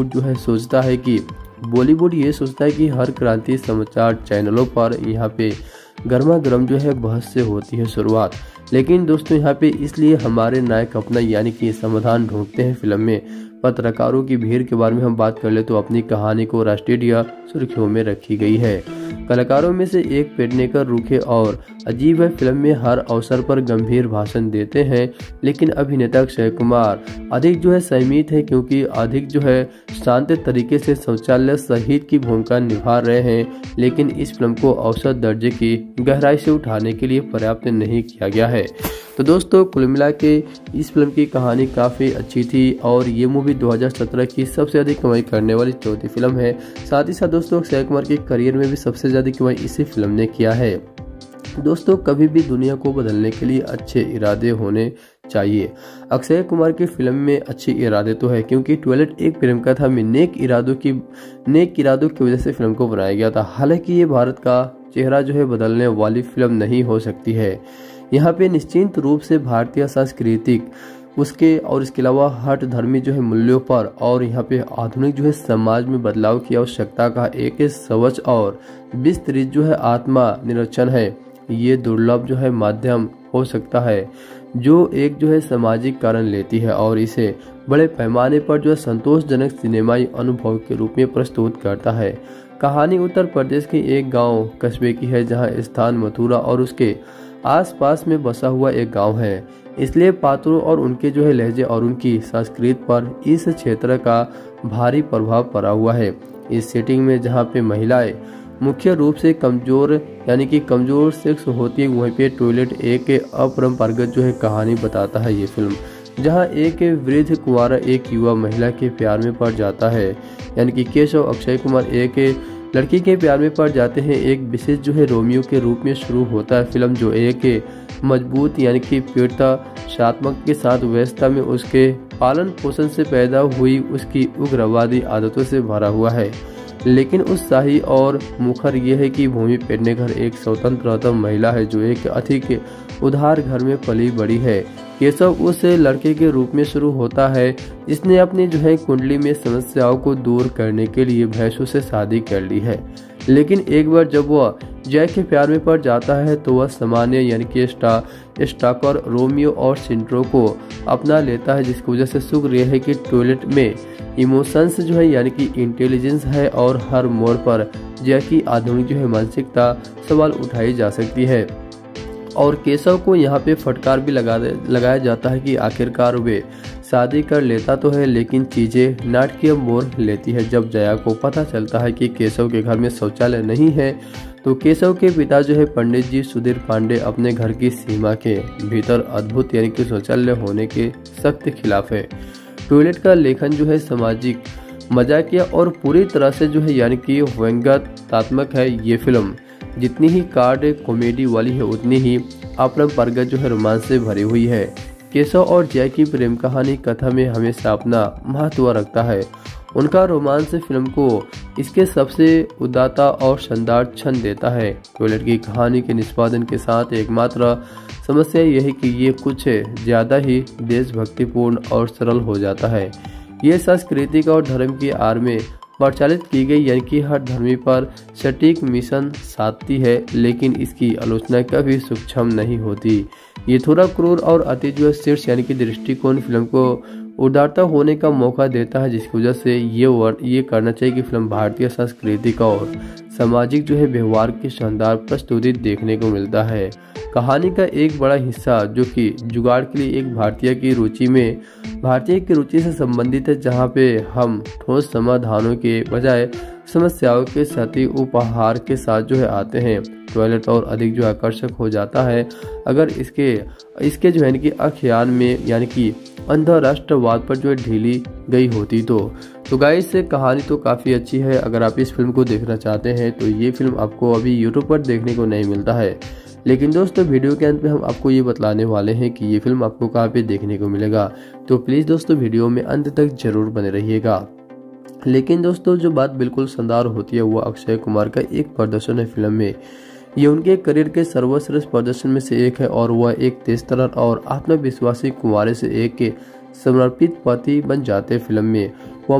बॉलीवुड ये सोचता है कि हर क्रांति समाचार चैनलों पर यहाँ पे गर्मा गर्म जो है बहस से होती है शुरुआत, लेकिन दोस्तों यहाँ पे इसलिए हमारे नायक अपना यानी कि समाधान ढूंढते हैं। फिल्म में पत्रकारों की भीड़ के बारे में हम बात कर ले तो अपनी कहानी को राष्ट्रीय सुर्खियों में रखी गई है। कलाकारों में से एक पेडनेकर रूखे और अजीब है, फिल्म में हर अवसर पर गंभीर भाषण देते हैं, लेकिन अभिनेता अक्षय कुमार अधिक जो है संयमित है क्योंकि अधिक जो है शांत तरीके से शौचालय शहीद की भूमिका निभा रहे हैं, लेकिन इस फिल्म को औसत दर्जे की गहराई से उठाने के लिए पर्याप्त नहीं किया गया है। तो दोस्तों कुल मिला के इस फिल्म की कहानी काफ़ी अच्छी थी और ये मूवी 2017 की सबसे अधिक कमाई करने वाली चौथी फिल्म है। साथ ही साथ दोस्तों अक्षय कुमार के करियर में भी सबसे ज़्यादा कमाई इसी फिल्म ने किया है। दोस्तों कभी भी दुनिया को बदलने के लिए अच्छे इरादे होने चाहिए। अक्षय कुमार की फिल्म में अच्छे इरादे तो है क्योंकि टॉयलेट एक प्रेम कथा में नेक इरादों की वजह से फिल्म को बनाया गया था। हालांकि ये भारत का चेहरा जो है बदलने वाली फिल्म नहीं हो सकती है। यहाँ पे निश्चित रूप से भारतीय सांस्कृतिक इसके अलावा हट धर्मी जो है मूल्यों पर और यहाँ पे आधुनिक जो है समाज में बदलाव की आवश्यकता का एक स्वच्छ और विस्तृत जो है आत्मा निरीक्षण है। ये दुर्लभ जो है माध्यम हो सकता है जो एक जो है सामाजिक कारण लेती है और इसे बड़े पैमाने पर जो है संतोषजनक सिनेमाई अनुभव के रूप में प्रस्तुत करता है। कहानी उत्तर प्रदेश के एक गांव कस्बे की है जहां स्थान मथुरा और उसके आसपास में बसा हुआ एक गांव है, इसलिए पात्रों और उनके जो है लहजे और उनकी संस्कृति पर इस क्षेत्र का भारी प्रभाव पड़ा हुआ है। इस सेटिंग में जहां पे महिलाएं मुख्य रूप से कमजोर सेक्स होती है, वहीं पे टॉयलेट एक अपरंपरागत जो है कहानी बताता है ये फिल्म, जहां एक वृद्ध कुंवारा एक युवा महिला के प्यार में पड़ जाता है, यानी कि केशव अक्षय कुमार एक लड़की के प्यार में पड़ जाते हैं। एक विशेष जो है रोमियो के रूप में शुरू होता है फिल्म, जो एक मजबूत यानी कि पीड़ितात्मक के साथ व्यवस्था में उसके पालन पोषण से पैदा हुई उसकी उग्रवादी आदतों से भरा हुआ है। लेकिन उत्साही और मुखर यह है कि भूमि पेडनेकर एक स्वतंत्र महिला है जो एक अधिक उदार घर में पली बड़ी है। केशव उस लड़के के रूप में शुरू होता है जिसने अपनी कुंडली में समस्याओं को दूर करने के लिए भैंसों से शादी कर ली है। लेकिन एक बार जब वह जय के प्यार में पड़ जाता है तो वह सामान्य यानी कि स्टॉकर रोमियो और सिंड्रो को अपना लेता है, जिसकी वजह से शुक्र यह है कि टॉयलेट में इमोशंस यानी कि इंटेलिजेंस है और हर मोड़ पर जय की आधुनिक मानसिकता सवाल उठाई जा सकती है। और केशव को यहाँ पे फटकार भी लगाया जाता है कि आखिरकार वे शादी कर लेता तो है लेकिन चीजें नाटकीय मोड़ लेती है। जब जया को पता चलता है कि केशव के घर में शौचालय नहीं है तो केशव के पिता पंडित जी सुधीर पांडे अपने घर की सीमा के भीतर अद्भुत यानी कि शौचालय होने के सख्त खिलाफ है। टॉयलेट का लेखन सामाजिक मजाकिया और पूरी तरह से यानी कि व्यंग्यात्मक है। ये फिल्म जितनी ही कार्ड कॉमेडी वाली है उतनी ही अपरंपरागत रोमांस से भरी हुई है। केशव और जय की प्रेम कहानी कथा में हमेशा अपना महत्व रखता है। उनका रोमांस फिल्म को इसके सबसे उदात्त और शानदार क्षण देता है। टॉयलेट की कहानी के निष्पादन के साथ एकमात्र समस्या यह है कि ये कुछ ज्यादा ही देशभक्तिपूर्ण और सरल हो जाता है। ये सांस्कृतिक और धर्म की आड़ में प्रचालित की गई यानी कि हर धर्मी पर सटीक मिशन साधती है, लेकिन इसकी आलोचना कभी सूक्ष्म नहीं होती। ये थोड़ा क्रूर और अति शीर्ष यानी कि दृष्टिकोण फिल्म को उदारता होने का मौका देता है, जिसकी वजह से ये करना चाहिए कि फिल्म भारतीय सांस्कृतिक और सामाजिक व्यवहार की शानदार प्रस्तुति देखने को मिलता है। कहानी का एक बड़ा हिस्सा जो कि जुगाड़ के लिए एक भारतीय की रुचि से संबंधित है, जहाँ पे हम ठोस समाधानों के बजाय समस्याओं के सती उपहार के साथ आते हैं। टॉयलेट और अधिक आकर्षक हो जाता है अगर इसके यानी कि आख्यान में यानी कि अंतरराष्ट्रवाद पर ढीली गई होती तो गाइस कहानी तो काफ़ी अच्छी है। अगर आप इस फिल्म को देखना चाहते हैं तो ये फिल्म आपको अभी यूट्यूब पर देखने को नहीं मिलता है। लेकिन दोस्तों वीडियो के अंत में हम आपको ये बतलाने वाले हैं कि ये फिल्म आपको कहाँ पे देखने को मिलेगा, तो प्लीज़ दोस्तों वीडियो में अंत तक जरूर बने रहिएगा। लेकिन दोस्तों जो बात बिल्कुल शानदार होती है वो अक्षय कुमार का एक प्रदर्शन है फिल्म में। ये उनके करियर के सर्वश्रेष्ठ प्रदर्शन में से एक है और वह एक तेजतर्रार और आत्मविश्वासी कुंवारे से एक के समर्पित पति बन जाते फिल्म में।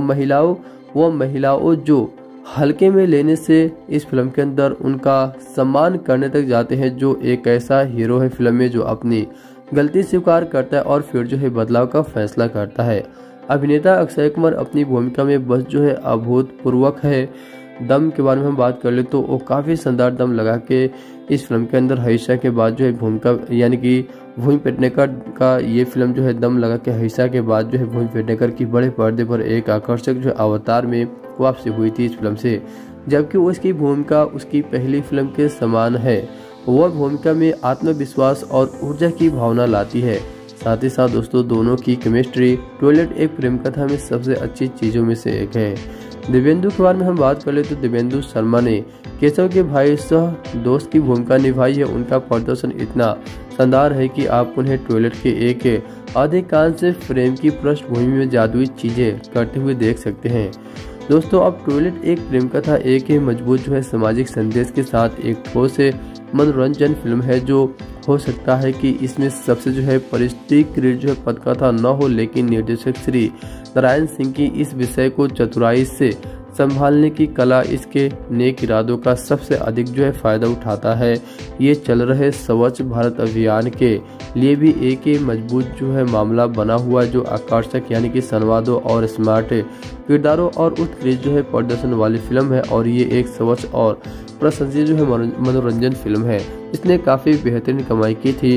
वह महिलाओं जो हल्के में लेने से इस फिल्म के अंदर उनका सम्मान करने तक जाते हैं, जो एक ऐसा हीरो है फिल्म में जो अपनी गलती स्वीकार करता है और फिर बदलाव का फैसला करता है। अभिनेता अक्षय कुमार अपनी भूमिका में बस अभूतपूर्वक है। दम के बारे में हम बात कर ले तो वो काफ़ी शानदार दम लगा के इस फिल्म के अंदर हईशा के बाद भूमिका यानी कि भूमि पेडनेकर का ये फिल्म दम लगा के हईशा के बाद भूमि पेडनेकर की बड़े पर्दे पर एक आकर्षक अवतार में वापसी हुई थी इस फिल्म से, जबकि उसकी भूमिका उसकी पहली फिल्म के समान है। वह भूमिका में आत्मविश्वास और ऊर्जा की भावना लाती है। साथ ही साथ दोस्तों दोनों की केमिस्ट्री टॉयलेट एक प्रेम कथा में सबसे अच्छी चीज़ों में से एक है। दिव्येंदु के बारे में हम बात कर ले तो दिव्येंदु शर्मा ने केशव के भाई सह दोस्त की भूमिका निभाई है। उनका प्रदर्शन इतना शानदार है कि आप उन्हें टॉयलेट के एक अधिकांश फ्रेम की पृष्ठभूमि में जादुई चीजें करते हुए देख सकते हैं। दोस्तों अब टॉयलेट एक प्रेम कथा एक मजबूत सामाजिक संदेश के साथ एक ठोस मनोरंजन फिल्म है, जो हो सकता है कि इसमें सबसे परिष्कृत पटकथा न हो, लेकिन निर्देशक श्री नारायण सिंह की इस विषय को चतुराई से संभालने की कला इसके नेक इरादों का सबसे अधिक फायदा उठाता है। ये चल रहे स्वच्छ भारत अभियान के लिए भी एक मजबूत मामला बना हुआ, जो आकर्षक यानी कि संवादों और स्मार्ट किरदारों और उत्कृष्ट प्रदर्शन वाली फिल्म है। और ये एक स्वच्छ और प्रशंसनीय मनोरंजन फिल्म है। इसने काफी बेहतरीन कमाई की थी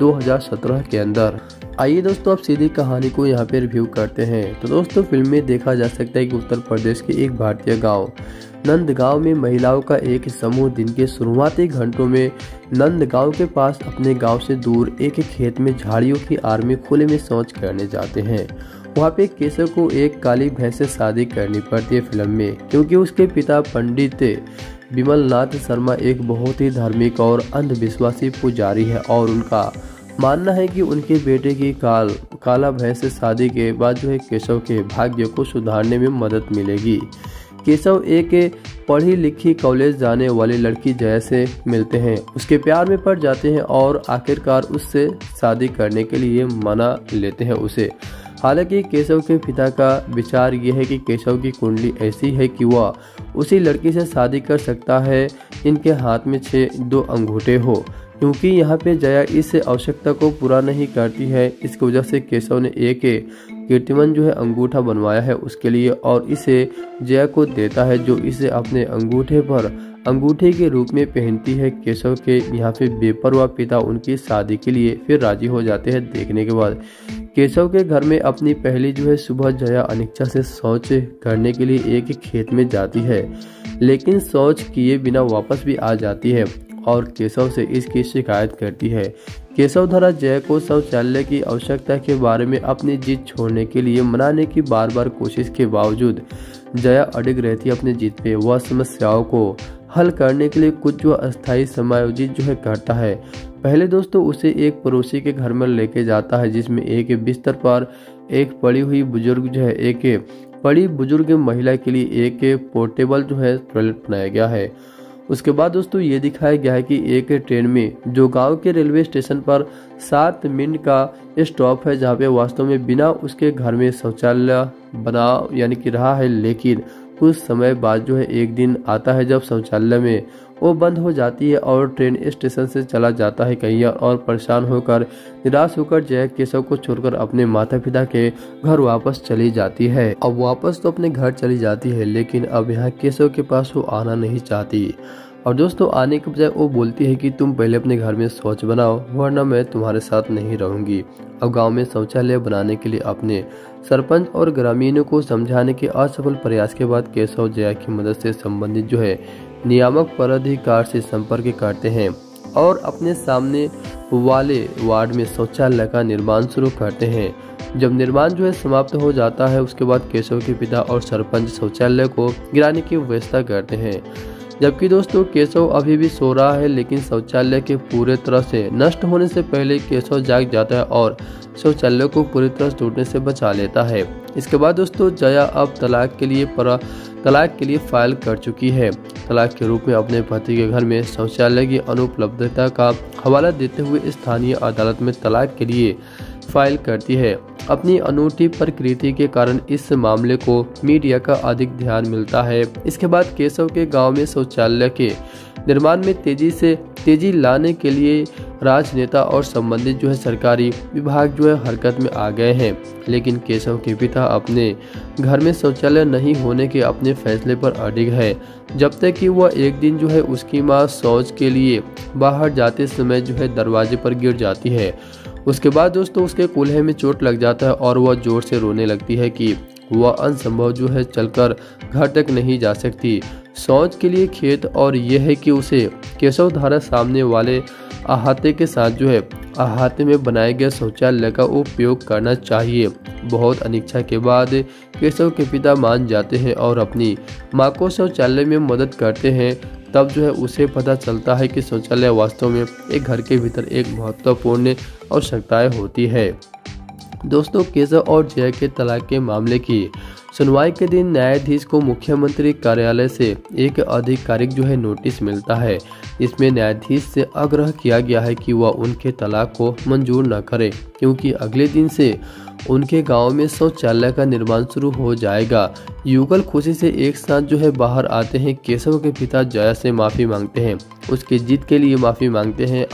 2017 के अंदर। आइए दोस्तों अब सीधी कहानी को यहाँ पे रिव्यू करते हैं। तो दोस्तों फिल्म में देखा जा सकता है कि उत्तर प्रदेश के एक भारतीय गांव नंदगांव में महिलाओं का एक समूह दिन के शुरुआती घंटों में नंदगांव के पास अपने गांव से दूर एक खेत में झाड़ियों की आड़ में खुले में शौच करने जाते हैं। वहाँ पे केशव को एक काली भैंस से शादी करनी पड़ती है फिल्म में, क्योंकि उसके पिता पंडित विमलनाथ शर्मा एक बहुत ही धार्मिक और अंधविश्वासी पुजारी है और उनका मानना है कि उनके बेटे की काला भय से शादी के बाद जो है केशव के भाग्य को सुधारने में मदद मिलेगी। केशव एक पढ़ी लिखी कॉलेज जाने वाली लड़की जया से मिलते हैं, उसके प्यार में पड़ जाते हैं और आखिरकार उससे शादी करने के लिए मना लेते हैं उसे। हालांकि केशव के पिता का विचार यह है कि केशव की कुंडली ऐसी है कि वह उसी लड़की से शादी कर सकता है इनके हाथ में 2 अंगूठे हो, क्योंकि यहाँ पे जया इस आवश्यकता को पूरा नहीं करती है। इसकी वजह से केशव ने एक कीर्तिमान जो है अंगूठा बनवाया है उसके लिए और इसे जया को देता है, जो इसे अपने अंगूठे पर अंगूठे के रूप में पहनती है। केशव के यहाँ पे बेपरवाह पिता उनकी शादी के लिए फिर राजी हो जाते हैं। देखने के बाद केशव के घर में अपनी पहली जो है सुबह जया अनिच्छा से शौच करने के लिए एक खेत में जाती है, लेकिन शौच किए बिना वापस भी आ जाती है और केशव से इसकी शिकायत करती है। केशव द्वारा जया को शौचालय की आवश्यकता के बारे में अपनी जिद छोड़ने के लिए मनाने की बार कोशिश के बावजूद जया अड़िग रहती है अपनी जिद पे। वह समस्याओं को हल करने के लिए कुछ जो अस्थायी समायोजित जो है करता है। पहले दोस्तों उसे एक पड़ोसी के घर में लेके जाता है, जिसमें एक बिस्तर पर एक पड़ी बुजुर्ग महिला के लिए एक पोर्टेबल जो है टॉयलेट बनाया गया है। उसके बाद दोस्तों ये दिखाया गया है कि एक ट्रेन में जो गांव के रेलवे स्टेशन पर 7 मिनट का स्टॉप है, जहां पे वास्तव में बिना उसके घर में शौचालय बना यानी कि रहा है, लेकिन कुछ समय बाद जो है एक दिन आता है जब शौचालय में वो बंद हो जाती है और ट्रेन स्टेशन से चला जाता है कहीं और परेशान होकर निराश होकर जया केशव को छोड़कर अपने माता पिता के घर वापस चली जाती है। अब वापस तो अपने घर चली जाती है, लेकिन अब यहाँ केशव के पास वो आना नहीं चाहती और दोस्तों आने के बजाय वो बोलती है कि तुम पहले अपने घर में शौच बनाओ, वरना मैं तुम्हारे साथ नहीं रहूंगी। अब गांव में शौचालय बनाने के लिए अपने सरपंच और ग्रामीणों को समझाने के असफल प्रयास के बाद केशव जया की मदद से संबंधित जो है नियामक पदाधिकारी से संपर्क करते हैं और अपने सामने वाले वार्ड में शौचालय का निर्माण शुरू करते हैं। जब निर्माण जो है समाप्त हो जाता है, उसके बाद केशव के पिता और सरपंच शौचालय को गिराने की व्यवस्था करते हैं। जबकि दोस्तों केशव अभी भी सो रहा है, लेकिन शौचालय के पूरे तरह से नष्ट होने से पहले केशव जाग जाता है और शौचालय को पूरी तरह टूटने से बचा लेता है। इसके बाद दोस्तों जया अब तलाक के लिए फाइल कर चुकी है। तलाक के रूप में अपने पति के घर में शौचालय की अनुपलब्धता का हवाला देते हुए स्थानीय अदालत में तलाक के लिए फाइल करती है। अपनी अनूठी प्रकृति के कारण इस मामले को मीडिया का अधिक ध्यान मिलता है। इसके बाद केशव के गांव में शौचालय के निर्माण में तेजी लाने के लिए राजनेता और संबंधित जो है सरकारी विभाग जो है हरकत में आ गए हैं, लेकिन केशव के पिता अपने घर में शौचालय नहीं होने के अपने फैसले पर अडिग है, जब तक कि वह एक दिन जो है उसकी मां शौच के लिए बाहर जाते समय जो है दरवाजे पर गिर जाती है। उसके बाद दोस्तों उसके कूल्हे में चोट लग जाता है और वह जोर से रोने लगती है कि वह असंभव जो है चलकर घर तक नहीं जा सकती शौच के लिए खेत, और यह है कि उसे केशव द्वारा सामने वाले अहाते के साथ जो है अहाते में बनाए गए शौचालय का उपयोग करना चाहिए। बहुत अनिच्छा के बाद केशव के पिता मान जाते हैं और अपनी मां को शौचालय में मदद करते हैं। तब जो है उसे पता चलता है कि शौचालय वास्तव में एक घर के भीतर एक महत्वपूर्ण आवश्यकताएं होती है। दोस्तों केशव और जया के तलाक के मामले की सुनवाई के दिन न्यायाधीश को मुख्यमंत्री कार्यालय से एक आधिकारिक जो है नोटिस मिलता है। इसमें न्यायाधीश से आग्रह किया गया है कि वह उनके तलाक को मंजूर न करे, क्योंकि अगले दिन से उनके गांव में शौचालय का निर्माण शुरू हो जाएगा। युगल खुशी से एक साथ जो है बाहर आते हैं। केशव के पिता जया से माफी मांगते हैं, उसकी जिद के लिए माफी मांगते हैं।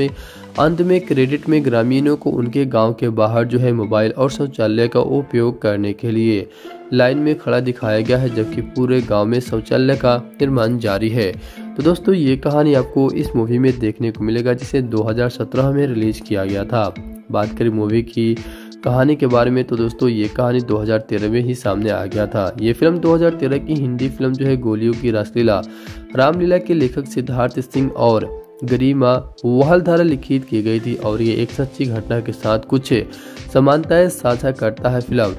अंत में क्रेडिट में ग्रामीणों को उनके गांव के बाहर जो है मोबाइल और शौचालय का उपयोग करने के लिए लाइन में खड़ा दिखाया गया है, जबकि पूरे गांव में शौचालय का निर्माण जारी है। तो दोस्तों ये कहानी आपको इस मूवी में देखने को मिलेगा, जिसे 2017 में रिलीज किया गया था। बात करें मूवी की कहानी के बारे में तो दोस्तों ये कहानी 2013 में ही सामने आ गया था। ये फिल्म 2013 की हिंदी फिल्म जो है गोलियों की रासलीला रामलीला के लेखक सिद्धार्थ सिंह और गरिमा वहल द्वारा लिखित की गई थी, और ये एक सच्ची घटना के साथ कुछ समानताएं साझा करता है। फिल्म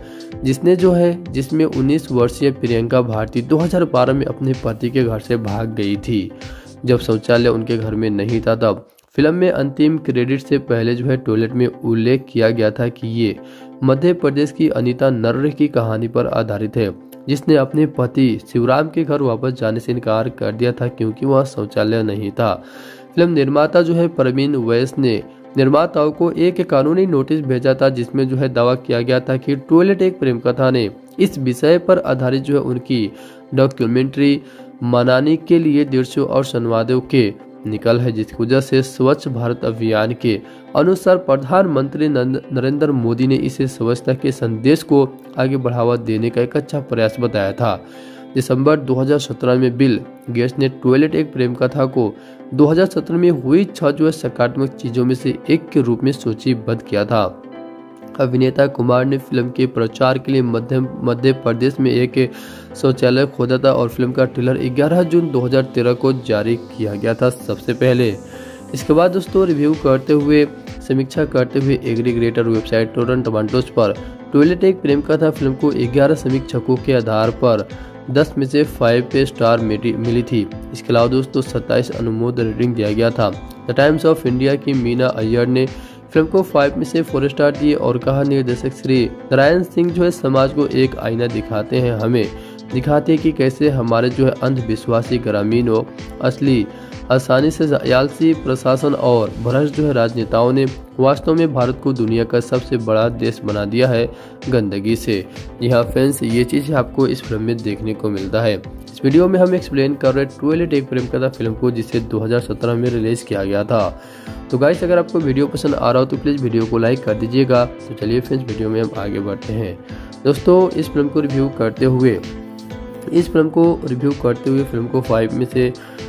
जिसमें 19 वर्षीय प्रियंका भारती 2012 में अपने पति के घर से भाग गई थी। जब शौचालय उनके घर में नहीं था, तब फिल्म में अंतिम क्रेडिट से पहले जो है टॉयलेट में उल्लेख किया गया था कि ये मध्य प्रदेश की अनीता नर्रे की कहानी पर आधारित है, जिसने अपने पति शिवराम के घर वापस जाने से इनकार कर दिया था क्योंकि वह शौचालय नहीं था। फिल्म निर्माता जो है प्रवीण वैस ने निर्माताओं को एक कानूनी नोटिस भेजा था, जिसमें जो है दावा किया गया था कि टॉयलेट एक प्रेम कथा ने इस विषय पर आधारित जो है उनकी डॉक्यूमेंट्री मनाने के लिए दृश्यों और संवादों के निकल है, जिसकी वजह से स्वच्छ भारत अभियान के अनुसार प्रधानमंत्री नरेंद्र मोदी ने इसे स्वच्छता के संदेश को आगे बढ़ावा देने का एक अच्छा प्रयास बताया था। दिसंबर 2017 में बिल गेट्स ने टॉयलेट एक प्रेम कथा को 2017 में हुई 6 जो है सकारात्मक चीजों में से एक के रूप में सूचीबद्ध किया था। अभिनेता कुमार ने फिल्म के प्रचार के लिए मध्य प्रदेश में एक शौचालय खोदा था और फिल्म का ट्रेलर 11 जून 2013 को जारी किया गया था सबसे पहले। इसके बाद दोस्तों रिव्यू करते हुए समीक्षा करते हुए एग्रीगेटर वेबसाइट रॉटन टोमेटोज पर टॉयलेट एक प्रेम कथा फिल्म को 11 समीक्षकों के आधार पर 10 में से 5 स्टार मिली थी। इसके अलावा दोस्तों 27 अनुमोदन रेटिंग दिया गया था। द टाइम्स ऑफ इंडिया की मीना अय्यर ने फिल्म को 5 में से 4 स्टार दिए और कहा, निर्देशक श्री नारायण सिंह जो है समाज को एक आईना दिखाते हैं, हमें दिखाते हैं कि कैसे हमारे जो है अंधविश्वासी ग्रामीणों असली आसानी से आलसी प्रशासन और भ्रष्ट जो है राजनेताओं ने वास्तव में भारत को दुनिया का सबसे बड़ा देश बना दिया है गंदगी से। यहाँ फ्रेंड्स ये चीज़ आपको इस फिल्म में देखने को मिलता है। इस वीडियो में हम एक्सप्लेन कर रहे हैं टॉयलेट एक प्रेम कथा फिल्म को, जिसे 2017 में रिलीज किया गया था। तो गाइस अगर आपको वीडियो पसंद आ रहा हो तो प्लीज़ वीडियो को लाइक कर दीजिएगा। तो चलिए फ्रेंड्स वीडियो में हम आगे बढ़ते हैं। दोस्तों इस फिल्म को रिव्यू करते हुए फिल्म को 5 में से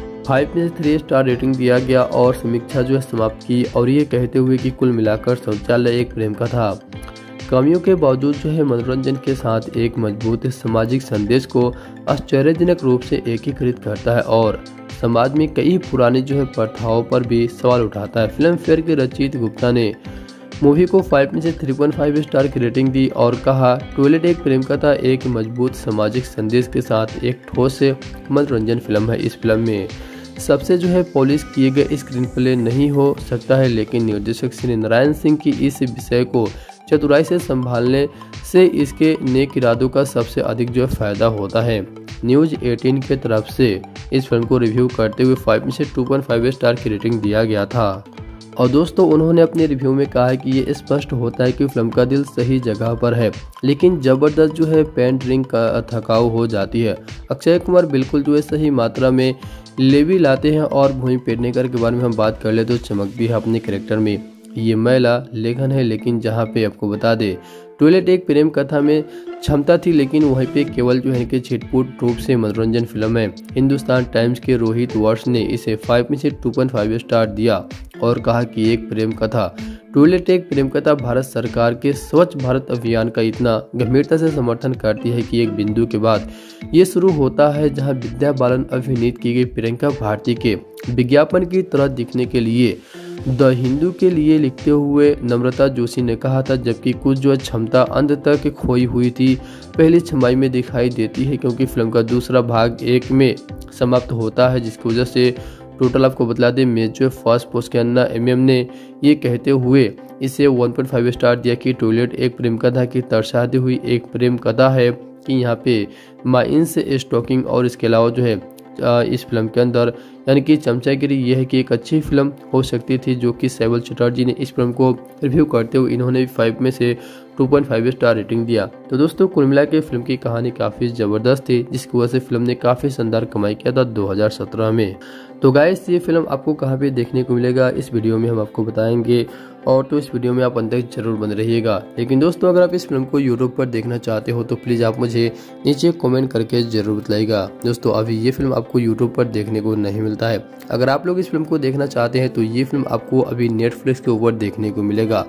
3 स्टार रेटिंग दिया गया और समीक्षा जो है समाप्त की, और ये कहते हुए कि कुल मिलाकर शौचालय एक प्रेम कथा कमियों के बावजूद जो है मनोरंजन के साथ एक मजबूत सामाजिक संदेश को आश्चर्यजनक रूप से एकीकृत करता है और समाज में कई पुरानी जो है प्रथाओं पर भी सवाल उठाता है। फिल्म फेयर के रचित गुप्ता ने मूवी को 5 में से 3.5 स्टार की रेटिंग दी और कहा, टॉयलेट एक प्रेम कथा एक मजबूत सामाजिक संदेश के साथ एक ठोस मनोरंजन फिल्म है। इस फिल्म में सबसे जो है पॉलिश किए गए स्क्रीन प्ले नहीं हो सकता है, लेकिन निर्देशक श्री नारायण सिंह की इस विषय को चतुराई से संभालने से इसके नेक इरादों का सबसे अधिक जो है फायदा होता है। न्यूज़ 18 की तरफ से इस फिल्म को रिव्यू करते हुए 5 में से 2.5 स्टार की रेटिंग दिया गया था। और दोस्तों उन्होंने अपने रिव्यू में कहा है कि ये स्पष्ट होता है कि फिल्म का दिल सही जगह पर है, लेकिन जबरदस्त जो है पेन ड्रिंक का थकाऊ हो जाती है। अक्षय कुमार बिल्कुल जो है सही मात्रा में लेवी लाते हैं और भूमि पेडनेकर के बारे में हम बात कर ले तो चमक भी है अपने कैरेक्टर में। ये महिला लेखन है, लेकिन जहाँ पे आपको बता दे टॉयलेट एक प्रेम कथा में क्षमता थी, लेकिन वहीं पे केवल जो है कि छिटपुट रूप से मनोरंजन फिल्म है। हिंदुस्तान टाइम्स के रोहित वर्ष ने इसे 5 में से 2.5 स्टार दिया और कहा कि एक प्रेम कथा टॉयलेट एक प्रेम कथा भारत सरकार के स्वच्छ भारत अभियान का इतना गंभीरता से समर्थन करती है कि एक बिंदु के बाद ये शुरू होता है जहां विद्या बालन अभिनीत की गई प्रियंका भारती के विज्ञापन की तरह दिखने के लिए द हिंदू के लिए लिखते हुए नम्रता जोशी ने कहा था, जबकि कुछ जो क्षमता अंत तक खोई हुई थी पहली छमाही में दिखाई देती है, क्योंकि फिल्म का दूसरा भाग 1 में समाप्त होता है, जिसकी वजह से टोटल आपको बतला दें मेजर फर्स्ट पोस्कन्ना एमएम ने ये कहते हुए इसे 1.5 स्टार दिया कि टॉयलेट एक प्रेम कथा की दर्शाती हुई एक प्रेम कथा है कि यहाँ पे माइंस स्टॉकिंग और इसके अलावा जो है इस फिल्म के अंदर यानी कि चमचागिरी यह है कि एक अच्छी फिल्म हो सकती थी, जो कि सैबल चटर्जी ने इस फिल्म को रिव्यू करते हुए इन्होंने 5 में से 2.5 स्टार रेटिंग दिया। तो दोस्तों कुल मिला के फिल्म की कहानी काफ़ी ज़बरदस्त थी, जिसकी वजह से फिल्म ने काफ़ी शानदार कमाई किया था 2017 में। तो गाइस ये फिल्म आपको कहाँ पे देखने को मिलेगा इस वीडियो में हम आपको बताएंगे, और तो इस वीडियो में आप अंत तक जरूर बने रहिएगा। लेकिन दोस्तों अगर आप इस फिल्म को यूट्यूब पर देखना चाहते हो तो प्लीज़ आप मुझे नीचे कमेंट करके जरूर बताइएगा। दोस्तों अभी ये फिल्म आपको यूट्यूब पर देखने को नहीं मिलता है। अगर आप लोग इस फिल्म को देखना चाहते हैं तो ये फिल्म आपको अभी नेटफ्लिक्स के ऊपर देखने को मिलेगा।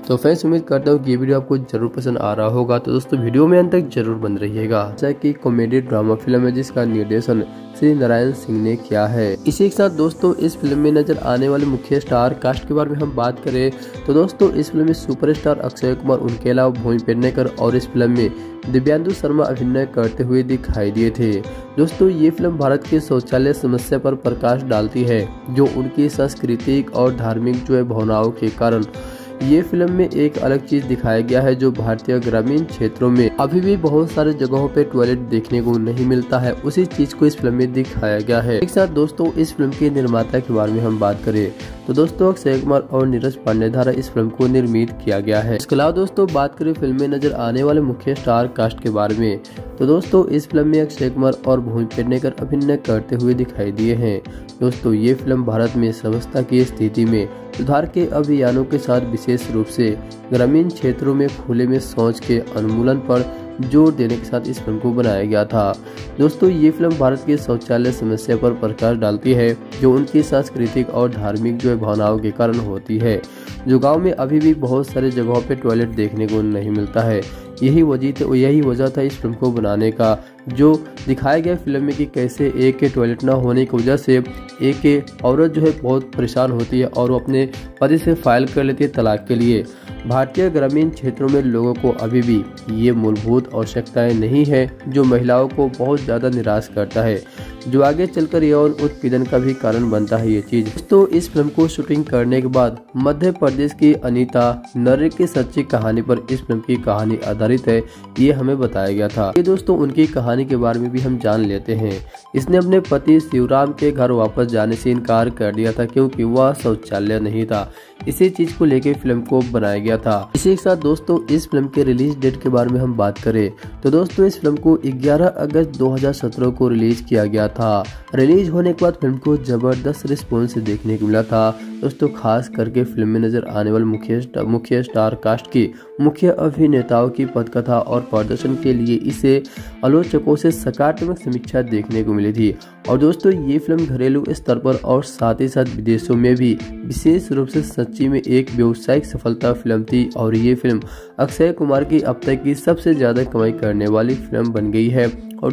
तो फ्रेंड्स उम्मीद करता हूँ कि ये वीडियो आपको जरूर पसंद आ रहा होगा। तो दोस्तों वीडियो में अंत तक जरूर बन रहिएगा। जैसा कि कॉमेडी ड्रामा फिल्म है जिसका निर्देशन श्री नारायण सिंह ने किया है। इसी के साथ दोस्तों इस फिल्म में नजर आने वाले मुख्य स्टार कास्ट के बारे में हम बात करें तो दोस्तों इस फिल्म में सुपरस्टार अक्षय कुमार, उनके अलावा भूमि पेडनेकर और इस फिल्म में दिव्यांशु शर्मा अभिनय करते हुए दिखाई दिए थे। दोस्तों ये फिल्म भारत की शौचालय समस्या पर प्रकाश डालती है, जो उनकी सांस्कृतिक और धार्मिक भावनाओं के कारण ये फिल्म में एक अलग चीज दिखाया गया है, जो भारतीय ग्रामीण क्षेत्रों में अभी भी बहुत सारे जगहों पे टॉयलेट देखने को नहीं मिलता है। उसी चीज को इस फिल्म में दिखाया गया है। एक साथ दोस्तों इस फिल्म के निर्माता के बारे में हम बात करें तो दोस्तों अक्षय कुमार और नीरज पांडे द्वारा इस फिल्म को निर्मित किया गया है। इसके अलावा दोस्तों बात करें फिल्म में नजर आने वाले मुख्य स्टार कास्ट के बारे में तो दोस्तों इस फिल्म में अक्षय कुमार और भूमि पेडनेकर अभिनय करते हुए दिखाई दिए हैं। दोस्तों ये फिल्म भारत में स्वास्थ्य की स्थिति में सुधार के अभियानों के साथ विशेष रूप से ग्रामीण क्षेत्रों में खुले में शौच के उन्मूलन पर जोर देने के साथ इस फिल्म को बनाया गया था। दोस्तों ये फिल्म भारत की शौचालय समस्या पर प्रकाश डालती है, जो उनकी सांस्कृतिक और धार्मिक भावनाओं के कारण होती है, जो गांव में अभी भी बहुत सारे जगहों पे टॉयलेट देखने को नहीं मिलता है। यही वजह था इस फिल्म को बनाने का, जो दिखाया गया फिल्म में कि कैसे एक के टॉयलेट ना होने की वजह से एक औरत बहुत परेशान होती है और वो अपने पति से फाइल कर लेती है तलाक के लिए। भारतीय ग्रामीण क्षेत्रों में लोगों को अभी भी ये मूलभूत आवश्यकताएं नहीं है, जो महिलाओं को बहुत ज्यादा निराश करता है, जो आगे चलकर यौन उत्पीड़न का भी कारण बनता है ये चीज। तो इस फिल्म को शूटिंग करने के बाद मध्य प्रदेश की अनीता नर्रे की सच्ची कहानी पर इस फिल्म की कहानी आधारित है, ये हमें बताया गया था। ये दोस्तों उनकी कहानी के बारे में भी हम जान लेते हैं। इसने अपने पति शिवराम के घर वापस जाने से इनकार कर दिया था, क्योंकि वह शौचालय नहीं था। इसी चीज को लेकर फिल्म को बनाया गया था। इसी के साथ दोस्तों इस फिल्म के रिलीज डेट के बारे में हम बात करें तो दोस्तों इस फिल्म को 11 अगस्त 2017 को रिलीज किया गया था। रिलीज होने के बाद फिल्म को जबरदस्त रिस्पॉन्स देखने को मिला था। दोस्तों खास करके फिल्म में नजर आने वाले मुख्य स्टार कास्ट की मुख्य अभिनेताओं की पटकथा और प्रदर्शन के लिए इसे आलोचकों से सकारात्मक समीक्षा देखने को मिली थी। और दोस्तों ये फिल्म घरेलू स्तर पर और साथ ही साथ विदेशों में भी विशेष रूप से सच्ची में एक व्यावसायिक सफलता फिल्म थी। और ये फिल्म अक्षय कुमार की अब तक की सबसे ज्यादा कमाई करने वाली फिल्म बन गई है और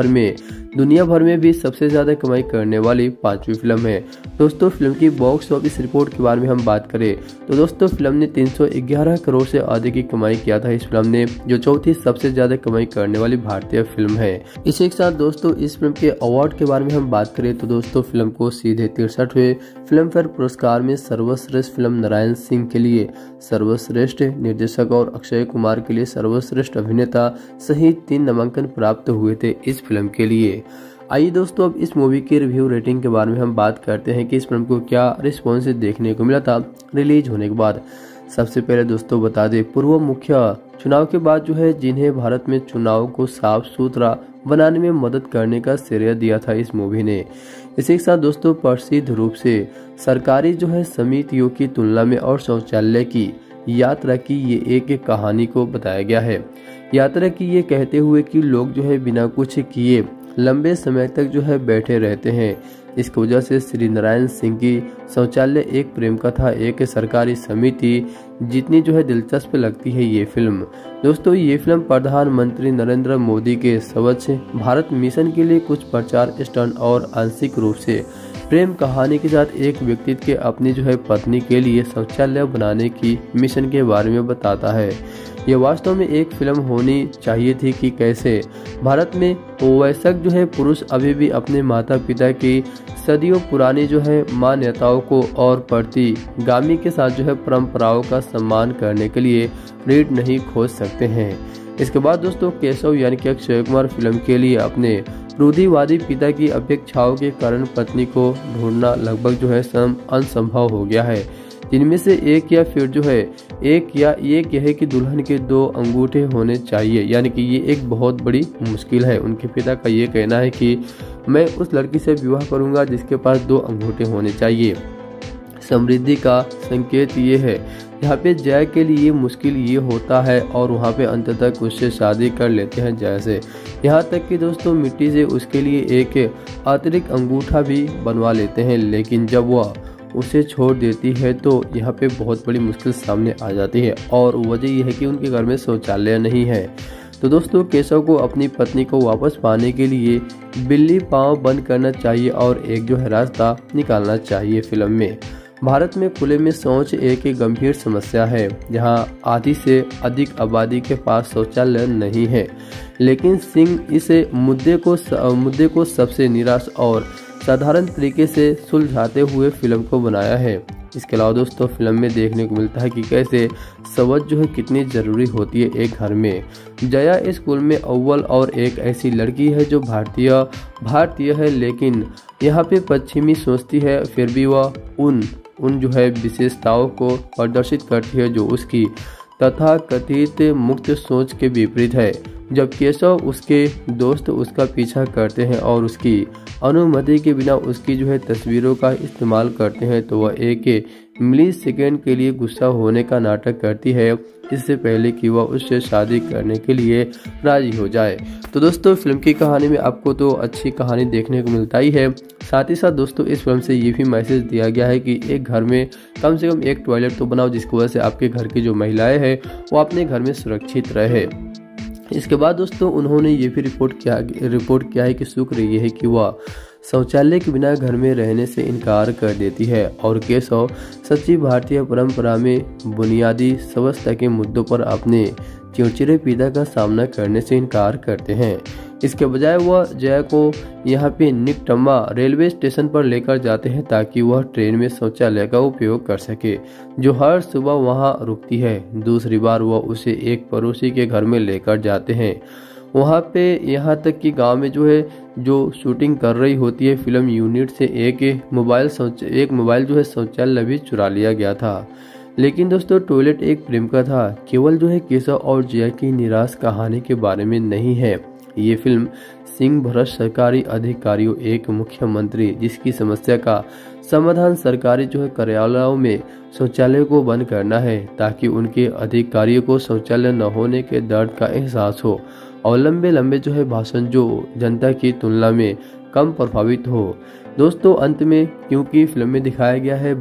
दुनिया भर में भी सबसे ज्यादा कमाई करने वाली 5वीं फिल्म है। दोस्तों फिल्म की बॉक्स ऑफिस रिपोर्ट के बारे में हम बात करें तो दोस्तों फिल्म ने 311 करोड़ से अधिक की कमाई किया था इस फिल्म ने, जो चौथी सबसे ज्यादा कमाई करने वाली भारतीय फिल्म है। इसी के साथ दोस्तों इस फिल्म के अवार्ड के बारे में हम बात करें तो दोस्तों फिल्म को सीधे 63वें फिल्म फेयर पुरस्कार में सर्वश्रेष्ठ फिल्म नारायण सिंह के लिए सर्वश्रेष्ठ निर्देशक और अक्षय कुमार के लिए सर्वश्रेष्ठ अभिनेता सहित 3 नामांकन प्राप्त हुए थे इस फिल्म के लिए। आइए दोस्तों अब इस मूवी की रिव्यू रेटिंग के बारे में हम बात करते हैं कि इस फिल्म को क्या रिस्पॉन्स देखने को मिला था रिलीज होने के बाद। सबसे पहले दोस्तों बता दें, पूर्व मुख्य चुनाव के बाद जिन्हें भारत में चुनाव को साफ सुथरा बनाने में मदद करने का श्रेय दिया था इस मूवी ने। इसी के साथ दोस्तों प्रसिद्ध रूप से सरकारी समितियों की तुलना में और शौचालय की यात्रा की ये एक कहानी को बताया गया है। यात्रा की ये कहते हुए कि लोग बिना कुछ किए लंबे समय तक बैठे रहते हैं। इसकी वजह से श्री नारायण सिंह की शौचालय एक प्रेम कथा एक सरकारी समिति जितनी दिलचस्प लगती है ये फिल्म। दोस्तों ये फिल्म प्रधानमंत्री नरेंद्र मोदी के स्वच्छ भारत मिशन के लिए कुछ प्रचार स्टंट और आंशिक रूप से प्रेम कहानी के साथ एक व्यक्ति के अपनी पत्नी के लिए शौचालय बनाने की मिशन के बारे में बताता है। यह वास्तव में एक फिल्म होनी चाहिए थी कि कैसे भारत में वयस्क पुरुष अभी भी अपने माता पिता की सदियों पुरानी मान्यताओं को और प्रतिगामी के साथ परंपराओं का सम्मान करने के लिए रीढ़ नहीं खोज सकते हैं। इसके बाद दोस्तों केशव यानी कि अक्षय कुमार फिल्म के लिए अपने रूढ़िवादी पिता की अपेक्षाओं के कारण पत्नी को ढूंढना लगभग असंभव हो गया है, जिनमें से एक या फिर एक है कि दुल्हन के 2 अंगूठे होने चाहिए, यानी कि ये एक बहुत बड़ी मुश्किल है। उनके पिता का ये कहना है कि मैं उस लड़की से विवाह करूंगा जिसके पास 2 अंगूठे होने चाहिए। समृद्धि का संकेत ये है। यहाँ पे जय के लिए मुश्किल ये होता है और वहाँ पे अंततः उससे शादी कर लेते हैं जय से। यहाँ तक कि दोस्तों मिट्टी से उसके लिए एक अतिरिक्त अंगूठा भी बनवा लेते हैं, लेकिन जब वह उसे छोड़ देती है तो यहाँ पे बहुत बड़ी मुश्किल सामने आ जाती है और वजह यह है कि उनके घर में शौचालय नहीं है। तो दोस्तों केशव को अपनी पत्नी को वापस पाने के लिए बिल्ली पाँव बंद करना चाहिए और एक जो है रास्ता निकालना चाहिए। फिल्म में भारत में खुले में शौच एक गंभीर समस्या है, जहां आधी से अधिक आबादी के पास शौचालय नहीं है। लेकिन सिंह इस मुद्दे को सबसे निराश और साधारण तरीके से सुलझाते हुए फिल्म को बनाया है। इसके अलावा दोस्तों फिल्म में देखने को मिलता है कि कैसे समझ जो है कितनी ज़रूरी होती है एक घर में। जया स्कूल में अव्वल और एक ऐसी लड़की है जो भारतीय है, लेकिन यहाँ पे पश्चिमी सोचती है। फिर भी वह उन जो है विशेषताओं को प्रदर्शित करती है जो उसकी तथाकथित मुक्त सोच के विपरीत है। जब केशव उसके दोस्त उसका पीछा करते हैं और उसकी अनुमति के बिना उसकी जो है तस्वीरों का इस्तेमाल करते हैं तो वह एक मिली सेकेंड के लिए गुस्सा होने का नाटक करती है, इससे पहले कि वह उससे शादी करने के लिए राजी हो जाए। तो दोस्तों फिल्म की कहानी में आपको तो अच्छी कहानी देखने को मिलता ही है, साथ ही साथ दोस्तों इस फिल्म से ये भी मैसेज दिया गया है कि एक घर में कम से कम एक टॉयलेट तो बनाओ, जिसकी वजह से आपके घर की जो महिलाएं हैं वो अपने घर में सुरक्षित रहे। इसके बाद दोस्तों उन्होंने ये भी रिपोर्ट किया है कि शुक्र ये है कि वह शौचालय के बिना घर में रहने से इनकार कर देती है और केशव सच्ची भारतीय परंपरा में बुनियादी स्वच्छता के मुद्दों पर अपने चिड़चिड़े पिता का सामना करने से इनकार करते हैं। इसके बजाय वह जया को यहाँ पे निकटम्मा रेलवे स्टेशन पर लेकर जाते हैं ताकि वह ट्रेन में शौचालय का उपयोग कर सके, जो हर सुबह वहाँ रुकती है। दूसरी बार वह उसे एक पड़ोसी के घर में लेकर जाते हैं, वहाँ पे यहाँ तक कि गांव में जो शूटिंग कर रही होती है फिल्म यूनिट से एक मोबाइल जो है शौचालय भी चुरा लिया गया था। लेकिन दोस्तों टॉयलेट एक प्रेम का था, केवल जो है केशव और जया की निराश कहानी के बारे में नहीं है। ये फिल्म सिंह भ्रष्ट सरकारी अधिकारियों, एक मुख्यमंत्री जिसकी समस्या का समाधान सरकारी जो है कार्यालयों में शौचालय को बंद करना है ताकि उनके अधिकारियों को शौचालय न होने के दर्द का एहसास हो और लंबे जो है भाषण जो जनता की तुलना में कम प्रभावित हो। दोस्तों अंत में क्योंकि फिल्म में दिखाया गया है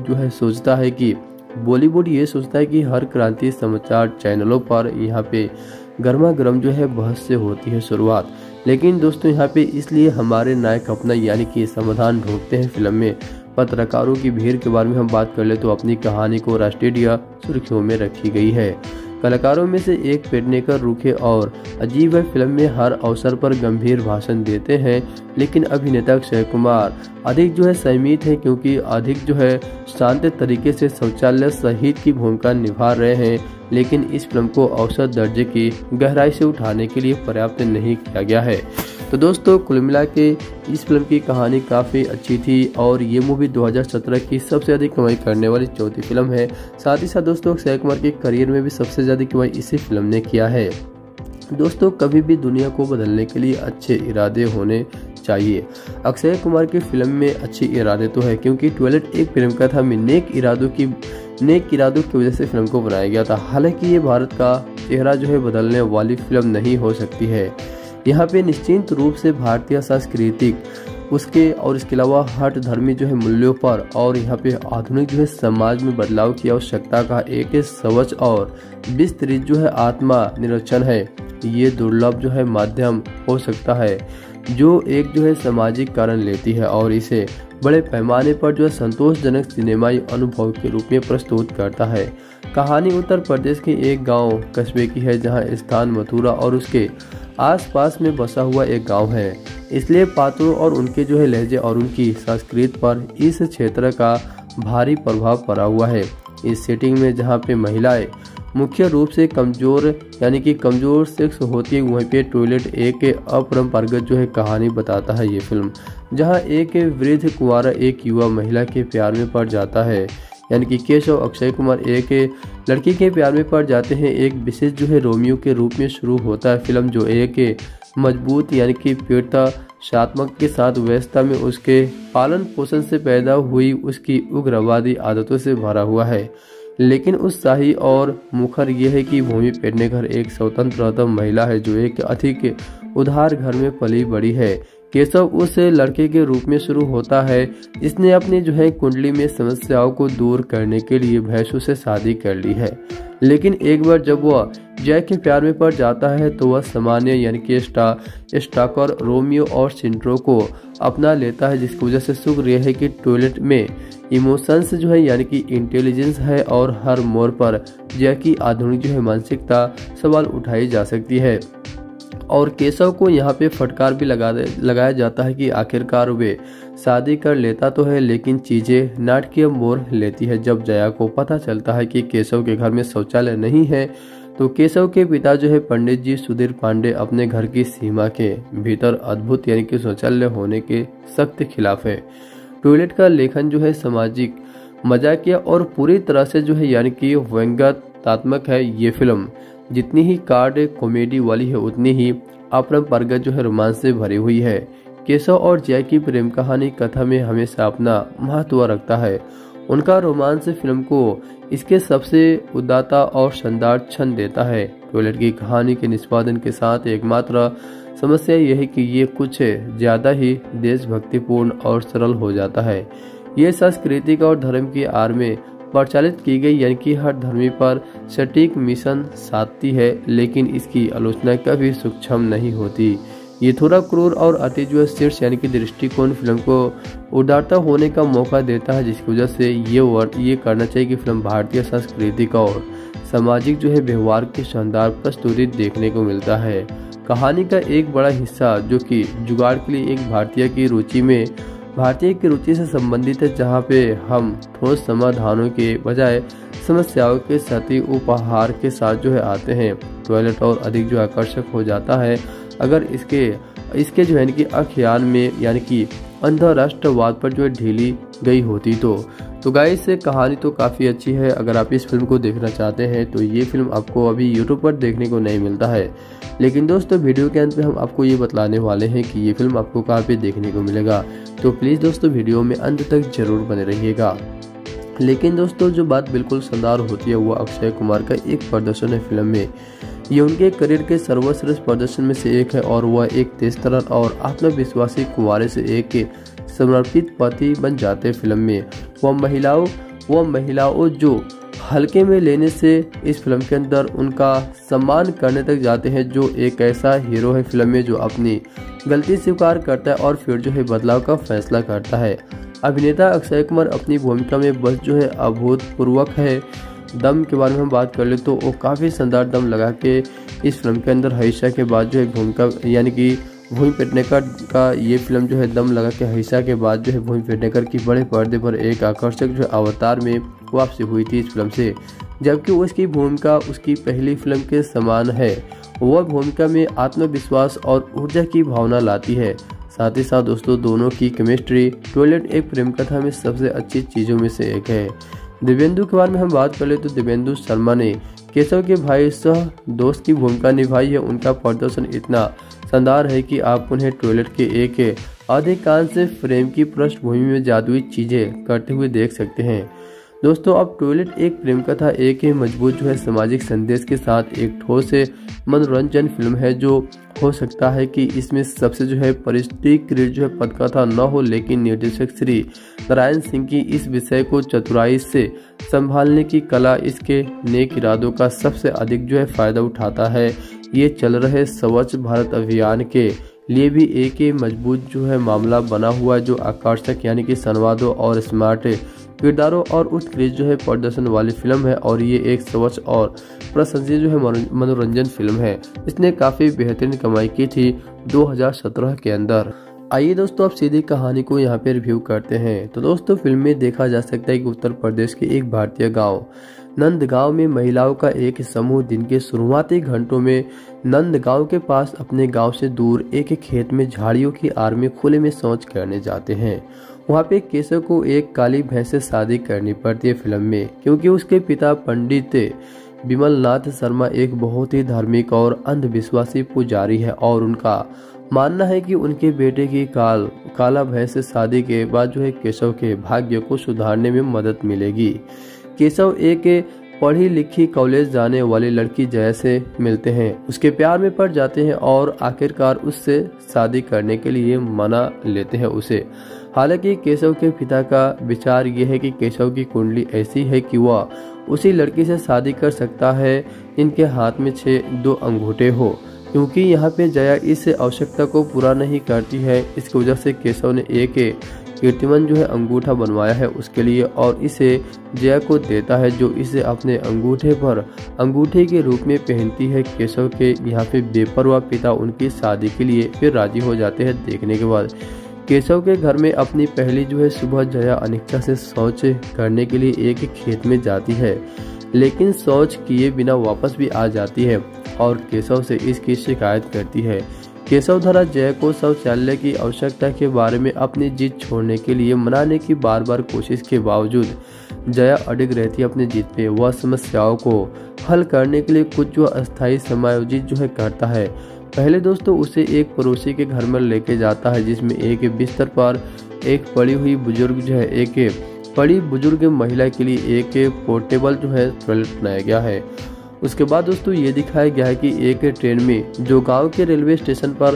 बॉलीवुड ये सोचता है कि हर क्रांति समाचार चैनलों पर यहाँ पे गर्मा गर्म जो है बहस से होती है शुरुआत, लेकिन दोस्तों यहाँ पे इसलिए हमारे नायक अपना यानी कि समाधान ढूंढते हैं। फिल्म में पत्रकारों की भीड़ के बारे में हम बात कर ले तो अपनी कहानी को राष्ट्रीय सुर्खियों में रखी गई है। कलाकारों में से एक पेडनेकर रूखे और अजीब है, फिल्म में हर अवसर पर गंभीर भाषण देते हैं, लेकिन अभिनेता अक्षय कुमार अधिक जो है संयमित है क्योंकि अधिक जो है शांत तरीके से शौचालय सहित की भूमिका निभा रहे हैं। लेकिन इस फिल्म को औसत दर्जे की गहराई से उठाने के लिए पर्याप्त नहीं किया गया है। तो दोस्तों कुल मिला के इस फिल्म की कहानी काफ़ी अच्छी थी और ये मूवी 2017 की सबसे अधिक कमाई करने वाली चौथी फिल्म है। साथ ही साथ दोस्तों अक्षय कुमार के करियर में भी सबसे ज़्यादा कमाई इसी फिल्म ने किया है। दोस्तों कभी भी दुनिया को बदलने के लिए अच्छे इरादे होने चाहिए। अक्षय कुमार की फिल्म में अच्छे इरादे तो है क्योंकि टॉयलेट एक प्रेम कथा में नेक इरादों की वजह से फिल्म को बनाया गया था। हालांकि ये भारत का चेहरा जो है बदलने वाली फिल्म नहीं हो सकती है। यहाँ पे निश्चित रूप से भारतीय सांस्कृतिक इसके अलावा हट धर्मी जो है मूल्यों पर और यहाँ पे आधुनिक जो है समाज में बदलाव की आवश्यकता का एक स्वच्छ और विस्तृत जो है आत्मा निरीक्षण है। ये दुर्लभ जो है माध्यम हो सकता है जो एक जो है सामाजिक कारण लेती है और इसे बड़े पैमाने पर जो है संतोषजनक सिनेमाई अनुभव के रूप में प्रस्तुत करता है। कहानी उत्तर प्रदेश के एक गांव कस्बे की है जहां स्थान मथुरा और उसके आसपास में बसा हुआ एक गांव है, इसलिए पात्रों और उनके जो है लहजे और उनकी संस्कृति पर इस क्षेत्र का भारी प्रभाव पड़ा हुआ है। इस सेटिंग में जहां पे महिलाएं मुख्य रूप से कमजोर सेक्स होती है, वहीं पे टॉयलेट एक अपरंपरागत जो है कहानी बताता है। ये फिल्म जहां एक वृद्ध कुंवारा एक युवा महिला के प्यार में पड़ जाता है, यानी कि केशव अक्षय कुमार एक लड़की के प्यार में पड़ जाते हैं। एक विशेष जो है रोमियो के रूप में शुरू होता है फिल्म, जो एक मजबूत यानी कि पीड़ितात्मक के साथ व्यवस्था में उसके पालन पोषण से पैदा हुई उसकी उग्रवादी आदतों से भरा हुआ है। लेकिन उत्साही और मुखर यह है कि भूमि पेडनेकर एक स्वतंत्र महिला है जो एक अधिक उदार घर में पली बड़ी है। केशव उस लड़के के रूप में शुरू होता है जिसने अपनी कुंडली में समस्याओं को दूर करने के लिए भैंसों से शादी कर ली है। लेकिन एक बार जब वह जय के प्यार में पड़ जाता है तो वह सामान्य यानी कि स्टाकर रोमियो और सिंड्रो को अपना लेता है, जिसकी वजह से शुक्र यह है कि टॉयलेट में इमोशंस यानी कि इंटेलिजेंस है और हर मोड़ पर जय की आधुनिक मानसिकता सवाल उठाई जा सकती है। और केशव को यहाँ पे फटकार भी लगाया जाता है कि आखिरकार वे शादी कर लेता तो है लेकिन चीजें नाटकीय मोड़ लेती है। जब जया को पता चलता है कि केशव के घर में शौचालय नहीं है तो केशव के पिता पंडित जी सुधीर पांडे अपने घर की सीमा के भीतर अद्भुत यानी कि शौचालय होने के सख्त खिलाफ है। टॉयलेट का लेखन सामाजिक मजाकिया और पूरी तरह से यानी कि व्यंग्यात्मक है। ये फिल्म जितनी ही कार्ड कॉमेडी वाली है उतनी ही अपरंपरागत रोमांस से भरी हुई है। केशव और जय की प्रेम कहानी कथा में हमेशा अपना महत्व रखता है। उनका रोमांस फिल्म को इसके सबसे उदात्त और शानदार क्षण देता है। टॉयलेट की कहानी के निष्पादन के साथ एकमात्र समस्या यह है कि ये कुछ ज्यादा ही देशभक्तिपूर्ण और सरल हो जाता है। ये सांस्कृतिक और धर्म की आड़ में प्रचालित की गई यानी कि हर धर्मी पर सटीक मिशन साधती है, लेकिन इसकी आलोचना कभी सूक्ष्म नहीं होती। ये थोड़ा क्रूर और अति शीर्ष यानी कि दृष्टिकोण फिल्म को उदारता होने का मौका देता है, जिसकी वजह से ये करना चाहिए कि फिल्म भारतीय सांस्कृतिक और सामाजिक व्यवहार की शानदार प्रस्तुति देखने को मिलता है। कहानी का एक बड़ा हिस्सा जो कि जुगाड़ के लिए एक भारतीय की रुचि से संबंधित है, जहाँ पे हम ठोस समाधानों के बजाय समस्याओं के सती उपहार के साथ आते हैं। टॉयलेट और अधिक आकर्षक हो जाता है अगर इसके यानी कि आख्यान में यानी कि अंतरराष्ट्रवाद पर ढीली गई होती तो गाइस कहानी तो काफ़ी अच्छी है। अगर आप इस फिल्म को देखना चाहते हैं तो ये फिल्म आपको अभी यूट्यूब पर देखने को नहीं मिलता है, लेकिन दोस्तों वीडियो के अंत में हम आपको ये बतलाने वाले हैं कि ये फिल्म आपको कहाँ पे देखने को मिलेगा। तो प्लीज़ दोस्तों वीडियो में अंत तक जरूर बने रहिएगा। लेकिन दोस्तों जो बात बिल्कुल शानदार होती है वो अक्षय कुमार का एक प्रदर्शन है फिल्म में। ये उनके करियर के सर्वश्रेष्ठ प्रदर्शन में से एक है और वह एक तेजतर्रार और आत्मविश्वासी कुंवारे से एक समर्पित पति बन जाते फिल्म में। वह महिलाओं जो हल्के में लेने से इस फिल्म के अंदर उनका सम्मान करने तक जाते हैं, जो एक ऐसा हीरो है फिल्म में जो अपनी गलती स्वीकार करता है और फिर बदलाव का फैसला करता है। अभिनेता अक्षय कुमार अपनी भूमिका में बस अभूतपूर्वक है। दम के बारे में हम बात कर ले तो वो काफ़ी शानदार दम लगा के इस फिल्म के अंदर हईशा के बाद भूमिका यानी कि भूमि पेडनेकर का ये फिल्म दम लगा के हईशा के बाद भूमि पेडनेकर की बड़े पर्दे पर एक आकर्षक अवतार में वापसी हुई थी इस फिल्म से, जबकि उसकी भूमिका उसकी पहली फिल्म के समान है। वह भूमिका में आत्मविश्वास और ऊर्जा की भावना लाती है। साथ ही साथ दोस्तों दोनों की केमिस्ट्री टॉयलेट एक प्रेम कथा में सबसे अच्छी चीज़ों में से एक है। दिव्येंदु के बारे में हम बात कर ले तो दिव्येंदु शर्मा ने केशव के भाई सह दोस्त की भूमिका निभाई है। उनका प्रदर्शन इतना शानदार है कि आप उन्हें टॉयलेट के एक अधिकांश फ्रेम की पृष्ठभूमि में जादुई चीजें करते हुए देख सकते हैं। दोस्तों अब टॉयलेट एक प्रेम कथा एक मजबूत सामाजिक संदेश के साथ एक ठोस मनोरंजन फिल्म है, जो हो सकता है कि इसमें सबसे परिष्कृत पटकथा न हो, लेकिन निर्देशक श्री नारायण सिंह की इस विषय को चतुराई से संभालने की कला इसके नेक इरादों का सबसे अधिक फायदा उठाता है। ये चल रहे स्वच्छ भारत अभियान के लिए भी एक मजबूत मामला बना हुआ है, जो आकर्षक यानी कि संवादों और स्मार्ट किरदारों और उत्कृष्ट प्रदर्शन वाली फिल्म है। और ये एक स्वच्छ और प्रशंसनीय मनोरंजन फिल्म है। इसने काफी बेहतरीन कमाई की थी 2017 के अंदर। आइए दोस्तों अब सीधी कहानी को यहाँ पे रिव्यू करते हैं। तो दोस्तों फिल्म में देखा जा सकता है कि उत्तर प्रदेश के एक भारतीय गांव नंदगांव में महिलाओं का एक समूह दिन के शुरुआती घंटों में नंदगांव के पास अपने गांव से दूर एक खेत में झाड़ियों की आड़ में खुले में शौच करने जाते हैं। वहाँ पे केशव को एक काली भैंस से शादी करनी पड़ती है फिल्म में, क्योंकि उसके पिता पंडित विमलनाथ शर्मा एक बहुत ही धार्मिक और अंधविश्वासी पुजारी है और उनका मानना है कि उनके बेटे की काला भैंस से शादी के बाद केशव के भाग्य को सुधारने में मदद मिलेगी। केशव एक पढ़ी लिखी कॉलेज जाने वाली लड़की जया से मिलते हैं, उसके प्यार में पड़ जाते हैं और आखिरकार उससे शादी करने के लिए मना लेते हैं उसे। हालांकि केशव के पिता का विचार यह है कि केशव की कुंडली ऐसी है कि वह उसी लड़की से शादी कर सकता है इनके हाथ में 2 अंगूठे हो। क्योंकि यहाँ पे जया इस आवश्यकता को पूरा नहीं करती है, इसकी वजह से केशव ने एक कीर्तिमान अंगूठा बनवाया है उसके लिए और इसे जया को देता है, जो इसे अपने अंगूठे पर अंगूठे के रूप में पहनती है। केशव के यहाँ पे बेपरवाह पिता उनकी शादी के लिए फिर राजी हो जाते हैं। देखने के बाद केशव के घर में अपनी पहली सुबह जया अनिच्छा से शौच करने के लिए एक खेत में जाती है, लेकिन शौच किए बिना वापस भी आ जाती है और केशव से इसकी शिकायत करती है। केशव द्वारा जया को शौचालय की आवश्यकता के बारे में अपनी जिद छोड़ने के लिए मनाने की बार बार कोशिश के बावजूद जया अडिग रहती है अपनी जिद पे। वह समस्याओं को हल करने के लिए कुछ अस्थायी समायोजित करता है। पहले दोस्तों उसे एक पड़ोसी के घर में लेके जाता है, जिसमें एक बिस्तर पर एक पड़ी हुई बुजुर्ग एक बड़ी बुजुर्ग महिला के लिए एक पोर्टेबल टॉयलेट बनाया गया है। उसके बाद दोस्तों ये दिखाया गया है कि एक ट्रेन में जो गांव के रेलवे स्टेशन पर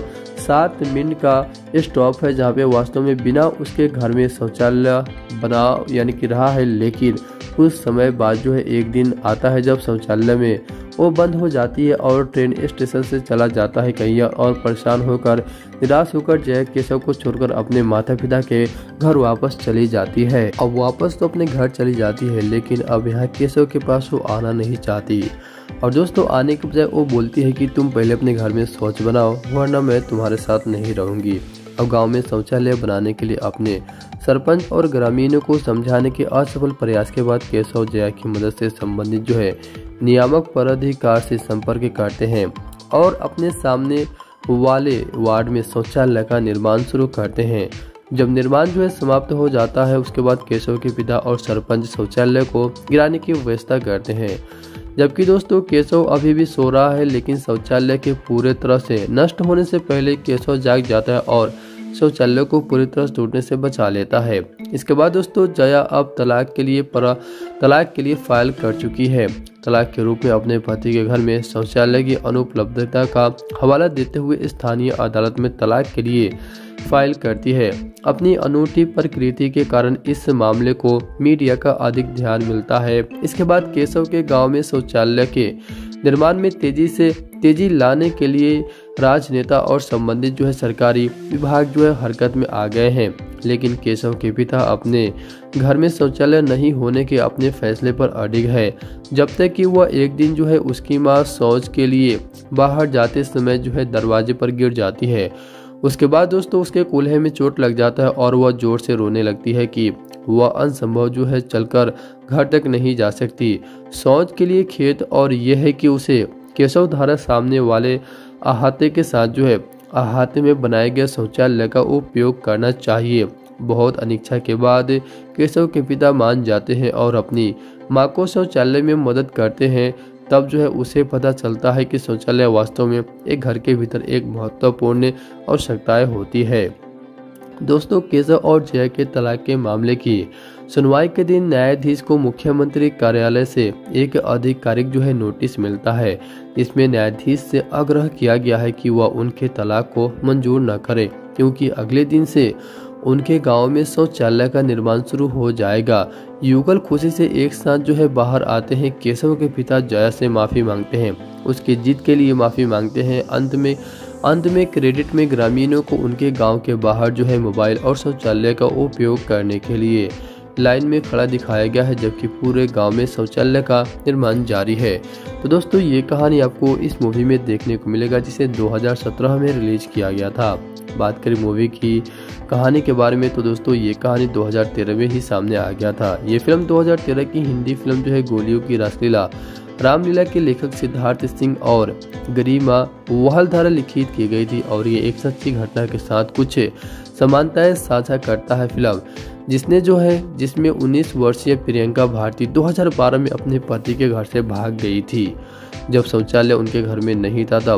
7 मिनट का स्टॉप है, जहां पे वास्तव में बिना उसके घर में शौचालय बना कि रहा है, लेकिन कुछ समय बाद एक दिन आता है जब शौचालय में वो बंद हो जाती है और ट्रेन स्टेशन से चला जाता है कहीं और परेशान होकर निराश होकर जया केशव को छोड़कर अपने माता पिता के घर वापस चली जाती है। अब वापस तो अपने घर चली जाती है, लेकिन अब यहाँ केशव के पास वो आना नहीं चाहती और दोस्तों आने के बजाय वो बोलती है कि तुम पहले अपने घर में शौच बनाओ, वरना मैं तुम्हारे साथ नहीं रहूंगी। अब गांव में शौचालय बनाने के लिए अपने सरपंच और ग्रामीणों को समझाने के असफल प्रयास के बाद केशव जया की मदद से संबंधित नियामक पदाधिकारी से संपर्क करते हैं और अपने सामने वाले वार्ड में शौचालय का निर्माण शुरू करते हैं। जब निर्माण समाप्त हो जाता है, उसके बाद केशव के पिता और सरपंच शौचालय को गिराने की व्यवस्था करते हैं। जबकि दोस्तों केशव अभी भी सो रहा है, लेकिन शौचालय के पूरे तरह से नष्ट होने से पहले केशव जाग जाता है और शौचालय को पूरी तरह टूटने से बचा लेता है। इसके बाद दोस्तों जया अब तलाक के लिए फाइल कर चुकी है। तलाक के रूप में अपने पति के घर में शौचालय की अनुपलब्धता का हवाला देते हुए स्थानीय अदालत में तलाक के लिए फाइल करती है। अपनी अनूठी प्रकृति के कारण इस मामले को मीडिया का अधिक ध्यान मिलता है। इसके बाद केशव के गांव में शौचालय के निर्माण में तेजी लाने के लिए राजनेता और संबंधित सरकारी विभाग हरकत में आ गए हैं, लेकिन केशव के पिता अपने घर में शौचालय नहीं होने के अपने फैसले पर अडिग है, जब तक कि वह एक दिन उसकी मां शौच के लिए बाहर जाते समय दरवाजे पर गिर जाती है। उसके बाद दोस्तों उसके कूल्हे में चोट लग जाता है और वह जोर से रोने लगती है कि वह असंभव चलकर घर तक नहीं जा सकती शौच के लिए खेत, और यह है कि उसे केशव द्वारा सामने वाले अहाते के साथ अहाते में बनाए गए शौचालय का उपयोग करना चाहिए। बहुत अनिच्छा के बाद केशव के पिता मान जाते हैं और अपनी मां को शौचालय में मदद करते हैं। तब उसे पता चलता है कि शौचालय वास्तव में एक घर के भीतर एक महत्वपूर्ण आवश्यकताएं होती है। दोस्तों केशव और जया के तलाक के मामले की सुनवाई के दिन न्यायाधीश को मुख्यमंत्री कार्यालय से एक आधिकारिक नोटिस मिलता है। इसमें न्यायाधीश से आग्रह किया गया है कि वह उनके तलाक को मंजूर न करे, क्योंकि अगले दिन से उनके गांव में शौचालय का निर्माण शुरू हो जाएगा। युगल खुशी से एक साथ बाहर आते हैं। केशव के पिता जया से माफी मांगते हैं, उसकी जिद के लिए माफी मांगते हैं। अंत में क्रेडिट में ग्रामीणों को उनके गांव के बाहर मोबाइल और शौचालय का उपयोग करने के लिए लाइन में खड़ा दिखाया गया है, जबकि पूरे गांव में शौचालय का निर्माण जारी है। तो दोस्तों ये कहानी आपको इस मूवी में देखने को मिलेगा, जिसे 2017 में रिलीज किया गया था। बात करें मूवी की कहानी के बारे में तो दोस्तों ये कहानी 2013 में ही सामने आ गया था। ये फिल्म 2013 की हिंदी फिल्म गोलियों की रासलीला रामलीला के लेखक सिद्धार्थ सिंह और गरिमा वाहल द्वारा लिखित की गई थी और ये एक सच्ची घटना के साथ कुछ समानताएं साझा करता है। फिल्म जिसमें 19 वर्षीय प्रियंका भारती 2012 में अपने पति के घर से भाग गई थी। जब शौचालय उनके घर में नहीं था, तब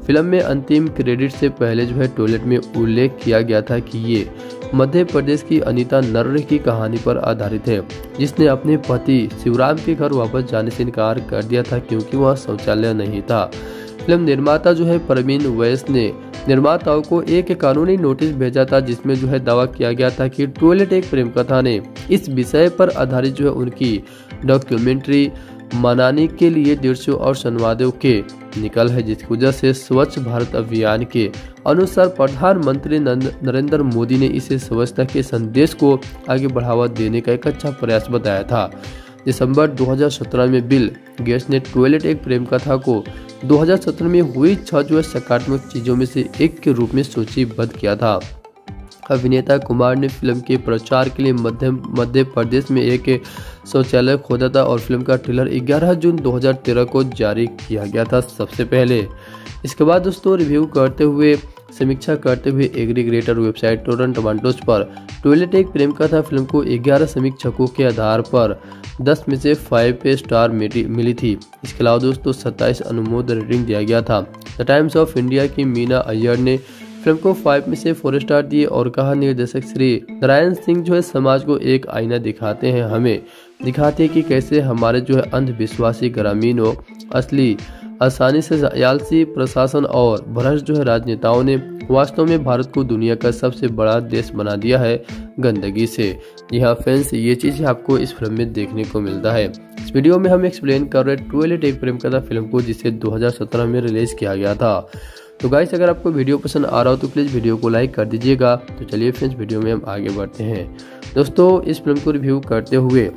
फिल्म में अंतिम क्रेडिट से पहले जो है टॉयलेट में उल्लेख किया गया था कि ये मध्य प्रदेश की अनीता नर्रे की कहानी पर आधारित है, जिसने अपने पति शिवराम के घर वापस जाने से इनकार कर दिया था क्योंकि वह शौचालय नहीं था। फिल्म निर्माता जो है प्रवीण वैस ने निर्माताओं को एक कानूनी नोटिस भेजा था, जिसमें जो है दावा किया गया था कि टॉयलेट एक प्रेम कथा ने इस विषय पर आधारित जो है उनकी डॉक्यूमेंट्री मनाने के लिए दृश्यों और संवादों के निकल है, जिसकी वजह से स्वच्छ भारत अभियान के अनुसार प्रधानमंत्री नरेंद्र मोदी ने इसे स्वच्छता के संदेश को आगे बढ़ावा देने का एक अच्छा प्रयास बताया था। दिसंबर 2017 में बिल गेट्स ने टॉयलेट एक प्रेम कथा को 2017 में हुई 6 जो सकारात्मक चीजों में से एक के रूप में सूचीबद्ध किया था। अभिनेता कुमार ने फिल्म के प्रचार के लिए मध्य प्रदेश में एक शौचालय खोदा था और फिल्म का ट्रेलर 11 जून 2013 को जारी किया गया था सबसे पहले। इसके बाद दोस्तों समीक्षा करते हुए एग्रीगेटर वेबसाइट रॉटन टोमेटोज पर टॉयलेट एक प्रेम कथा फिल्म को 11 समीक्षकों के आधार पर 10 में से 5 स्टार मिली थी। इसके अलावा दोस्तों 27 अनुमोदन रेटिंग दिया गया था। द टाइम्स ऑफ इंडिया की मीना अय्यर ने फिल्म को 5 में से 4 स्टार दिए और कहा, निर्देशक श्री नारायण सिंह जो है समाज को एक आईना दिखाते हैं, हमें दिखाते हैं कि कैसे हमारे जो है अंधविश्वासी ग्रामीणों आसानी से आलसी प्रशासन और भ्रष्ट जो है राजनेताओं ने वास्तव में भारत को दुनिया का सबसे बड़ा देश बना दिया है गंदगी से। यहाँ फ्रेंड्स, ये चीज़ आपको इस फिल्म में देखने को मिलता है। इस वीडियो में हम एक्सप्लेन कर रहे हैं टॉयलेट एक प्रेम कथा फिल्म को, जिसे 2017 में रिलीज किया गया था। तो गाइस, अगर आपको वीडियो पसंद आ रहा हो तो प्लीज़ वीडियो को लाइक कर दीजिएगा। तो चलिए फ्रेंड्स, वीडियो में हम आगे बढ़ते हैं। दोस्तों, इस फिल्म को रिव्यू करते हुए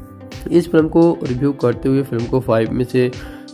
फिल्म को 5 में से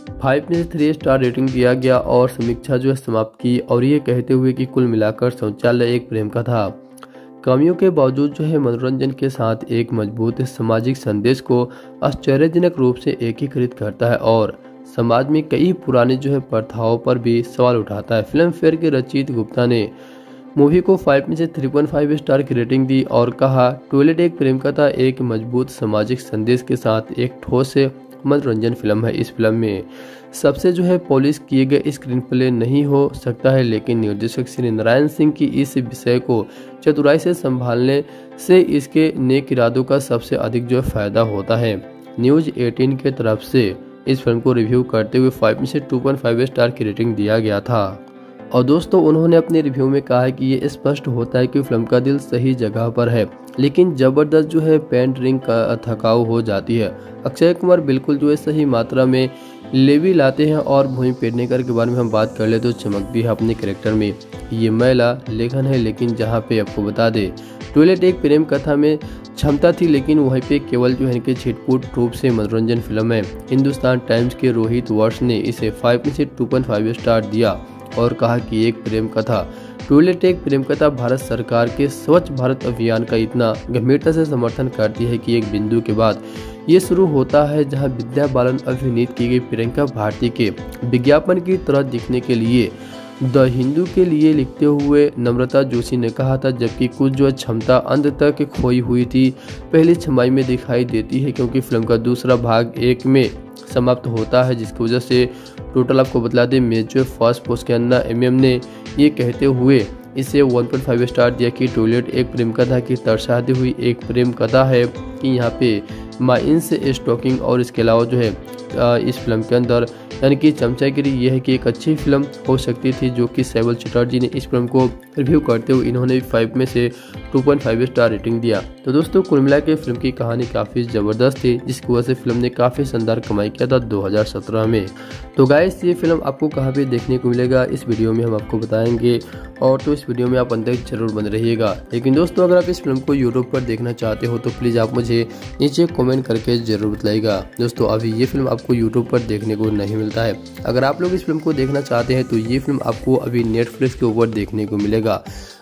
3 स्टार रेटिंग दिया गया और समीक्षा जो है समाप्त की, और ये कहते हुए कि कुल मिलाकर शौचालय एक प्रेम कथा कमियों के बावजूद जो है मनोरंजन के साथ एक मजबूत सामाजिक संदेश को आश्चर्यजनक रूप से एकीकृत करता है और समाज में कई पुरानी जो है प्रथाओं पर भी सवाल उठाता है। फिल्म फेयर के रचित गुप्ता ने मूवी को 5 में से 3.5 स्टार की रेटिंग दी और कहा, टॉयलेट एक प्रेम कथा एक मजबूत सामाजिक संदेश के साथ एक ठोस मनोरंजन फिल्म है। इस फिल्म में सबसे जो है पॉलिश किए गए स्क्रीन प्ले नहीं हो सकता है, लेकिन निर्देशक श्री नारायण सिंह की इस विषय को चतुराई से संभालने से इसके नेक इरादों का सबसे अधिक जो है फायदा होता है। न्यूज 18 के तरफ से इस फिल्म को रिव्यू करते हुए 5 में से 2.5 स्टार की रेटिंग दिया गया था। और दोस्तों, उन्होंने अपने रिव्यू में कहा है कि ये स्पष्ट होता है कि फिल्म का दिल सही जगह पर है, लेकिन जबरदस्त जो है पेंटरिंग का थकाऊ हो जाती है। अक्षय कुमार बिल्कुल जो है सही मात्रा में लेवी लाते हैं और भूमि पेडनेकर के बारे में हम बात कर ले तो चमक भी है अपने कैरेक्टर में। ये महिला लेखन है, लेकिन जहाँ पे आपको बता दे टॉयलेट एक प्रेम कथा में क्षमता थी, लेकिन वहीं पे केवल जो है इनके छिटपुट रूप से मनोरंजन फिल्म है। हिंदुस्तान टाइम्स के रोहित वर्ष ने इसे 5 में से 2.5 स्टार दिया और कहा कि एक प्रेम कथा टॉयलेट एक प्रेम कथा भारत सरकार के स्वच्छ भारत अभियान का इतना गंभीरता से समर्थन करती है कि एक बिंदु के बाद ये शुरू होता है जहां विद्या बालन अभिनीत की गई प्रियंका भारती के विज्ञापन की तरह दिखने के लिए द हिंदू के लिए लिखते हुए नम्रता जोशी ने कहा था, जबकि कुछ जो क्षमता अंत तक खोई हुई थी पहली छमाही में दिखाई देती है, क्योंकि फिल्म का दूसरा भाग 1 में समाप्त होता है, जिसकी वजह से टोटल आपको बता दें मेजर फर्स्ट पोस्ट के अन्ना MM ने ये कहते हुए इसे 1.5 स्टार दिया कि टॉयलेट एक प्रेम कथा की दर्शाती हुई एक प्रेम कथा है कि यहाँ पे माइंस स्टॉकिंग और इसके अलावा जो है इस फिल्म के अंदर यानी कि चमचागिरी ये है कि एक अच्छी फिल्म हो सकती थी, जो कि सैबल चटर्जी ने इस फिल्म को रिव्यू करते हुए इन्होंने 5 में से 2.5 स्टार रेटिंग दिया। तो दोस्तों, कुल मिला के फिल्म की कहानी काफ़ी ज़बरदस्त थी, जिसकी वजह से फिल्म ने काफ़ी शानदार कमाई किया था 2017 में। तो गाइस, ये फिल्म आपको कहाँ पे देखने को मिलेगा इस वीडियो में हम आपको बताएंगे, और तो इस वीडियो में आप अंदर जरूर बने रहिएगा। लेकिन दोस्तों, अगर आप इस फिल्म को यूट्यूब पर देखना चाहते हो तो प्लीज़ आप मुझे नीचे कॉमेंट करके जरूर बताइएगा। दोस्तों, अभी ये फिल्म आपको यूट्यूब पर देखने को नहीं मिलता है। अगर आप लोग इस फिल्म को देखना चाहते हैं तो ये फिल्म आपको अभी नेटफ्लिक्स के ऊपर देखने को मिलेगा।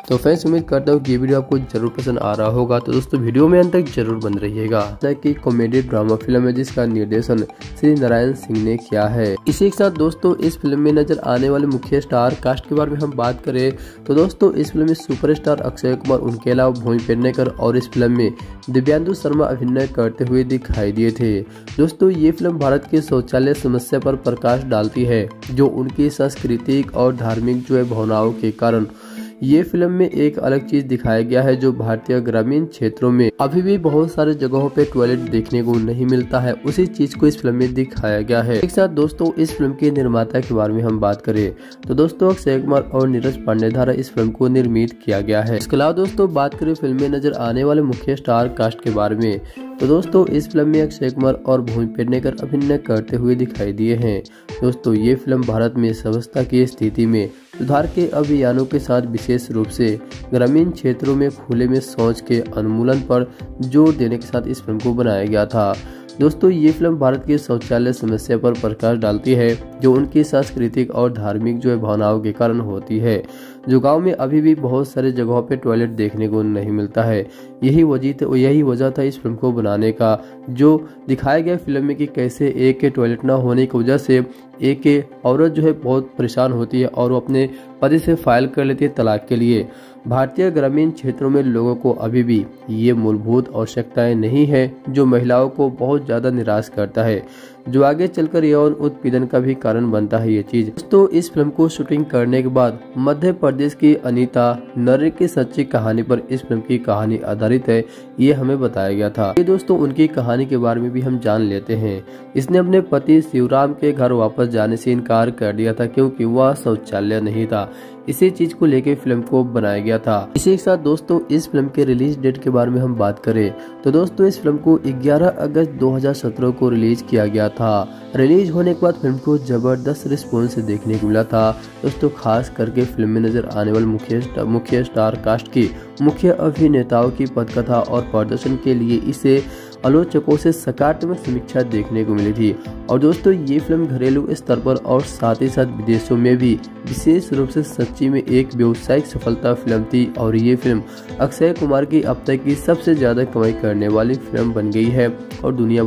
तो फ्रेंड्स उम्मीद करता हूँ कि ये वीडियो आपको जरूर पसंद आ रहा होगा। तो दोस्तों वीडियो में अंत तक जरूर बन रहिएगा। कि कॉमेडी ड्रामा फिल्म है जिसका निर्देशन श्री नारायण सिंह ने किया है। इसी के साथ दोस्तों इस फिल्म में नजर आने वाले मुख्य स्टार कास्ट के बारे में हम बात करें तो दोस्तों इस फिल्म में सुपरस्टार अक्षय कुमार, उनके अलावा भूमि पेडनेकर और इस फिल्म में दिव्यांशु शर्मा अभिनय करते हुए दिखाई दिए थे। दोस्तों ये फिल्म भारत के शौचालय समस्या पर प्रकाश डालती है, जो उनकी सांस्कृतिक और धार्मिक भावनाओं के कारण ये फिल्म में एक अलग चीज दिखाया गया है, जो भारतीय ग्रामीण क्षेत्रों में अभी भी बहुत सारे जगहों पे टॉयलेट देखने को नहीं मिलता है। उसी चीज को इस फिल्म में दिखाया गया है। एक साथ दोस्तों इस फिल्म के निर्माता के बारे में हम बात करें तो दोस्तों अक्षय कुमार और नीरज पांडे द्वारा इस फिल्म को निर्मित किया गया है। इसके अलावा दोस्तों बात करें फिल्म में नजर आने वाले मुख्य स्टार कास्ट के बारे में तो दोस्तों इस फिल्म में अक्षय कुमार और भूमि पेडनेकर अभिनय करते हुए दिखाई दिए हैं। दोस्तों ये फिल्म भारत में स्वास्थ्य की स्थिति में सुधार के अभियानों के साथ विशेष रूप से ग्रामीण क्षेत्रों में खुले में शौच के उन्मूलन पर जोर देने के साथ इस फिल्म को बनाया गया था। दोस्तों ये फिल्म भारत की शौचालय समस्या पर प्रकाश डालती है, जो उनकी सांस्कृतिक और धार्मिक भावनाओं के कारण होती है, जो गांव में अभी भी बहुत सारे जगहों पे टॉयलेट देखने को नहीं मिलता है। यही वजह था इस फिल्म को बनाने का, जो दिखाया गया फिल्म में कि कैसे एक के टॉयलेट न होने की वजह से एक औरत बहुत परेशान होती है और वो अपने पति से फाइल कर लेती है तलाक के लिए। भारतीय ग्रामीण क्षेत्रों में लोगों को अभी भी ये मूलभूत आवश्यकताएं नहीं है, जो महिलाओं को बहुत ज्यादा निराश करता है, जो आगे चलकर यौन उत्पीड़न का भी कारण बनता है ये चीज। तो इस फिल्म को शूटिंग करने के बाद मध्य प्रदेश की अनीता नर्रे की सच्ची कहानी पर इस फिल्म की कहानी आधारित है, ये हमें बताया गया था। ये दोस्तों उनकी कहानी के बारे में भी हम जान लेते हैं। इसने अपने पति शिवराम के घर वापस जाने से इनकार कर दिया था, क्योंकि वह शौचालय नहीं था। इसी चीज को लेकर फिल्म को बनाया गया था। इसी के साथ दोस्तों इस फिल्म के रिलीज डेट के बारे में हम बात करें तो दोस्तों इस फिल्म को 11 अगस्त 2017 को रिलीज किया गया था। रिलीज होने के बाद फिल्म को जबरदस्त रिस्पॉन्स देखने को मिला था। दोस्तों खास करके फिल्म में नजर आने वाले मुख्य स्टार कास्ट की मुख्य अभिनेताओं की पटकथा और प्रदर्शन के लिए इसे आलोचकों से सकारात्मक समीक्षा देखने को मिली थी। और दोस्तों ये फिल्म घरेलू स्तर पर और साथ ही साथ विदेशों में भी विशेष रूप से सच्ची में एक व्यावसायिक सफलता फिल्म थी। और ये फिल्म अक्षय कुमार की अब तक की सबसे ज्यादा कमाई करने वाली फिल्म बन गई है और दुनिया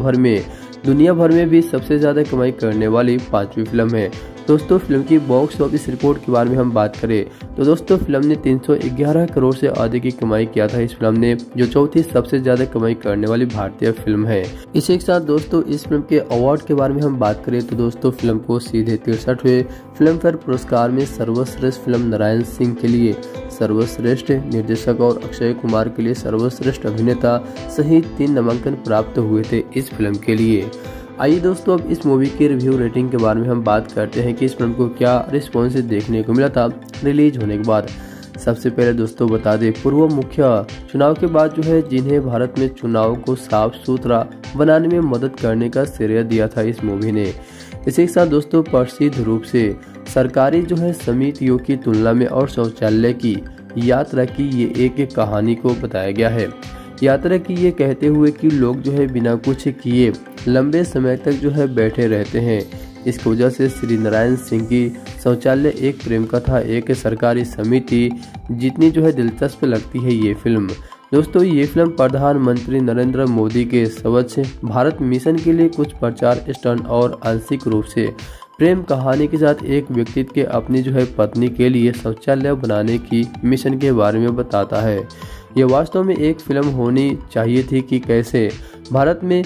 भर में भी सबसे ज्यादा कमाई करने वाली 5वीं फिल्म है। दोस्तों फिल्म की बॉक्स ऑफिस रिपोर्ट के बारे में हम बात करें तो दोस्तों फिल्म ने 311 करोड़ से अधिक की कमाई किया था इस फिल्म ने, जो चौथी सबसे ज्यादा कमाई करने वाली भारतीय फिल्म है। इसी के साथ दोस्तों इस फिल्म के अवार्ड के बारे में हम बात करें तो दोस्तों फिल्म को सीधे 63वें फिल्म फेयर पुरस्कार में सर्वश्रेष्ठ फिल्म नारायण सिंह के लिए सर्वश्रेष्ठ निर्देशक और अक्षय कुमार के लिए सर्वश्रेष्ठ अभिनेता सहित 3 नामांकन प्राप्त हुए थे इस फिल्म के लिए। आइए दोस्तों अब इस मूवी की रिव्यू रेटिंग के बारे में हम बात करते हैं कि इस फिल्म को क्या रिस्पॉन्स देखने को मिला था रिलीज होने के बाद। सबसे पहले दोस्तों बता दें, पूर्व मुख्य चुनाव के बाद जिन्हें भारत में चुनाव को साफ सुथरा बनाने में मदद करने का श्रेय दिया था इस मूवी ने। इसी के साथ दोस्तों प्रसिद्ध रूप से सरकारी समितियों की तुलना में और शौचालय की यात्रा की ये एक कहानी को बताया गया है। यात्रा की ये कहते हुए कि लोग बिना कुछ किए लंबे समय तक बैठे रहते हैं। इसकी वजह से श्री नारायण सिंह की शौचालय एक प्रेम कथा एक सरकारी समिति जितनी दिलचस्प लगती है ये फिल्म। दोस्तों ये फिल्म प्रधानमंत्री नरेंद्र मोदी के स्वच्छ भारत मिशन के लिए कुछ प्रचार स्टंट और आंशिक रूप से प्रेम कहानी के साथ एक व्यक्ति के अपनी पत्नी के लिए शौचालय बनाने की मिशन के बारे में बताता है। यह वास्तव में एक फिल्म होनी चाहिए थी कि कैसे भारत में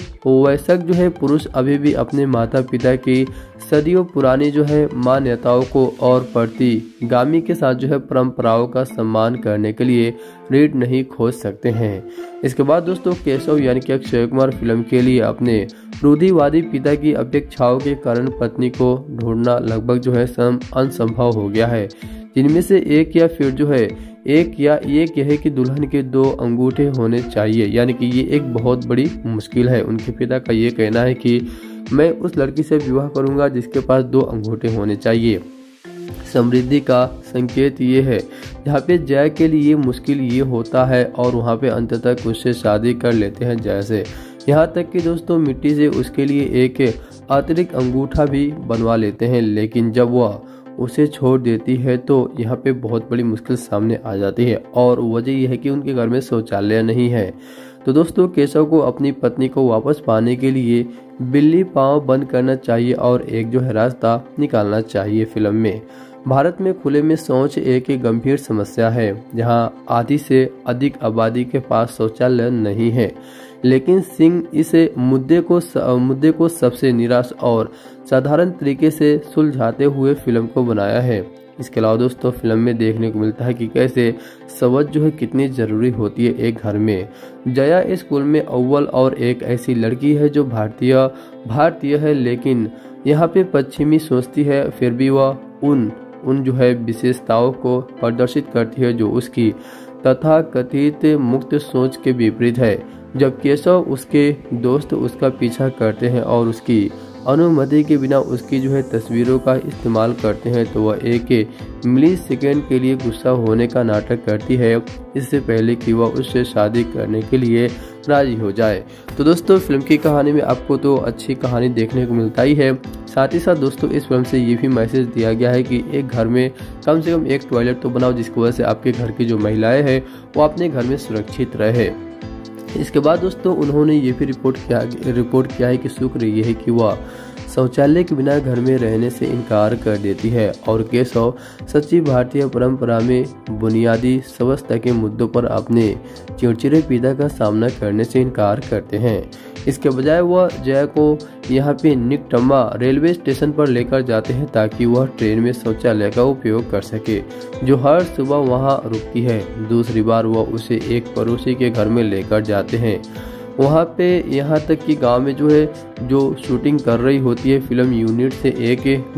वयस्क पुरुष अभी भी अपने माता पिता की सदियों पुरानी मान्यताओं को और प्रतिगामी के साथ परंपराओं का सम्मान करने के लिए रीढ़ नहीं खोज सकते हैं। इसके बाद दोस्तों केशव यानी कि अक्षय कुमार फिल्म के लिए अपने रूढ़िवादी पिता की अपेक्षाओं के कारण पत्नी को ढूंढना लगभग असंभव हो गया है, जिनमें से एक या फिर एक यह कि दुल्हन के 2 अंगूठे होने चाहिए, यानी कि ये एक बहुत बड़ी मुश्किल है। उनके पिता का ये कहना है कि मैं उस लड़की से विवाह करूंगा जिसके पास 2 अंगूठे होने चाहिए। समृद्धि का संकेत ये है, जहाँ पे जय के लिए मुश्किल ये होता है और वहाँ पे अंततः उससे शादी कर लेते हैं जय से। यहाँ तक कि दोस्तों मिट्टी से उसके लिए एक अतिरिक्त अंगूठा भी बनवा लेते हैं, लेकिन जब वह उसे छोड़ देती है तो यहाँ पे बहुत बड़ी मुश्किल सामने आ जाती है और वजह यह है कि उनके घर में शौचालय नहीं है। तो दोस्तों केशव को अपनी पत्नी को वापस पाने के लिए बिल्ली पाँव बंद करना चाहिए और एक जो है रास्ता निकालना चाहिए। फिल्म में भारत में खुले में शौच एक गंभीर समस्या है, जहां आधी से अधिक आबादी के पास शौचालय नहीं है। लेकिन सिंह इस मुद्दे को सबसे निराश और साधारण तरीके से सुलझाते हुए फिल्म को बनाया है। इसके अलावा दोस्तों फिल्म में देखने को मिलता है कि कैसे समझ जो है कितनी जरूरी होती है एक घर में। जया स्कूल में अव्वल और एक ऐसी लड़की है जो भारतीय है, लेकिन यहाँ पे पश्चिमी सोचती है, फिर भी वह उन जो है विशेषताओं को प्रदर्शित करती है जो उसकी तथाकथित मुक्त सोच के विपरीत है। जब केशव उसके दोस्त उसका पीछा करते हैं और उसकी अनुमति के बिना उसकी जो है तस्वीरों का इस्तेमाल करते हैं तो वह एक मिली सेकेंड के लिए गुस्सा होने का नाटक करती है, इससे पहले कि वह उससे शादी करने के लिए राजी हो जाए। तो दोस्तों फिल्म की कहानी में आपको तो अच्छी कहानी देखने को मिलता ही है, साथ ही साथ दोस्तों इस फिल्म से ये भी मैसेज दिया गया है कि एक घर में कम से कम एक टॉयलेट तो बनाओ, जिसकी वजह से आपके घर की जो महिलाएं हैं वो अपने घर में सुरक्षित रहे। इसके बाद दोस्तों उन्होंने ये भी रिपोर्ट किया है कि शुक्र ये है कि वह शौचालय के बिना घर में रहने से इनकार कर देती है और केशव सच्ची भारतीय परंपरा में बुनियादी स्वच्छता के मुद्दों पर अपने चिड़चिड़े पिता का सामना करने से इनकार करते हैं। इसके बजाय वह जया को यहाँ पे निकटम्मा रेलवे स्टेशन पर लेकर जाते हैं ताकि वह ट्रेन में शौचालय का उपयोग कर सके, जो हर सुबह वहाँ रुकती है। दूसरी बार वह उसे एक पड़ोसी के घर में लेकर जाते हैं, वहाँ पे यहाँ तक कि गांव में जो शूटिंग कर रही होती है फिल्म यूनिट से एक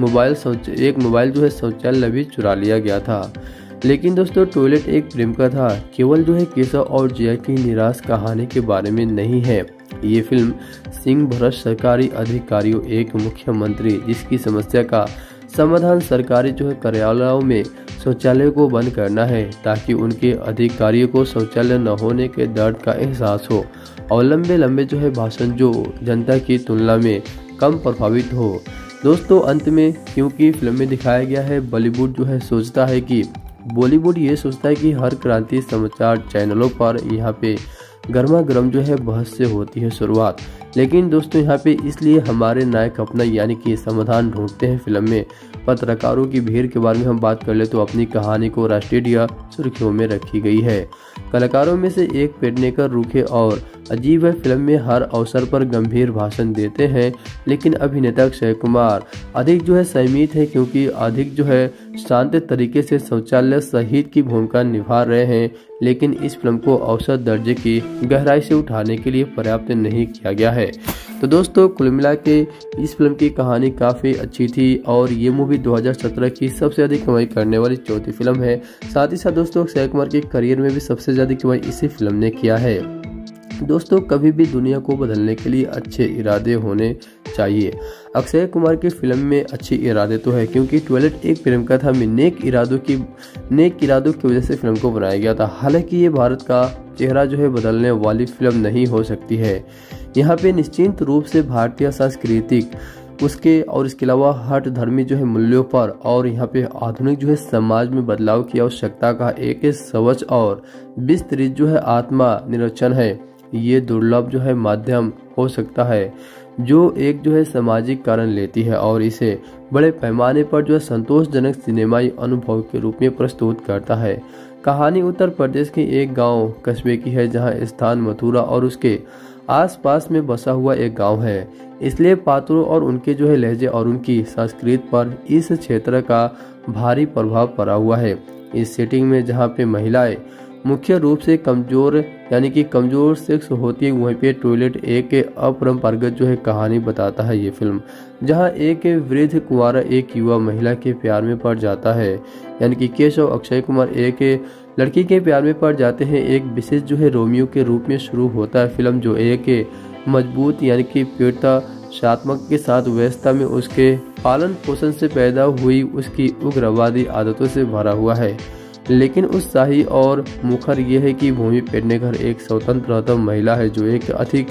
मोबाइल जो है शौचालय भी चुरा लिया गया था। लेकिन दोस्तों टॉयलेट एक प्रेम का था, केवल जो है केशव और जया की निराश कहानी के बारे में नहीं है। ये फिल्म सिंह भरत सरकारी अधिकारियों एक मुख्यमंत्री जिसकी समस्या का समाधान सरकारी जो है कार्यालयों में शौचालय को बंद करना है ताकि उनके अधिकारियों को शौचालय न होने के दर्द का एहसास हो और लंबे जो है भाषण जो जनता की तुलना में कम प्रभावित हो। दोस्तों अंत में क्योंकि फिल्म में दिखाया गया है बॉलीवुड जो है सोचता है कि बॉलीवुड ये सोचता है कि हर क्रांति समाचार चैनलों पर यहाँ पे गर्मा गर्म जो है बहस से होती है शुरुआत, लेकिन दोस्तों यहाँ पे इसलिए हमारे नायक अपना यानी कि समाधान ढूंढते हैं। फिल्म में पत्रकारों की भीड़ के बारे में हम बात कर ले तो अपनी कहानी को राष्ट्रीय सुर्खियों में रखी गई है। कलाकारों में से एक पेडनेकर रूखे और अजीब है, फिल्म में हर अवसर पर गंभीर भाषण देते हैं, लेकिन अभिनेता अक्षय कुमार अधिक जो है संयमित है क्योंकि अधिक जो है शांत तरीके से शौचालय शहीद की भूमिका निभा रहे हैं, लेकिन इस फिल्म को औसत दर्जे की गहराई से उठाने के लिए पर्याप्त नहीं किया गया है। तो दोस्तों कुल मिला के इस फिल्म की कहानी काफ़ी अच्छी थी और ये मूवी 2017 की सबसे अधिक कमाई करने वाली चौथी फिल्म है। साथ ही साथ दोस्तों अक्षय कुमार के करियर में भी सबसे ज़्यादा कमाई इसी फिल्म ने किया है। दोस्तों कभी भी दुनिया को बदलने के लिए अच्छे इरादे होने चाहिए। अक्षय कुमार की फिल्म में अच्छे इरादे तो है क्योंकि टॉयलेट एक प्रेम कथा में नेक इरादों की वजह से फिल्म को बनाया गया था। हालांकि ये भारत का चेहरा जो है बदलने वाली फिल्म नहीं हो सकती है। यहाँ पे निश्चित रूप से भारतीय सांस्कृतिक इसके अलावा हट धर्मी जो है मूल्यों पर और यहाँ पे आधुनिक जो है समाज में बदलाव की आवश्यकता का एक स्वच्छ और विस्तृत जो है आत्मा निरीक्षण है। ये दुर्लभ जो है माध्यम हो सकता है जो एक जो है सामाजिक कारण लेती है और इसे बड़े पैमाने पर जो है संतोषजनक सिनेमाई अनुभव के रूप में प्रस्तुत करता है। कहानी उत्तर प्रदेश के एक गांव कस्बे की है जहां स्थान मथुरा और उसके आसपास में बसा हुआ एक गांव है, इसलिए पात्रों और उनके जो है लहजे और उनकी संस्कृति पर इस क्षेत्र का भारी प्रभाव पड़ा हुआ है। इस सेटिंग में जहां पे महिलाएं मुख्य रूप से कमजोर सेक्स होती है, वहीं पे टॉयलेट एक अपरंपरागत जो है कहानी बताता है। ये फिल्म जहां एक वृद्ध कुंवारा एक युवा महिला के प्यार में पड़ जाता है, यानी कि केशव अक्षय कुमार एक लड़की के प्यार में पड़ जाते हैं। एक विशेष जो है रोमियो के रूप में शुरू होता है फिल्म, जो एक मजबूत यानी कि पीड़ितात्मक के साथ व्यवस्था में उसके पालन पोषण से पैदा हुई उसकी उग्रवादी आदतों से भरा हुआ है। लेकिन उत्साही और मुखर ये है कि भूमि पेडनेकर एक स्वतंत्र महिला है जो एक अधिक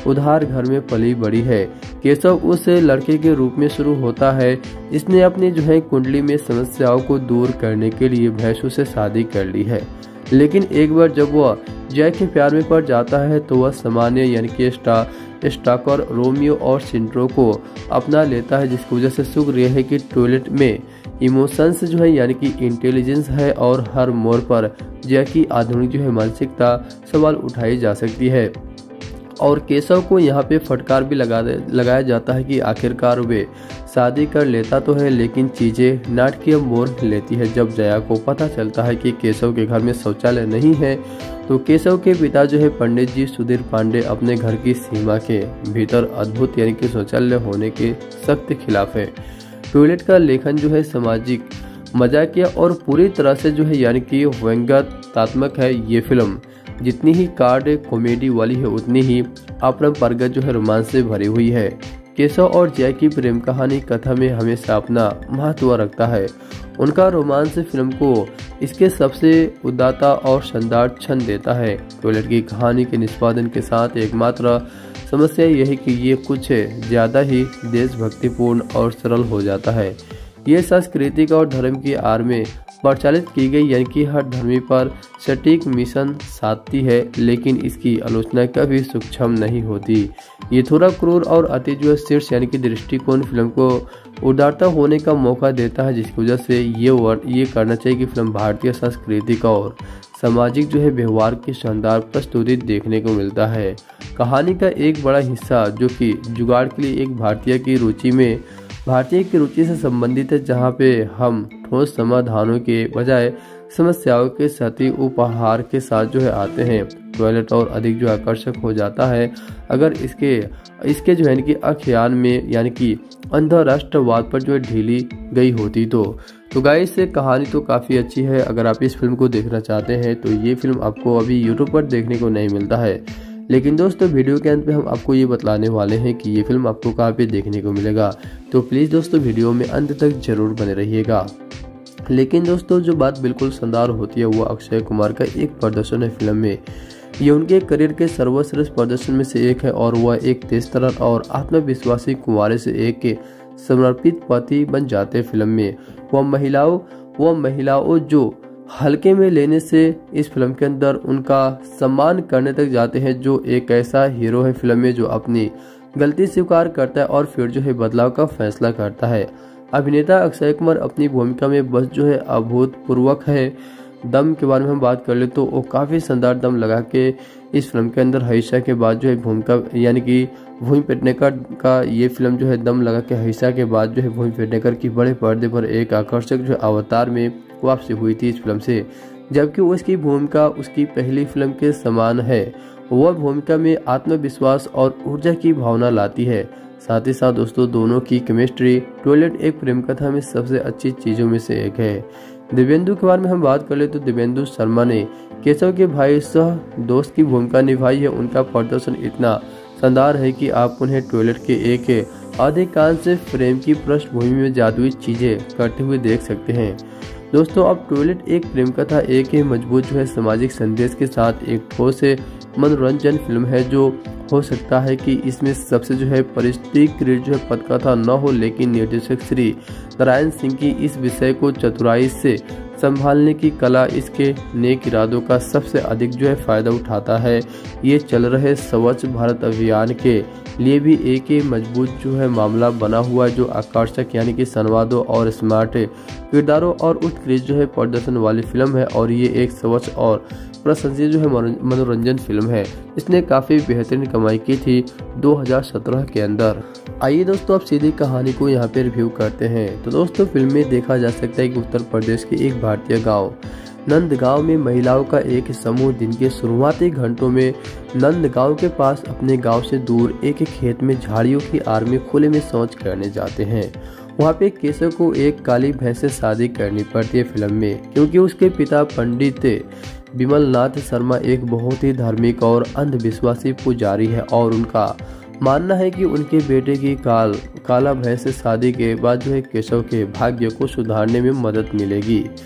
उधार घर में पली बड़ी है। केशव उस लड़के के रूप में शुरू होता है जिसने अपनी जो है कुंडली में समस्याओं को दूर करने के लिए भैंसों से शादी कर ली है। लेकिन एक बार जब वह जय के प्यार में पड़ जाता है तो वह सामान्य यानी कि स्टाकर रोमियो और सिंड्रो को अपना लेता है, जिसकी वजह से शुक्र यह है कि टॉयलेट में इमोशंस जो है यानी कि इंटेलिजेंस है और हर मोड़ पर जय की आधुनिक जो है मानसिकता सवाल उठाई जा सकती है। और केशव को यहाँ पे फटकार भी लगाया जाता है कि आखिरकार वे शादी कर लेता तो है लेकिन चीजें नाटकीय मोड़ लेती है। जब जया को पता चलता है कि केशव के घर में शौचालय नहीं है तो केशव के पिता जो है पंडित जी सुधीर पांडे अपने घर की सीमा के भीतर अद्भुत यानी कि शौचालय होने के सख्त खिलाफ है। टॉयलेट का लेखन जो है सामाजिक, मजाकिया और पूरी तरह से जो है यानी कि व्यंग्यात्मक है। ये फिल्म जितनी ही कार्ड कॉमेडी वाली है उतनी ही अपरंपरागत जो है रोमांस से भरी हुई है। केशव और जय की प्रेम कहानी कथा में हमेशा अपना महत्व रखता है। उनका रोमांस फिल्म को इसके सबसे उदात्त और शानदार क्षण देता है। टॉयलेट की कहानी के निष्पादन के साथ एकमात्र समस्या यह है कि ये कुछ ज्यादा ही देशभक्तिपूर्ण और सरल हो जाता है। ये सांस्कृतिक और धर्म की आड़ में प्रचालित की गई यानी कि हर धर्मी पर सटीक मिशन साधती है, लेकिन इसकी आलोचना कभी सूक्ष्म नहीं होती। ये थोड़ा क्रूर और अति जो शीर्ष यानी कि दृष्टिकोण फिल्म को उदारता होने का मौका देता है, जिसकी वजह से ये करना चाहिए कि फिल्म भारतीय सांस्कृतिक और सामाजिक जो है व्यवहार की शानदार प्रस्तुति देखने को मिलता है। कहानी का एक बड़ा हिस्सा जो कि जुगाड़ के लिए एक भारतीय की रुचि से संबंधित है, जहाँ पे हम ठोस समाधानों के बजाय समस्याओं के सती उपहार के साथ जो है आते हैं। टॉयलेट और अधिक जो आकर्षक हो जाता है अगर इसके जो है कि आख्यान में यानी कि अंतरराष्ट्रवाद पर जो है ढीली गई होती तो गाइस से कहानी तो काफ़ी अच्छी है। अगर आप इस फिल्म को देखना चाहते हैं तो ये फिल्म आपको अभी यूट्यूब पर देखने को नहीं मिलता है, लेकिन दोस्तों वीडियो के अंत में हम आपको ये बतलाने वाले हैं कि ये फिल्म आपको कहाँ पे देखने को मिलेगा। तो प्लीज़ दोस्तों वीडियो में अंत तक जरूर बने रहिएगा। लेकिन दोस्तों जो बात बिल्कुल शानदार होती है वो अक्षय कुमार का एक प्रदर्शन है फिल्म में। ये उनके करियर के सर्वश्रेष्ठ प्रदर्शन में से एक है और वह एक तेजतर्रार और आत्मविश्वासी कुंवारे से एक समर्पित पति बन जाते हैं। फिल्म में वह महिलाओं जो हल्के में लेने से इस फिल्म के अंदर उनका सम्मान करने तक जाते हैं, जो एक ऐसा हीरो है फिल्म में जो अपनी गलती स्वीकार करता है और फिर जो है बदलाव का फैसला करता है। अभिनेता अक्षय कुमार अपनी भूमिका में बस जो है अभूतपूर्वक है। दम के बारे में हम बात कर ले तो वो काफ़ी शानदार दम लगा के इस फिल्म के अंदर हईशा के बाद जो है भूमिका यानी कि भूमि पेडनेकर का ये फिल्म जो है दम लगा के हईशा के बाद जो है भूमि पेडनेकर की बड़े पर्दे पर एक आकर्षक जो अवतार में वापसी हुई थी इस फिल्म से, जबकि उसकी भूमिका उसकी पहली फिल्म के समान है। वह भूमिका में आत्मविश्वास और ऊर्जा की भावना लाती है। साथ ही साथ दोस्तों दोनों की केमिस्ट्री टॉयलेट एक प्रेम कथा में सबसे अच्छी चीजों में से एक है। दिव्येंदु के बारे में हम बात कर ले तो दिव्येंदु शर्मा ने केशव के भाई सह दोस्त की भूमिका निभाई है। उनका प्रदर्शन इतना शानदार है कि आप उन्हें टॉयलेट के एक अधिकांश फ्रेम की पृष्ठभूमि में जादुई चीजें करते हुए देख सकते हैं। दोस्तों अब टॉयलेट एक प्रेम कथा एक ही मजबूत जो है सामाजिक संदेश के साथ एक ठोस मनोरंजन फिल्म है, जो हो सकता है कि इसमें सबसे जो है परिष्कृत जो है पटकथा न हो, लेकिन निर्देशक श्री नारायण सिंह की इस विषय को चतुराई से संभालने की कला इसके नेक इरादों का सबसे अधिक जो है फायदा उठाता है। ये चल रहे स्वच्छ भारत अभियान के लिए भी एक ही मजबूत जो है मामला बना हुआ है, जो आकर्षक यानी कि संवादों और स्मार्ट किरदारों और उत्कृष्ट जो है प्रदर्शन वाली फिल्म है। और ये एक स्वच्छ और प्रशंसनीय जो है मनोरंजन फिल्म है। इसने काफी बेहतरीन कमाई की थी 2017 के अंदर। आइए दोस्तों अब सीधी कहानी को यहाँ पे रिव्यू करते हैं। तो दोस्तों फिल्म में देखा जा सकता है कि उत्तर प्रदेश के एक भारतीय गांव नंदगांव में महिलाओं का एक समूह दिन के शुरुआती घंटों में नंदगांव के पास अपने गांव से दूर एक खेत में झाड़ियों की आड़ में खुले में शौच करने जाते हैं। वहाँ पे केशव को एक काली भैंस से शादी करनी पड़ती है फिल्म में, क्योंकि उसके पिता पंडित विमल नाथ शर्मा एक बहुत ही धार्मिक और अंधविश्वासी पुजारी है और उनका मानना है कि उनके बेटे की काला भैंस से शादी के बाद जो है केशव के भाग्य को सुधारने में मदद मिलेगी।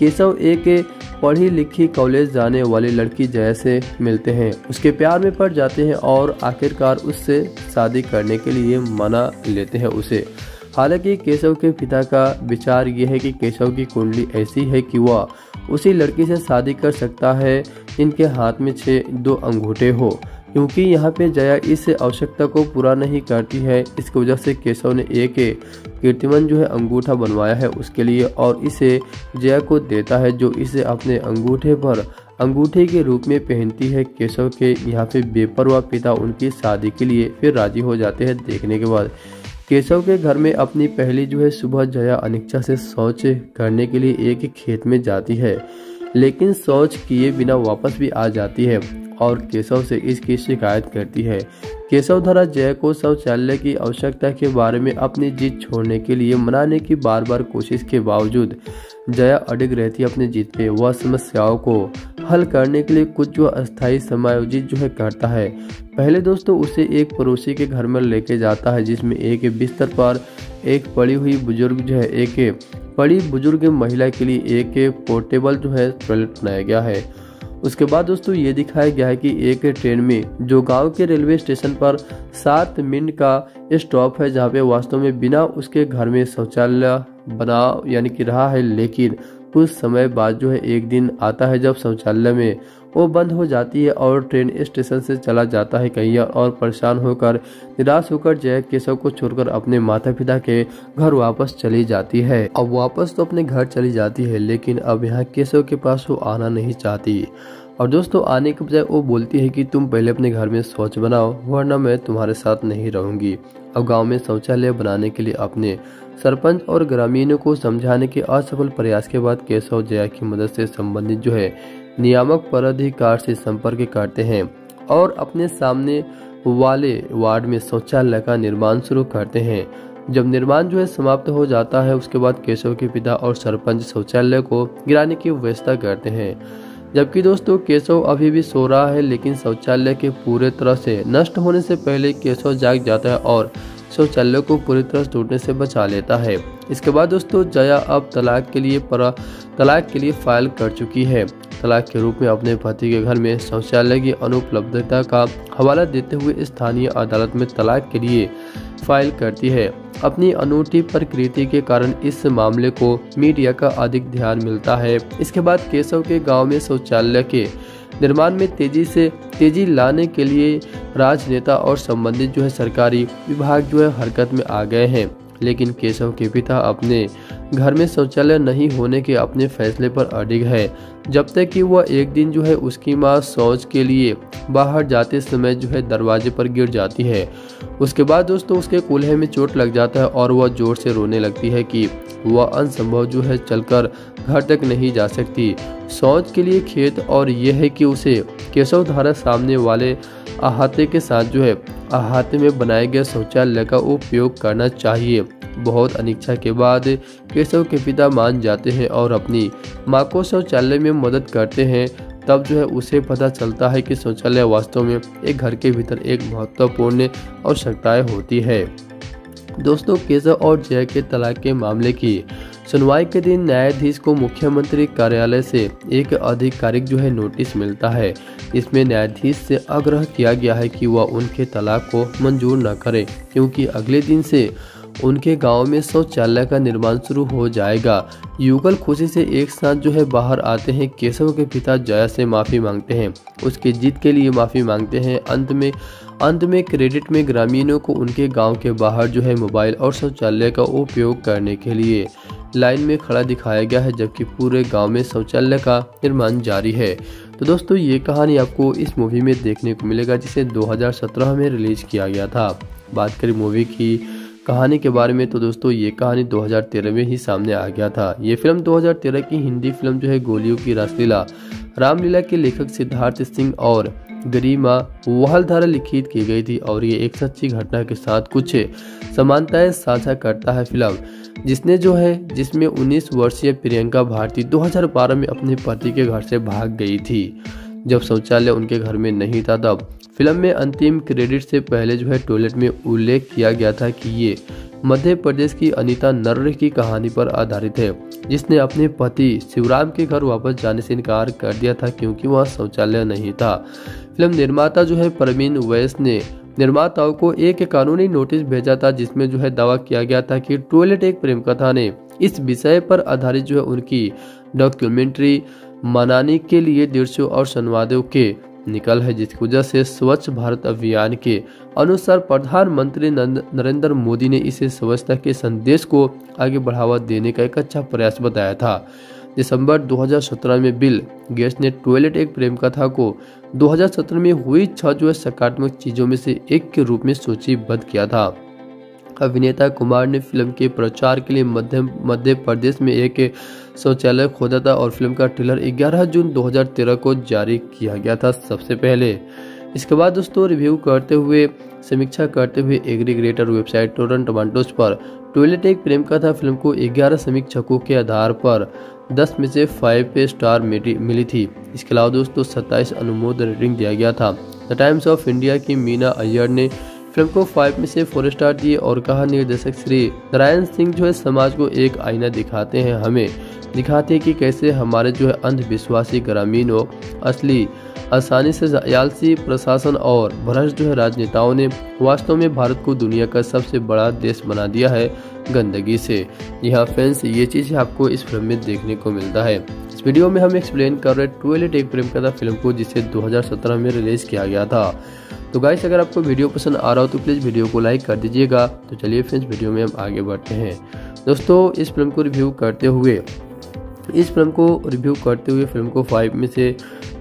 केशव एक पढ़ी लिखी कॉलेज जाने वाली लड़की जया से मिलते हैं, उसके प्यार में पड़ जाते हैं और आखिरकार उससे शादी करने के लिए मना लेते हैं उसे। हालांकि केशव के पिता का विचार यह है कि केशव की कुंडली ऐसी है कि वह उसी लड़की से शादी कर सकता है इनके हाथ में 2 अंगूठे हो, क्योंकि यहाँ पे जया इस आवश्यकता को पूरा नहीं करती है। इसकी वजह से केशव ने एक कीर्तिमान अंगूठा बनवाया है उसके लिए और इसे जया को देता है, जो इसे अपने अंगूठे पर अंगूठे के रूप में पहनती है। केशव के यहाँ पे बेपरवाह पिता उनकी शादी के लिए फिर राजी हो जाते हैं। देखने के बाद केशव के घर में अपनी पहली सुबह जया अनिच्छा से शौच करने के लिए एक खेत में जाती है, लेकिन शौच किए बिना वापस भी आ जाती है और केशव से इसकी शिकायत करती है। केशव द्वारा जया को शौचालय की आवश्यकता के बारे में अपनी जिद छोड़ने के लिए मनाने की बार बार कोशिश के बावजूद जया अड़िग रहती है अपनी जिद पे। वह समस्याओं को हल करने के लिए कुछ अस्थायी समायोजित करता है। पहले दोस्तों उसे एक पड़ोसी के घर में लेके जाता है, जिसमें एक बिस्तर पर एक पड़ी हुई बुजुर्ग एक बड़ी बुजुर्ग महिला के लिए एक पोर्टेबल टॉयलेट बनाया गया है। उसके बाद दोस्तों ये दिखाया गया है कि एक ट्रेन में जो गांव के रेलवे स्टेशन पर 7 मिनट का स्टॉप है, जहां पे वास्तव में बिना उसके घर में शौचालय बना यानी कि रहा है, लेकिन कुछ समय बाद एक दिन आता है जब शौचालय में वो बंद हो जाती है और ट्रेन स्टेशन से चला जाता है कहीं और परेशान होकर निराश होकर जया केशव को छोड़कर अपने माता पिता के घर वापस चली जाती है। अब वापस तो अपने घर चली जाती है, लेकिन अब यहाँ केशव के पास वो आना नहीं चाहती और दोस्तों आने के बजाय वो बोलती है कि तुम पहले अपने घर में शौच बनाओ, वरना मैं तुम्हारे साथ नहीं रहूंगी। अब गाँव में शौचालय बनाने के लिए अपने सरपंच और ग्रामीणों को समझाने के असफल प्रयास के बाद केशव जया की मदद से संबंधित नियामक पदाधिकारी से संपर्क करते हैं और अपने सामने वाले वार्ड में शौचालय का निर्माण शुरू करते हैं। जब निर्माण समाप्त हो जाता है, उसके बाद केशव के पिता और सरपंच शौचालय को गिराने की व्यवस्था करते हैं। जबकि दोस्तों केशव अभी भी सो रहा है, लेकिन शौचालय के पूरे तरह से नष्ट होने से पहले केशव जाग जाता है और शौचालय को पूरी तरह टूटने से बचा लेता है। इसके बाद दोस्तों जया अब तलाक के लिए फाइल कर चुकी है। तलाक के रूप में अपने पति के घर में शौचालय की अनुपलब्धता का हवाला देते हुए स्थानीय अदालत में तलाक के लिए फाइल करती है। अपनी अनूठी प्रकृति के कारण इस मामले को मीडिया का अधिक ध्यान मिलता है। इसके बाद केशव के गांव में शौचालय के निर्माण में तेजी लाने के लिए राजनेता और संबंधित सरकारी विभाग हरकत में आ गए हैं, लेकिन केशव के पिता अपने घर में शौचालय नहीं होने के अपने फैसले पर अडिग है, जब तक कि वह एक दिन उसकी मां शौच के लिए बाहर जाते समय दरवाजे पर गिर जाती है। उसके बाद दोस्तों उसके कूल्हे में चोट लग जाता है और वह जोर से रोने लगती है कि वह असंभव चलकर घर तक नहीं जा सकती। शौच के लिए खेत और यह है कि उसे केशव द्वारा सामने वाले अहाते के साथ अहाते में बनाए गए शौचालय का उपयोग करना चाहिए। बहुत अनिच्छा के बाद केशव के पिता मान जाते हैं और अपनी मां को शौचालय में मदद करते हैं। तब उसे पता चलता है कि शौचालय वास्तव में एक घर के भीतर एक महत्वपूर्ण आवश्यकताएं होती है। दोस्तों केशव और जया के तलाक के मामले की सुनवाई के दिन न्यायाधीश को मुख्यमंत्री कार्यालय से एक आधिकारिक नोटिस मिलता है। इसमें न्यायाधीश से आग्रह किया गया है कि वह उनके तलाक को मंजूर न करे, क्योंकि अगले दिन से उनके गांव में शौचालय का निर्माण शुरू हो जाएगा। युगल खुशी से एक साथ बाहर आते हैं। केशव के पिता जया से माफी मांगते हैं, उसके जिद के लिए माफी मांगते हैं। अंत में क्रेडिट में ग्रामीणों को उनके गांव के बाहर मोबाइल और शौचालय का उपयोग करने के लिए लाइन में खड़ा दिखाया गया है, जबकि पूरे गांव में शौचालय का निर्माण जारी है। तो दोस्तों ये कहानी आपको इस मूवी में देखने को मिलेगा, जिसे 2017 में रिलीज किया गया था। बात करें मूवी की कहानी के बारे में तो दोस्तों ये कहानी 2013 में ही सामने आ गया था। ये फिल्म 2013 की हिंदी फिल्म गोलियों की रासलीला रामलीला के लेखक सिद्धार्थ सिंह और गरिमा वाहल द्वारा लिखित की गई थी और ये एक सच्ची घटना के साथ कुछ समानताएं साझा करता है। फिल्म जिसमें 19 वर्षीय प्रियंका भारती 2012 में अपने पति के घर से भाग गई थी। जब शौचालय उनके घर में नहीं था, तब फिल्म में अंतिम क्रेडिट से पहले जो है टॉयलेट में उल्लेख किया गया था कि ये मध्य प्रदेश की अनीता नर्रे की कहानी पर आधारित है, जिसने अपने पति शिवराम के घर वापस जाने से इनकार कर दिया था क्योंकि वहां शौचालय नहीं था। फिल्म निर्माता जो है प्रवीण वैस ने निर्माताओं को एक कानूनी नोटिस भेजा था, जिसमें जो है दावा किया गया था कि टॉयलेट एक प्रेम कथा ने इस विषय पर आधारित जो है उनकी डॉक्यूमेंट्री मनाने के लिए दृश्यों और संवादों के निकल है, जिसकी वजह से स्वच्छ भारत अभियान के अनुसार प्रधानमंत्री नरेंद्र मोदी ने इसे स्वच्छता के संदेश को आगे बढ़ावा देने का एक अच्छा प्रयास बताया था। दिसंबर 2017 में बिल गेट्स ने टॉयलेट एक प्रेम कथा को 2017 में हुई 6 जो है सकारात्मक चीजों में से एक के रूप में सूचीबद्ध किया था। अभिनेता कुमार ने फिल्म के प्रचार के लिए मध्य प्रदेश में एक शौचालय खोदा था और फिल्म का ट्रेलर 11 जून 2013 को जारी किया गया था सबसे पहले। इसके बाद दोस्तों रिव्यू करते हुए समीक्षा करते हुए एग्रीगेटर वेबसाइट रॉटन टोमेटोज पर टॉयलेट एक प्रेम कथा फिल्म को 11 समीक्षकों के आधार पर 10 में से 5 स्टार मिली थी। इसके अलावा दोस्तों 27 अनुमोदन रेटिंग दिया गया था। द टाइम्स ऑफ इंडिया की मीना अय्यर ने फिल्म को 5 में से 4 स्टार दिए और कहा, निर्देशक श्री नारायण सिंह जो है समाज को एक आईना दिखाते हैं, हमें दिखाते हैं कि कैसे हमारे जो है अंधविश्वासी ग्रामीणों असली आसानी से आलसी प्रशासन और भ्रष्ट जो है राजनेताओं ने वास्तव में भारत को दुनिया का सबसे बड़ा देश बना दिया है गंदगी से। यहाँ फ्रेंड्स ये चीज़ आपको इस फिल्म में देखने को मिलता है। इस वीडियो में हम एक्सप्लेन कर रहे हैं टॉयलेट एक प्रेम कथा फिल्म को, जिसे 2017 में रिलीज किया गया था। तो गाइस अगर आपको वीडियो पसंद आ रहा हो तो प्लीज़ वीडियो को लाइक कर दीजिएगा। तो चलिए फ्रेंड्स वीडियो में हम आगे बढ़ते हैं। दोस्तों इस फिल्म को रिव्यू करते हुए फिल्म को 5 में से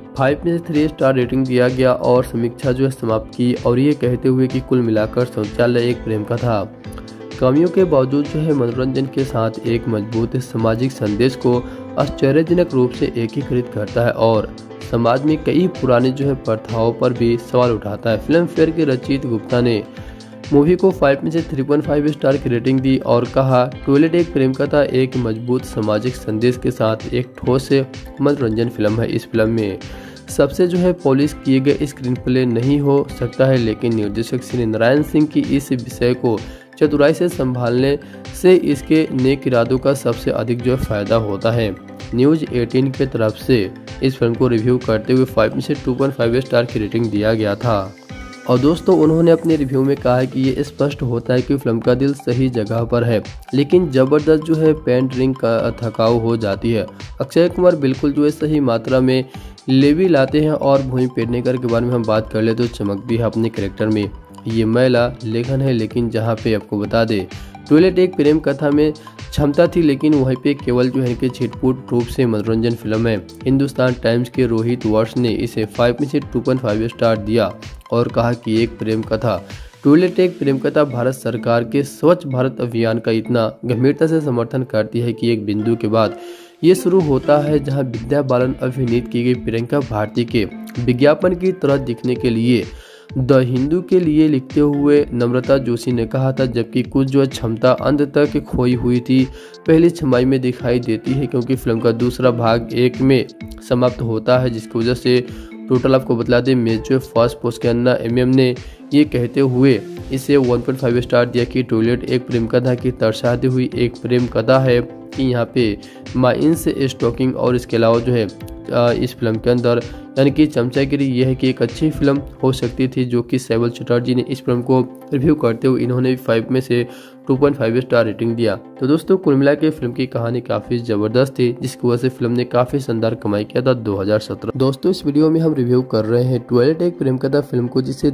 3 स्टार रेटिंग दिया गया और समीक्षा जो है समाप्त की, और ये कहते हुए कि कुल मिलाकर शौचालय एक प्रेम कथा कमियों के बावजूद जो है मनोरंजन के साथ एक मजबूत सामाजिक संदेश को आश्चर्यजनक रूप से एकीकृत करता है और समाज में कई पुरानी जो है प्रथाओं पर भी सवाल उठाता है। फिल्म फेयर के रचित गुप्ता ने मूवी को 5 में से 3.5 स्टार की रेटिंग दी और कहा, टॉयलेट एक प्रेम कथा एक मजबूत सामाजिक संदेश के साथ एक ठोस मनोरंजन फिल्म है। इस फिल्म में सबसे जो है पॉलिश किए गए स्क्रीन प्ले नहीं हो सकता है, लेकिन निर्देशक श्री नारायण सिंह की इस विषय को चतुराई से संभालने से इसके नेक इरादों का सबसे अधिक जो है फायदा होता है। न्यूज 18 की तरफ से इस फिल्म को रिव्यू करते हुए 5 में से 2.5 स्टार की रेटिंग दिया गया था। और दोस्तों उन्होंने अपने रिव्यू में कहा है कि ये स्पष्ट होता है कि फिल्म का दिल सही जगह पर है, लेकिन जबरदस्त जो है पेंटरिंग का थकाऊ हो जाती है। अक्षय कुमार बिल्कुल जो है सही मात्रा में लेवी लाते हैं और भूमि पेडनेकर के बारे में हम बात कर ले तो चमक भी है अपने कैरेक्टर में। ये महिला लेखन है, लेकिन जहाँ पे आपको बता दे टॉयलेट एक प्रेम कथा में क्षमता थी, लेकिन वहीं पे केवल जो है कि छिटपुट रूप से मनोरंजन फिल्म है। हिंदुस्तान टाइम्स के रोहित वर्ष ने इसे 5 में से 2.5 स्टार दिया और कहा कि एक प्रेम कथा टॉयलेट एक प्रेम कथा भारत सरकार के स्वच्छ भारत अभियान का इतना गंभीरता से समर्थन करती है कि एक बिंदु के बाद ये शुरू होता है जहां विद्या बालन अभिनीत की गई प्रियंका भारती के विज्ञापन की तरह दिखने के लिए द हिंदू के लिए लिखते हुए नम्रता जोशी ने कहा था, जबकि कुछ जो क्षमता अंत तक खोई हुई थी पहली छमाही में दिखाई देती है, क्योंकि फिल्म का दूसरा भाग 1 में समाप्त होता है, जिसकी वजह से टोटल आपको बतला दें मेजो फर्स्ट पोस्ट के अन्ना MM ने ये कहते हुए इसे 1.5 स्टार दिया कि टॉयलेट एक प्रेम कथा की दर्शाती हुई एक प्रेम कथा है कि यहाँ पे माइन से स्टॉकिंग और इसके अलावा जो है इस फिल्म के अंदर यानी कि चमचागिरी यह है कि एक अच्छी फिल्म हो सकती थी, जो कि सैबल चटर्जी ने इस फिल्म को रिव्यू करते हुए इन्होंने 5 में से 2.5 स्टार रेटिंग दिया। तो दोस्तों कुल मिला के फिल्म की कहानी काफी जबरदस्त थी, जिसकी वजह से फिल्म ने काफी शानदार कमाई किया था 2017। दोस्तों इस वीडियो में हम रिव्यू कर रहे हैं टॉयलेट एक प्रेम कथा फिल्म को, जिसे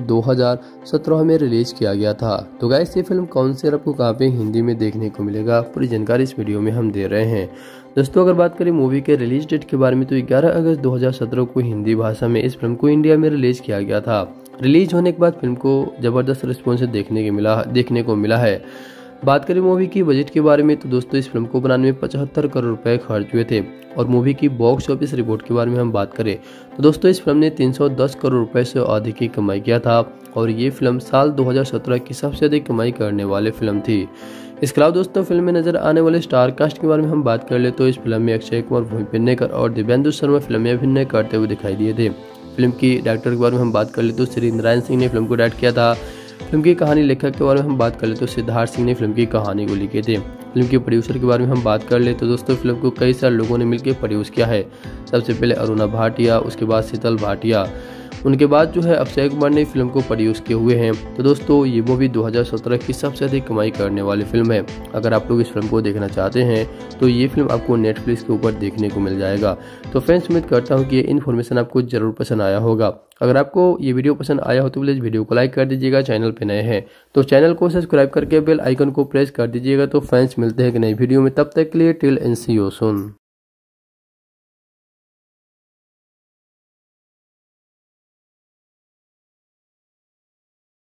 2017 में रिलीज किया गया था। तो गाइस ये फिल्म कौन सी और आपको कहाँ पे हिंदी में देखने को मिलेगा, पूरी जानकारी इस वीडियो में हम दे रहे हैं। दोस्तों अगर बात करें मूवी के रिलीज डेट के बारे में तो 11 अगस्त 2017 को हिंदी भाषा में इस फिल्म को इंडिया में रिलीज किया गया था। रिलीज होने के बाद फिल्म को जबरदस्त रिस्पॉन्स देखने को मिला है। बात करें मूवी की बजट के बारे में तो दोस्तों इस फिल्म को बनाने में 75 करोड़ रुपए खर्च हुए थे। और मूवी की बॉक्स ऑफिस रिपोर्ट के बारे में हम बात करें तो दोस्तों इस फिल्म ने 310 करोड़ रुपए से अधिक की कमाई किया था और ये फिल्म साल 2017 की सबसे अधिक कमाई करने वाली फिल्म थी। इसके अलावा दोस्तों फिल्म में नजर आने वाले स्टार कास्ट के बारे में हम बात कर ले तो इस फिल्म में अक्षय कुमार, भूमि पेडनेकर और दिव्यांशु शर्मा फिल्म में अभिनय करते हुए दिखाई दिए थे। फिल्म की डायरेक्टर के बारे में हम बात कर ले तो श्री नारायण सिंह ने फिल्म को डायरेक्ट किया था। फिल्म की कहानी लेखक के बारे में हम बात कर ले तो सिद्धार्थ सिंह ने फिल्म की कहानी को लिखे थे। फिल्म के प्रोड्यूसर के बारे में हम बात कर ले तो दोस्तों फिल्म को कई सारे लोगों ने मिलकर प्रोड्यूस किया है। सबसे पहले अरुणा भाटिया, उसके बाद शीतल भाटिया, उनके बाद जो है अक्षय कुमार ने फिल्म को प्रोड्यूस किए हुए हैं। तो दोस्तों ये मूवी 2017 की सबसे अधिक कमाई करने वाली फिल्म है। अगर आप लोग इस फिल्म को देखना चाहते हैं तो ये फिल्म आपको नेटफ्लिक्स के ऊपर देखने को मिल जाएगा। तो फ्रेंड्स उम्मीद करता हूँ कि ये इन्फॉर्मेशन आपको जरूर पसंद आया होगा। अगर आपको ये वीडियो पसंद आया हो तो प्लीज़ वीडियो को लाइक कर दीजिएगा। चैनल पे नए हैं तो चैनल को सब्सक्राइब करके बेल आइकन को प्रेस कर दीजिएगा। तो फ्रेंड्स मिलते हैं एक नई वीडियो में, तब तक के लिए till end see you soon.